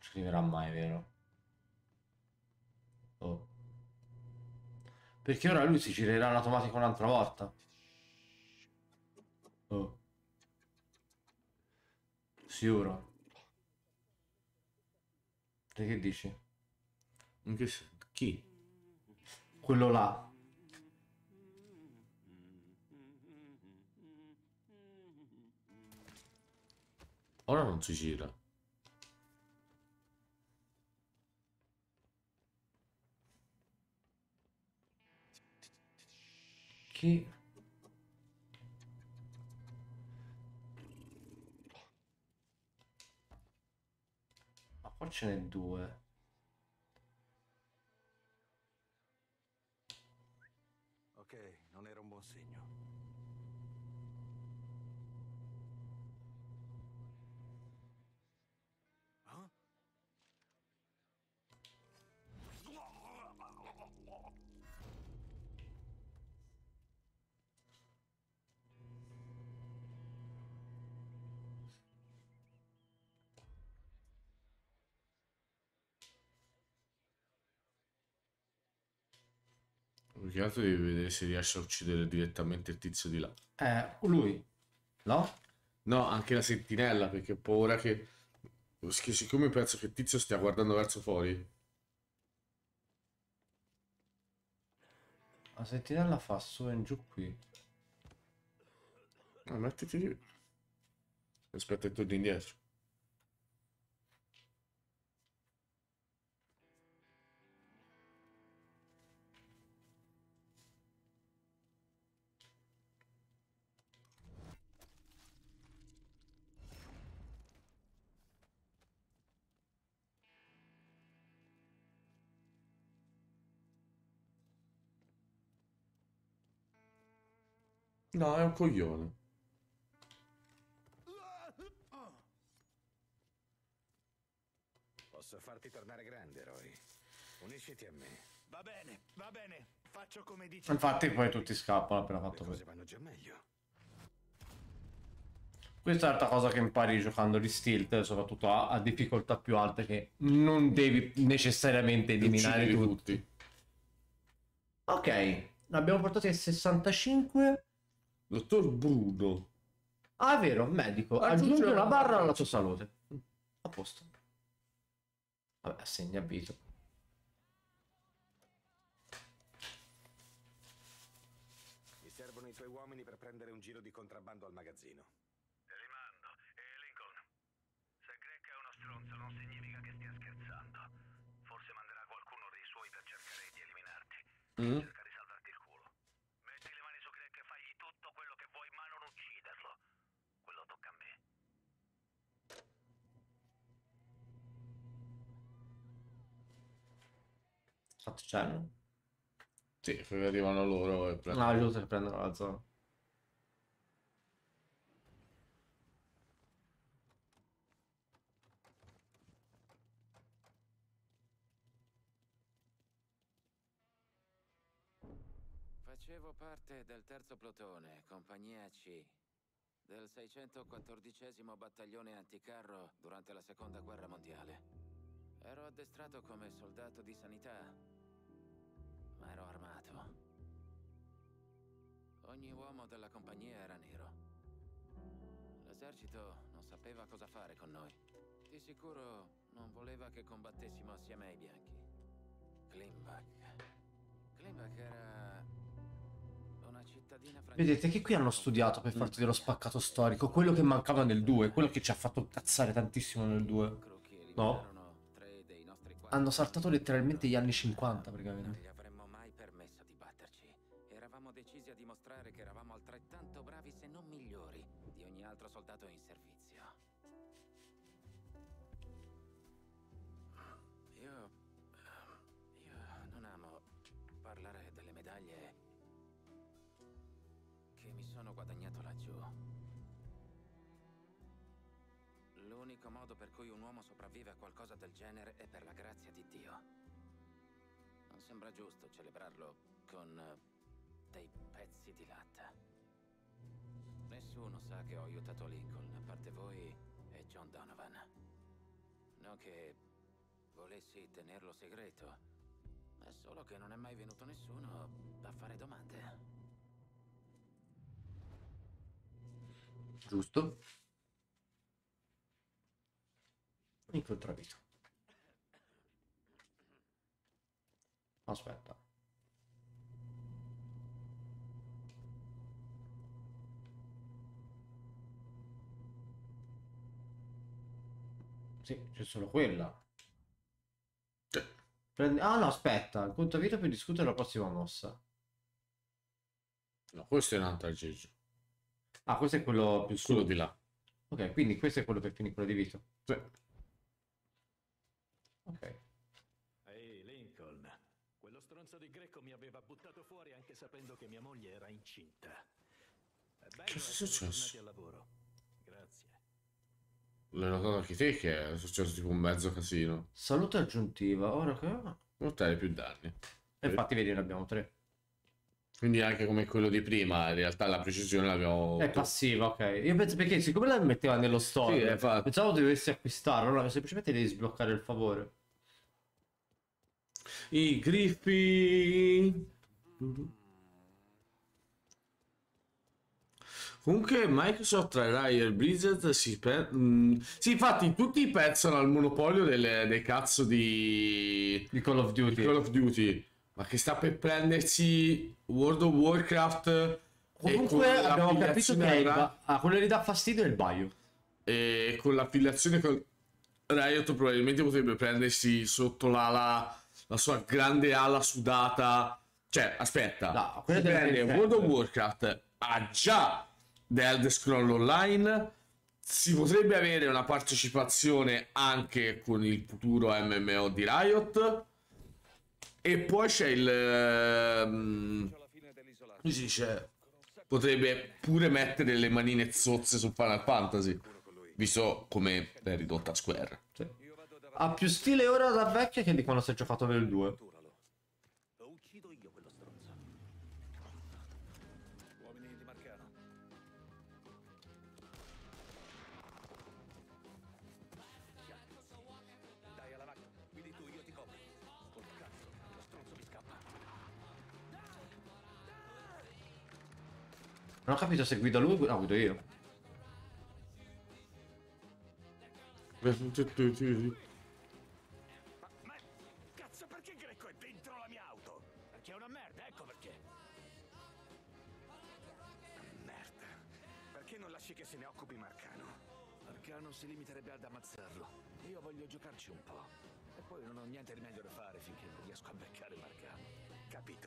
[SPEAKER 2] arriverà mai, vero? Oh. Perché ora lui si girerà in automatico un'altra volta. Oh. Sicuro. Te che dici?
[SPEAKER 1] Chi?
[SPEAKER 2] Quello là.
[SPEAKER 1] Ora non si gira.
[SPEAKER 2] Chi? Ma qua ce n'è due.
[SPEAKER 9] Ok, non era un buon segno.
[SPEAKER 1] Più che altro devi vedere se riesce a uccidere direttamente il tizio di là.
[SPEAKER 2] Lui. No?
[SPEAKER 1] No, anche la sentinella, perché ho paura che siccome penso che il tizio stia guardando verso fuori.
[SPEAKER 2] La sentinella fa su e giù qui.
[SPEAKER 1] Mettiti lì. Aspetta e torni indietro. No, è un coglione.
[SPEAKER 10] Posso farti tornare grande, Roy. Unisciti a me.
[SPEAKER 3] Va bene, faccio come dici.
[SPEAKER 2] Infatti poi tutti scappano appena fatto
[SPEAKER 10] Le cose
[SPEAKER 2] questo.
[SPEAKER 10] vanno già meglio.
[SPEAKER 2] Questa è un'altra cosa che impari giocando di Stilt, soprattutto a difficoltà più alte, che non devi necessariamente eliminare
[SPEAKER 1] Uccidili
[SPEAKER 2] tutti. Ok, abbiamo portato a 65.
[SPEAKER 1] Dottor Bruno.
[SPEAKER 2] Ah, è vero, medico. Aggiungi una barra alla tua salute. A posto. Vabbè, assegna abito.
[SPEAKER 10] Mi servono i tuoi uomini per prendere un giro di contrabbando al magazzino.
[SPEAKER 3] Te li mando. E Lincoln, se Greg è uno stronzo non significa che stia scherzando. Forse manderà qualcuno dei suoi per cercare di eliminarti. Cerca di salvarti il culo. Metti le mani su Greg e fagli tutto quello che vuoi, ma non ucciderlo. Quello tocca a me.
[SPEAKER 2] Fatto cenno.
[SPEAKER 1] Sì, poi arrivano loro e prendono.
[SPEAKER 2] Ah, giusto che prendono la zona.
[SPEAKER 6] Facevo parte del terzo plotone, compagnia C, del 614° battaglione anticarro durante la seconda guerra mondiale. Ero addestrato come soldato di sanità, ma ero armato. Ogni uomo della compagnia era nero. L'esercito non sapeva cosa fare con noi. Di sicuro non voleva che combattessimo assieme ai bianchi. Klimbak era una cittadina francese.
[SPEAKER 2] Vedete che qui hanno studiato per farti dello spaccato storico, quello che mancava nel 2, quello che ci ha fatto cazzare tantissimo nel 2. No? Hanno saltato letteralmente gli anni 50 praticamente.
[SPEAKER 6] Non gli avremmo mai permesso di batterci. Eravamo decisi a dimostrare che eravamo altrettanto bravi, se non migliori, di ogni altro soldato in servizio. Io non amo parlare delle medaglie che mi sono guadagnato laggiù. L'unico modo per cui un uomo sopravvive a qualcosa del genere è per la grazia di Dio. Non sembra giusto celebrarlo con dei pezzi di latta. Nessuno sa che ho aiutato Lincoln, a parte voi e John Donovan. Non che
[SPEAKER 15] volessi tenerlo segreto. È solo che non è mai venuto nessuno a fare domande.
[SPEAKER 2] Giusto. Incontravito. Aspetta. Sì, c'è solo quella. Ah no, aspetta, il conto vita per discutere la prossima mossa.
[SPEAKER 1] No, questo è un altro aggeggio.
[SPEAKER 2] Ah, questo è quello più
[SPEAKER 1] Quello di là.
[SPEAKER 2] Ok, quindi questo è quello per finire quello di Vito.
[SPEAKER 1] Sì.
[SPEAKER 2] Ok.
[SPEAKER 3] Ehi, Lincoln. Quello stronzo di Greco mi aveva buttato fuori anche sapendo che mia moglie era incinta. È bello
[SPEAKER 1] Che è
[SPEAKER 3] essere
[SPEAKER 1] successo?
[SPEAKER 3] tornati al lavoro. Grazie.
[SPEAKER 1] L'hai notato anche te che è successo tipo un mezzo casino.
[SPEAKER 2] Salute aggiuntiva, ora che...
[SPEAKER 1] Portare più danni.
[SPEAKER 2] E infatti vedi, ne abbiamo 3.
[SPEAKER 1] Quindi anche come quello di prima, in realtà la precisione l'abbiamo...
[SPEAKER 2] È passiva, ok. Io penso perché siccome la metteva nello store,
[SPEAKER 1] Sì, infatti.
[SPEAKER 2] pensavo dovessi acquistarlo, allora semplicemente devi sbloccare il favore.
[SPEAKER 1] I griffi... Comunque Microsoft tra Rare e Blizzard sì, infatti tutti pensano al monopolio dei cazzo di
[SPEAKER 2] Call of Duty.
[SPEAKER 1] di Call of Duty, ma che sta per prendersi World of Warcraft.
[SPEAKER 2] Comunque abbiamo capito che quello che gli dà fastidio è il Baio.
[SPEAKER 1] E con l'affiliazione con Riot probabilmente potrebbe prendersi sotto la sua grande ala sudata. Cioè, aspetta,
[SPEAKER 2] No,
[SPEAKER 1] si
[SPEAKER 2] quella deve
[SPEAKER 1] prende
[SPEAKER 2] essere
[SPEAKER 1] World of
[SPEAKER 2] sempre.
[SPEAKER 1] Warcraft, ha già The Elder Scrolls Online, si potrebbe avere una partecipazione anche con il futuro MMO di Riot, e poi c'è come si dice, potrebbe pure mettere le manine zozze su Final Fantasy, visto come è ridotta Square.
[SPEAKER 2] Sì. Ha più stile ora da vecchia che di quando si è giocato nel 2.
[SPEAKER 9] Lo uccido io quello stronzo. Uomini di Marcano. Dai alla macchina, guidi tu, io ti copro. Col cazzo, lo stronzo mi scappa.
[SPEAKER 2] Non ho capito se guida lui o guido io.
[SPEAKER 3] Ma cazzo, perché Greco è dentro la mia auto? Perché è una merda, ecco perché.
[SPEAKER 10] Merda. Perché non lasci che se ne occupi Marcano?
[SPEAKER 9] Marcano si limiterebbe ad ammazzarlo. Io voglio giocarci un po'. E poi non ho niente di meglio da fare finché non riesco a beccare Marcano.
[SPEAKER 10] Capito.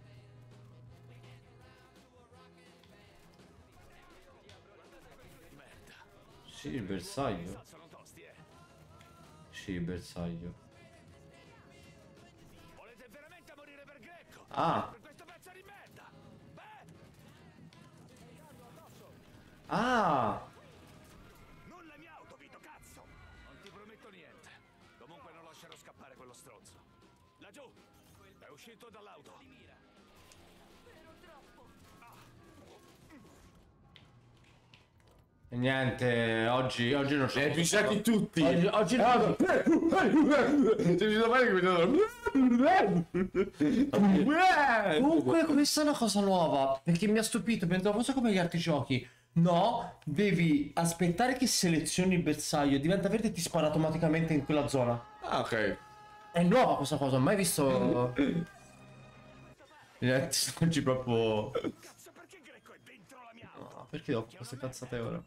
[SPEAKER 9] Merda.
[SPEAKER 2] Sì, il bersaglio.
[SPEAKER 9] Sono tosti,
[SPEAKER 2] Sì, il bersaglio.
[SPEAKER 9] Volete veramente morire per Greco?
[SPEAKER 2] Ah.
[SPEAKER 9] Per questo pezzo di merda?
[SPEAKER 2] Ah!
[SPEAKER 9] Non la mia auto, Vito, cazzo! Non ti prometto niente. Comunque non lascerò scappare quello stronzo. Laggiù! È uscito dall'auto.
[SPEAKER 2] E niente, oggi non c'è.
[SPEAKER 1] Episodi tutti.
[SPEAKER 2] Oggi Comunque questa è una cosa nuova, perché mi ha stupito, pensavo fosse come gli altri giochi. No, devi aspettare che selezioni il bersaglio, diventa verde e ti spara automaticamente in quella zona.
[SPEAKER 1] Ah, ok.
[SPEAKER 2] È nuova questa cosa, ho mai visto. Oggi proprio.
[SPEAKER 9] Cazzo, perché Greco è dentro la mia auto?
[SPEAKER 2] No, perché ho queste cazzate ora?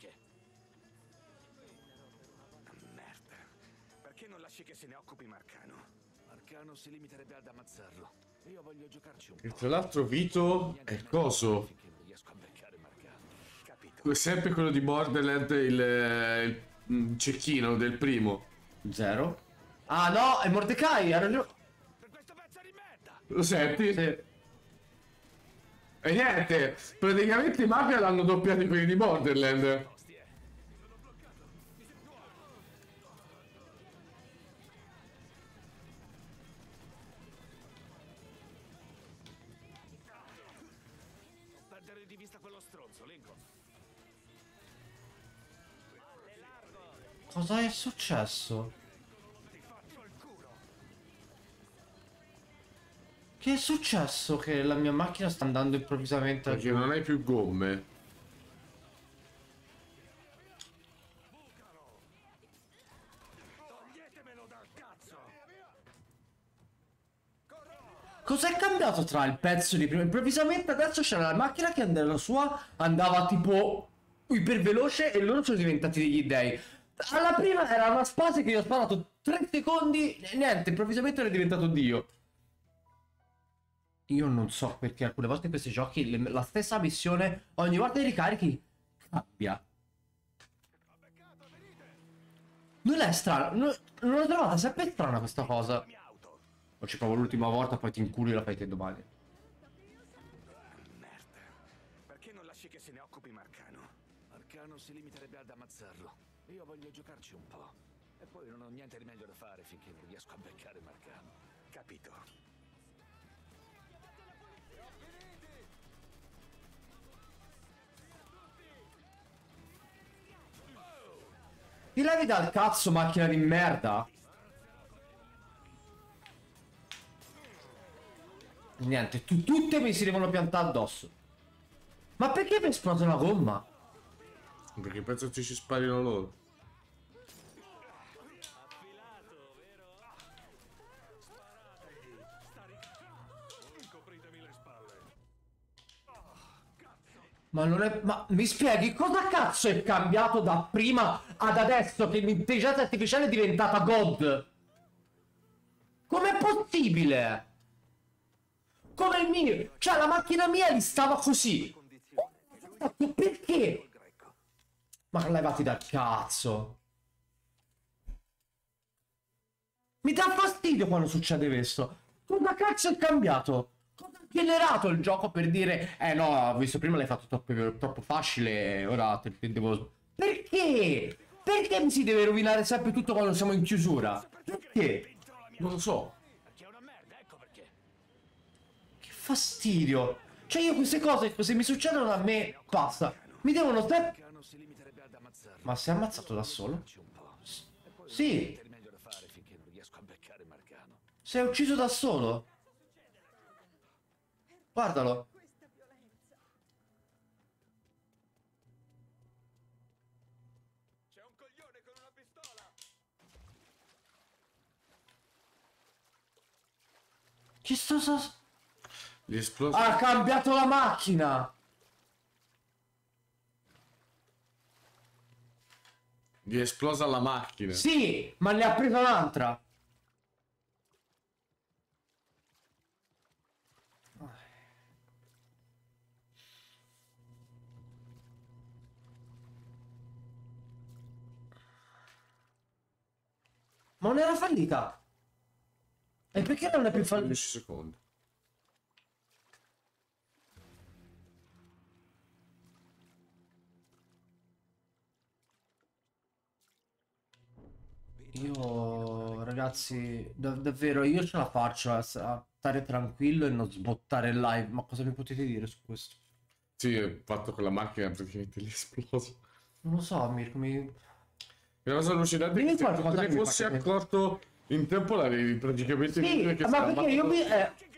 [SPEAKER 10] Merda. Perché non lasci che se ne occupi Marcano?
[SPEAKER 9] Marcano si limiterebbe ad ammazzarlo. Io voglio giocarci un
[SPEAKER 1] E
[SPEAKER 9] po'.
[SPEAKER 1] tra l'altro Vito è coso.
[SPEAKER 9] Finché non riesco a beccare Marcano.
[SPEAKER 10] Capito.
[SPEAKER 1] È sempre quello di Borderland, il cecchino del primo.
[SPEAKER 2] 0. Ah no, è Mordecai, ha ragione.
[SPEAKER 1] Lo senti?
[SPEAKER 2] Sì.
[SPEAKER 1] E niente, praticamente i mafia l'hanno doppiati quelli di Borderland.
[SPEAKER 9] Non perdere di vista quello stronzo, Lincoln.
[SPEAKER 2] Cosa è successo?
[SPEAKER 9] Ti faccio il culo.
[SPEAKER 2] Che è successo che la mia macchina sta andando improvvisamente?
[SPEAKER 1] Perché non hai più gomme.
[SPEAKER 2] Cos'è cambiato tra il pezzo di prima? Improvvisamente adesso c'era la macchina che andava sua, andava tipo iperveloce e loro sono diventati degli dei. Alla prima era una spazio che gli ho sparato 3 secondi e niente, improvvisamente era diventato Dio. Io non so perché alcune volte in questi giochi la stessa missione ogni volta che ricarichi cambia. Non è strano, non l'ho trovata sempre strana questa cosa. O ci provo l'ultima volta, poi ti inculi e la fai te domani.
[SPEAKER 10] Merda. Perché non lasci che se ne occupi Marcano?
[SPEAKER 6] Marcano si limiterebbe ad ammazzarlo. Io voglio giocarci un po'. E poi non ho niente di meglio da fare finché non riesco a beccare Marcano.
[SPEAKER 10] Capito.
[SPEAKER 2] Ti levi dal cazzo, macchina di merda. Niente, tutte mi si devono piantare addosso. Ma perché mi esplode una gomma?
[SPEAKER 1] Perché penso che ci sparino loro.
[SPEAKER 2] Ma non è... Ma mi spieghi cosa cazzo è cambiato da prima ad adesso che l'intelligenza artificiale è diventata God? Com'è possibile? Come il mio... Cioè la macchina mia gli stava così. Perché? Ma levati dal cazzo. Mi dà fastidio quando succede questo. Cosa cazzo è cambiato? Cosa ha generato il gioco per dire no, ho visto prima l'hai fatto troppo facile, ora te devo... Perché? Perché mi si deve rovinare sempre tutto quando siamo in chiusura? Perché? Non lo so. Che fastidio. Cioè io queste cose, se mi succedono a me, basta. Mi devono sempre... Ma si è ammazzato da solo? Sì. Si è ucciso da solo? Guardalo.
[SPEAKER 10] C'è un coglione con una pistola.
[SPEAKER 2] Chi sto...
[SPEAKER 1] Gli esplosi.
[SPEAKER 2] Ha cambiato la macchina!
[SPEAKER 1] Gli è esplosa la macchina.
[SPEAKER 2] Sì, ma ne ha presa un'altra. Ma non era fallita? E perché non è più fallita?
[SPEAKER 1] 10 secondi.
[SPEAKER 2] Io, ragazzi, davvero, io ce la faccio a stare tranquillo e non sbottare il live. Ma cosa mi potete dire su questo?
[SPEAKER 1] Sì, il fatto che la macchina praticamente gli è esplosa.
[SPEAKER 2] Non lo so, Mirko,
[SPEAKER 1] La cosa allucinante è che se tu te ne fossi accorto in tempo l'avevi praticamente
[SPEAKER 2] sì,
[SPEAKER 1] visto che
[SPEAKER 2] ma perché io mi...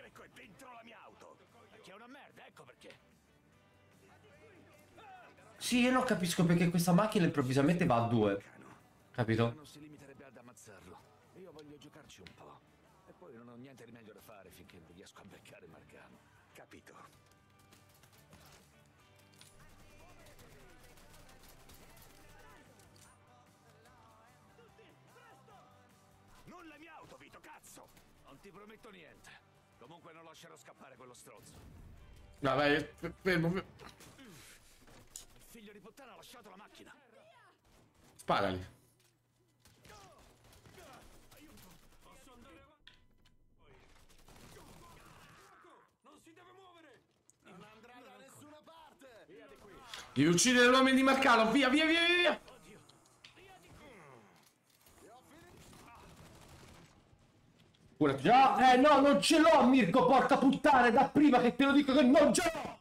[SPEAKER 2] Sì, io non capisco perché questa macchina improvvisamente va a 2. Capito?
[SPEAKER 6] Non si limiterebbe ad ammazzarlo. Io voglio giocarci un po'. E poi non ho niente di meglio da fare finché non riesco a beccare Marcano.
[SPEAKER 10] Capito.
[SPEAKER 6] Non la mia auto, Vito, cazzo! Non ti prometto niente. Comunque non lascerò scappare quello stronzo.
[SPEAKER 1] No, vai, fermo.
[SPEAKER 6] Il figlio di puttana ha lasciato la macchina.
[SPEAKER 1] Sparali.
[SPEAKER 8] Non si deve muovere!
[SPEAKER 4] Non andrà da nessuna parte! Via di qui!
[SPEAKER 1] Devi uccidere l'uomo di Marcano, via, via, via, via!
[SPEAKER 2] Già, no, non ce l'ho, Mirko, porca puttana, è da prima che te lo dico che non ce l'ho!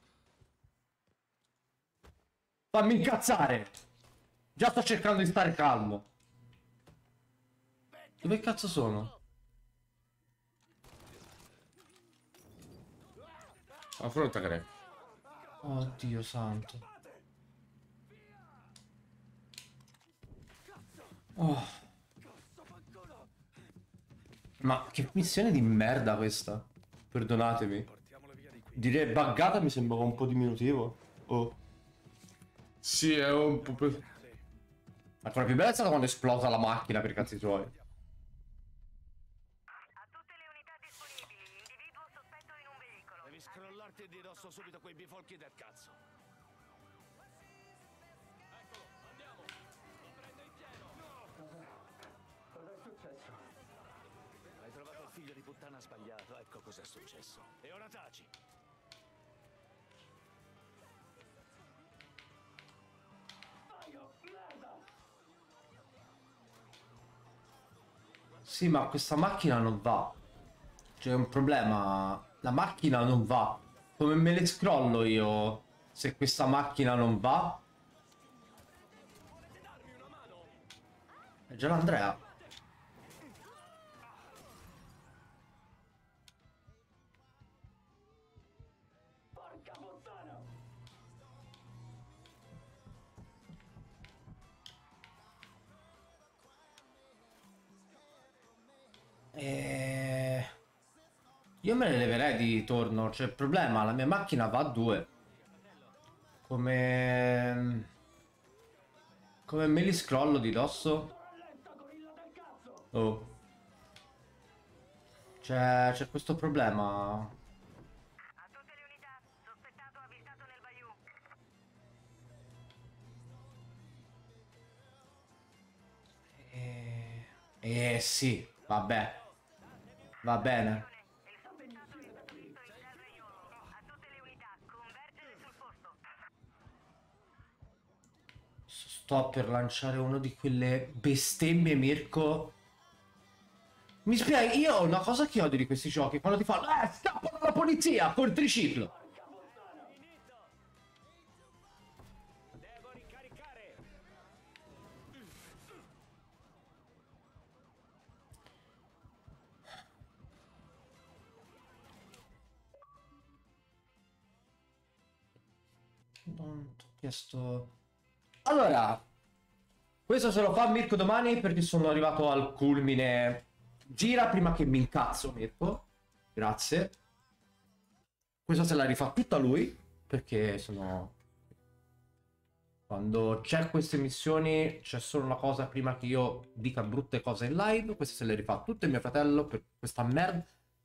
[SPEAKER 2] Fammi incazzare! Già sto cercando di stare calmo. Dove cazzo sono?
[SPEAKER 1] Affronta Greg.
[SPEAKER 2] Oddio santo. Oh. Ma che missione di merda questa. Perdonatemi. Direi buggata mi sembrava un po' diminutivo. Oh.
[SPEAKER 1] Sì, è un po' più...
[SPEAKER 2] Ancora più bella è stata quando è esplosa la macchina per i cazzi suoi.
[SPEAKER 6] Devi scrollarti di dosso subito quei bifolchi del cazzo. Eccolo, andiamo. Lo prende in pieno.
[SPEAKER 3] Cosa è successo?
[SPEAKER 6] Hai trovato il figlio di puttana sbagliato, ecco cos'è successo. E ora taci.
[SPEAKER 2] Sì, ma questa macchina non va. C'è un problema. La macchina non va. Come me le scrollo io se questa macchina non va? È già l'Andrea.
[SPEAKER 3] Porca puttana!
[SPEAKER 2] Io me le leverei di torno. C'è il problema, la mia macchina va a 2. Come me li scrollo di dosso? Oh. C'è questo problema. Sì, vabbè. Va bene. Sto per lanciare uno di quelle bestemmie, Mirko. Mi spieghi, io ho una cosa che odio di questi giochi, quando ti fanno scappa dalla polizia col triciclo.
[SPEAKER 3] Devo ricaricare.
[SPEAKER 2] Non ti ho chiesto... Allora, questo se lo fa Mirko domani perché sono arrivato al culmine. Gira prima che mi incazzo, Mirko. Grazie. Questa se la rifà tutta lui perché sono... Quando c'è queste missioni c'è solo una cosa prima che io dica brutte cose in live. Questa se le rifà tutte mio fratello per questa merda.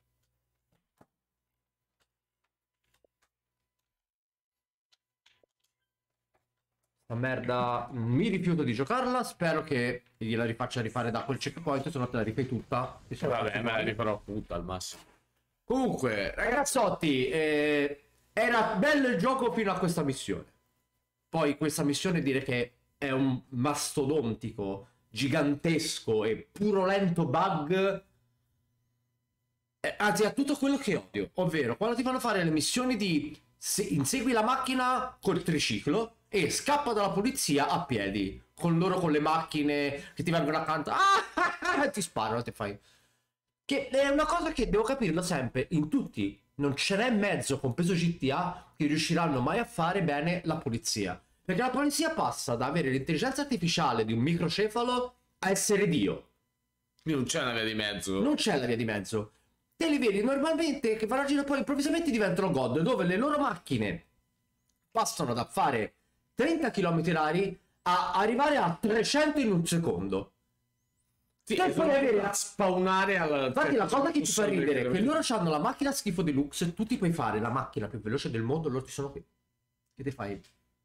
[SPEAKER 2] La merda, mi rifiuto di giocarla, spero che gliela rifaccia rifare da quel checkpoint, se no te la rifai tutta.
[SPEAKER 1] Vabbè, me la rifarò tutta al massimo.
[SPEAKER 2] Comunque, ragazzotti, era bello il gioco fino a questa missione. Poi questa missione dire che è un mastodontico, gigantesco e purulento bug. Anzi, ha tutto quello che odio, ovvero quando ti fanno fare le missioni di insegui la macchina col triciclo e scappa dalla polizia a piedi, con loro con le macchine che ti vengono accanto, ti sparano, ti fai. Che è una cosa che devo capirlo sempre in tutti. Non ce n'è mezzo, compreso GTA, che riusciranno mai a fare bene la polizia. Perché la polizia passa da avere l'intelligenza artificiale di un microcefalo a essere Dio.
[SPEAKER 1] Non c'è una via di mezzo.
[SPEAKER 2] Non c'è la via di mezzo. Te li vedi normalmente che vanno a giro e poi improvvisamente diventano God, dove le loro macchine passano da fare 30 km/h a arrivare a 300 in un secondo.
[SPEAKER 1] Sì, a spawnare alla...
[SPEAKER 2] Infatti la cosa che ci fa ridere è che loro hanno la macchina schifo deluxe, tu ti puoi fare la macchina più veloce del mondo, loro ti sono qui. Che te fai?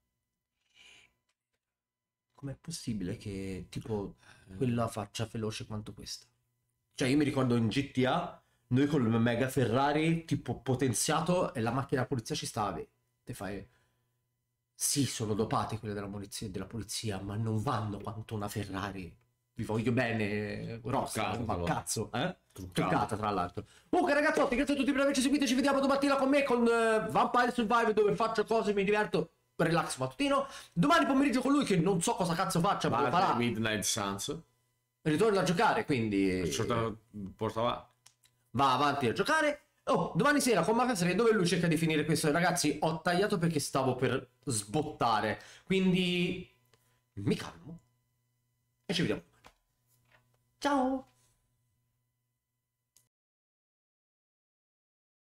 [SPEAKER 2] Com'è possibile che tipo quella faccia veloce quanto questa? Cioè io mi ricordo in GTA, noi con il mega Ferrari tipo potenziato e la macchina della polizia ci stava. Te fai... Sì, sono dopate quelle della polizia, ma non vanno quanto una Ferrari. Vi voglio bene, rossa, ma cazzo, truccata tra l'altro. Comunque ragazzotti, grazie a tutti per averci seguito, ci vediamo domattina con me con Vampire Survivor, dove faccio cose, mi diverto, relax mattutino. Domani pomeriggio con lui che non so cosa cazzo faccia, ma lo farà.
[SPEAKER 1] Midnight Suns.
[SPEAKER 2] Ritorna a giocare, quindi...
[SPEAKER 1] Porta va
[SPEAKER 2] avanti a giocare. Oh, domani sera con Mafia 3, dove lui cerca di finire questo. Ragazzi, ho tagliato perché stavo per sbottare. Quindi mi calmo. E ci vediamo. Ciao!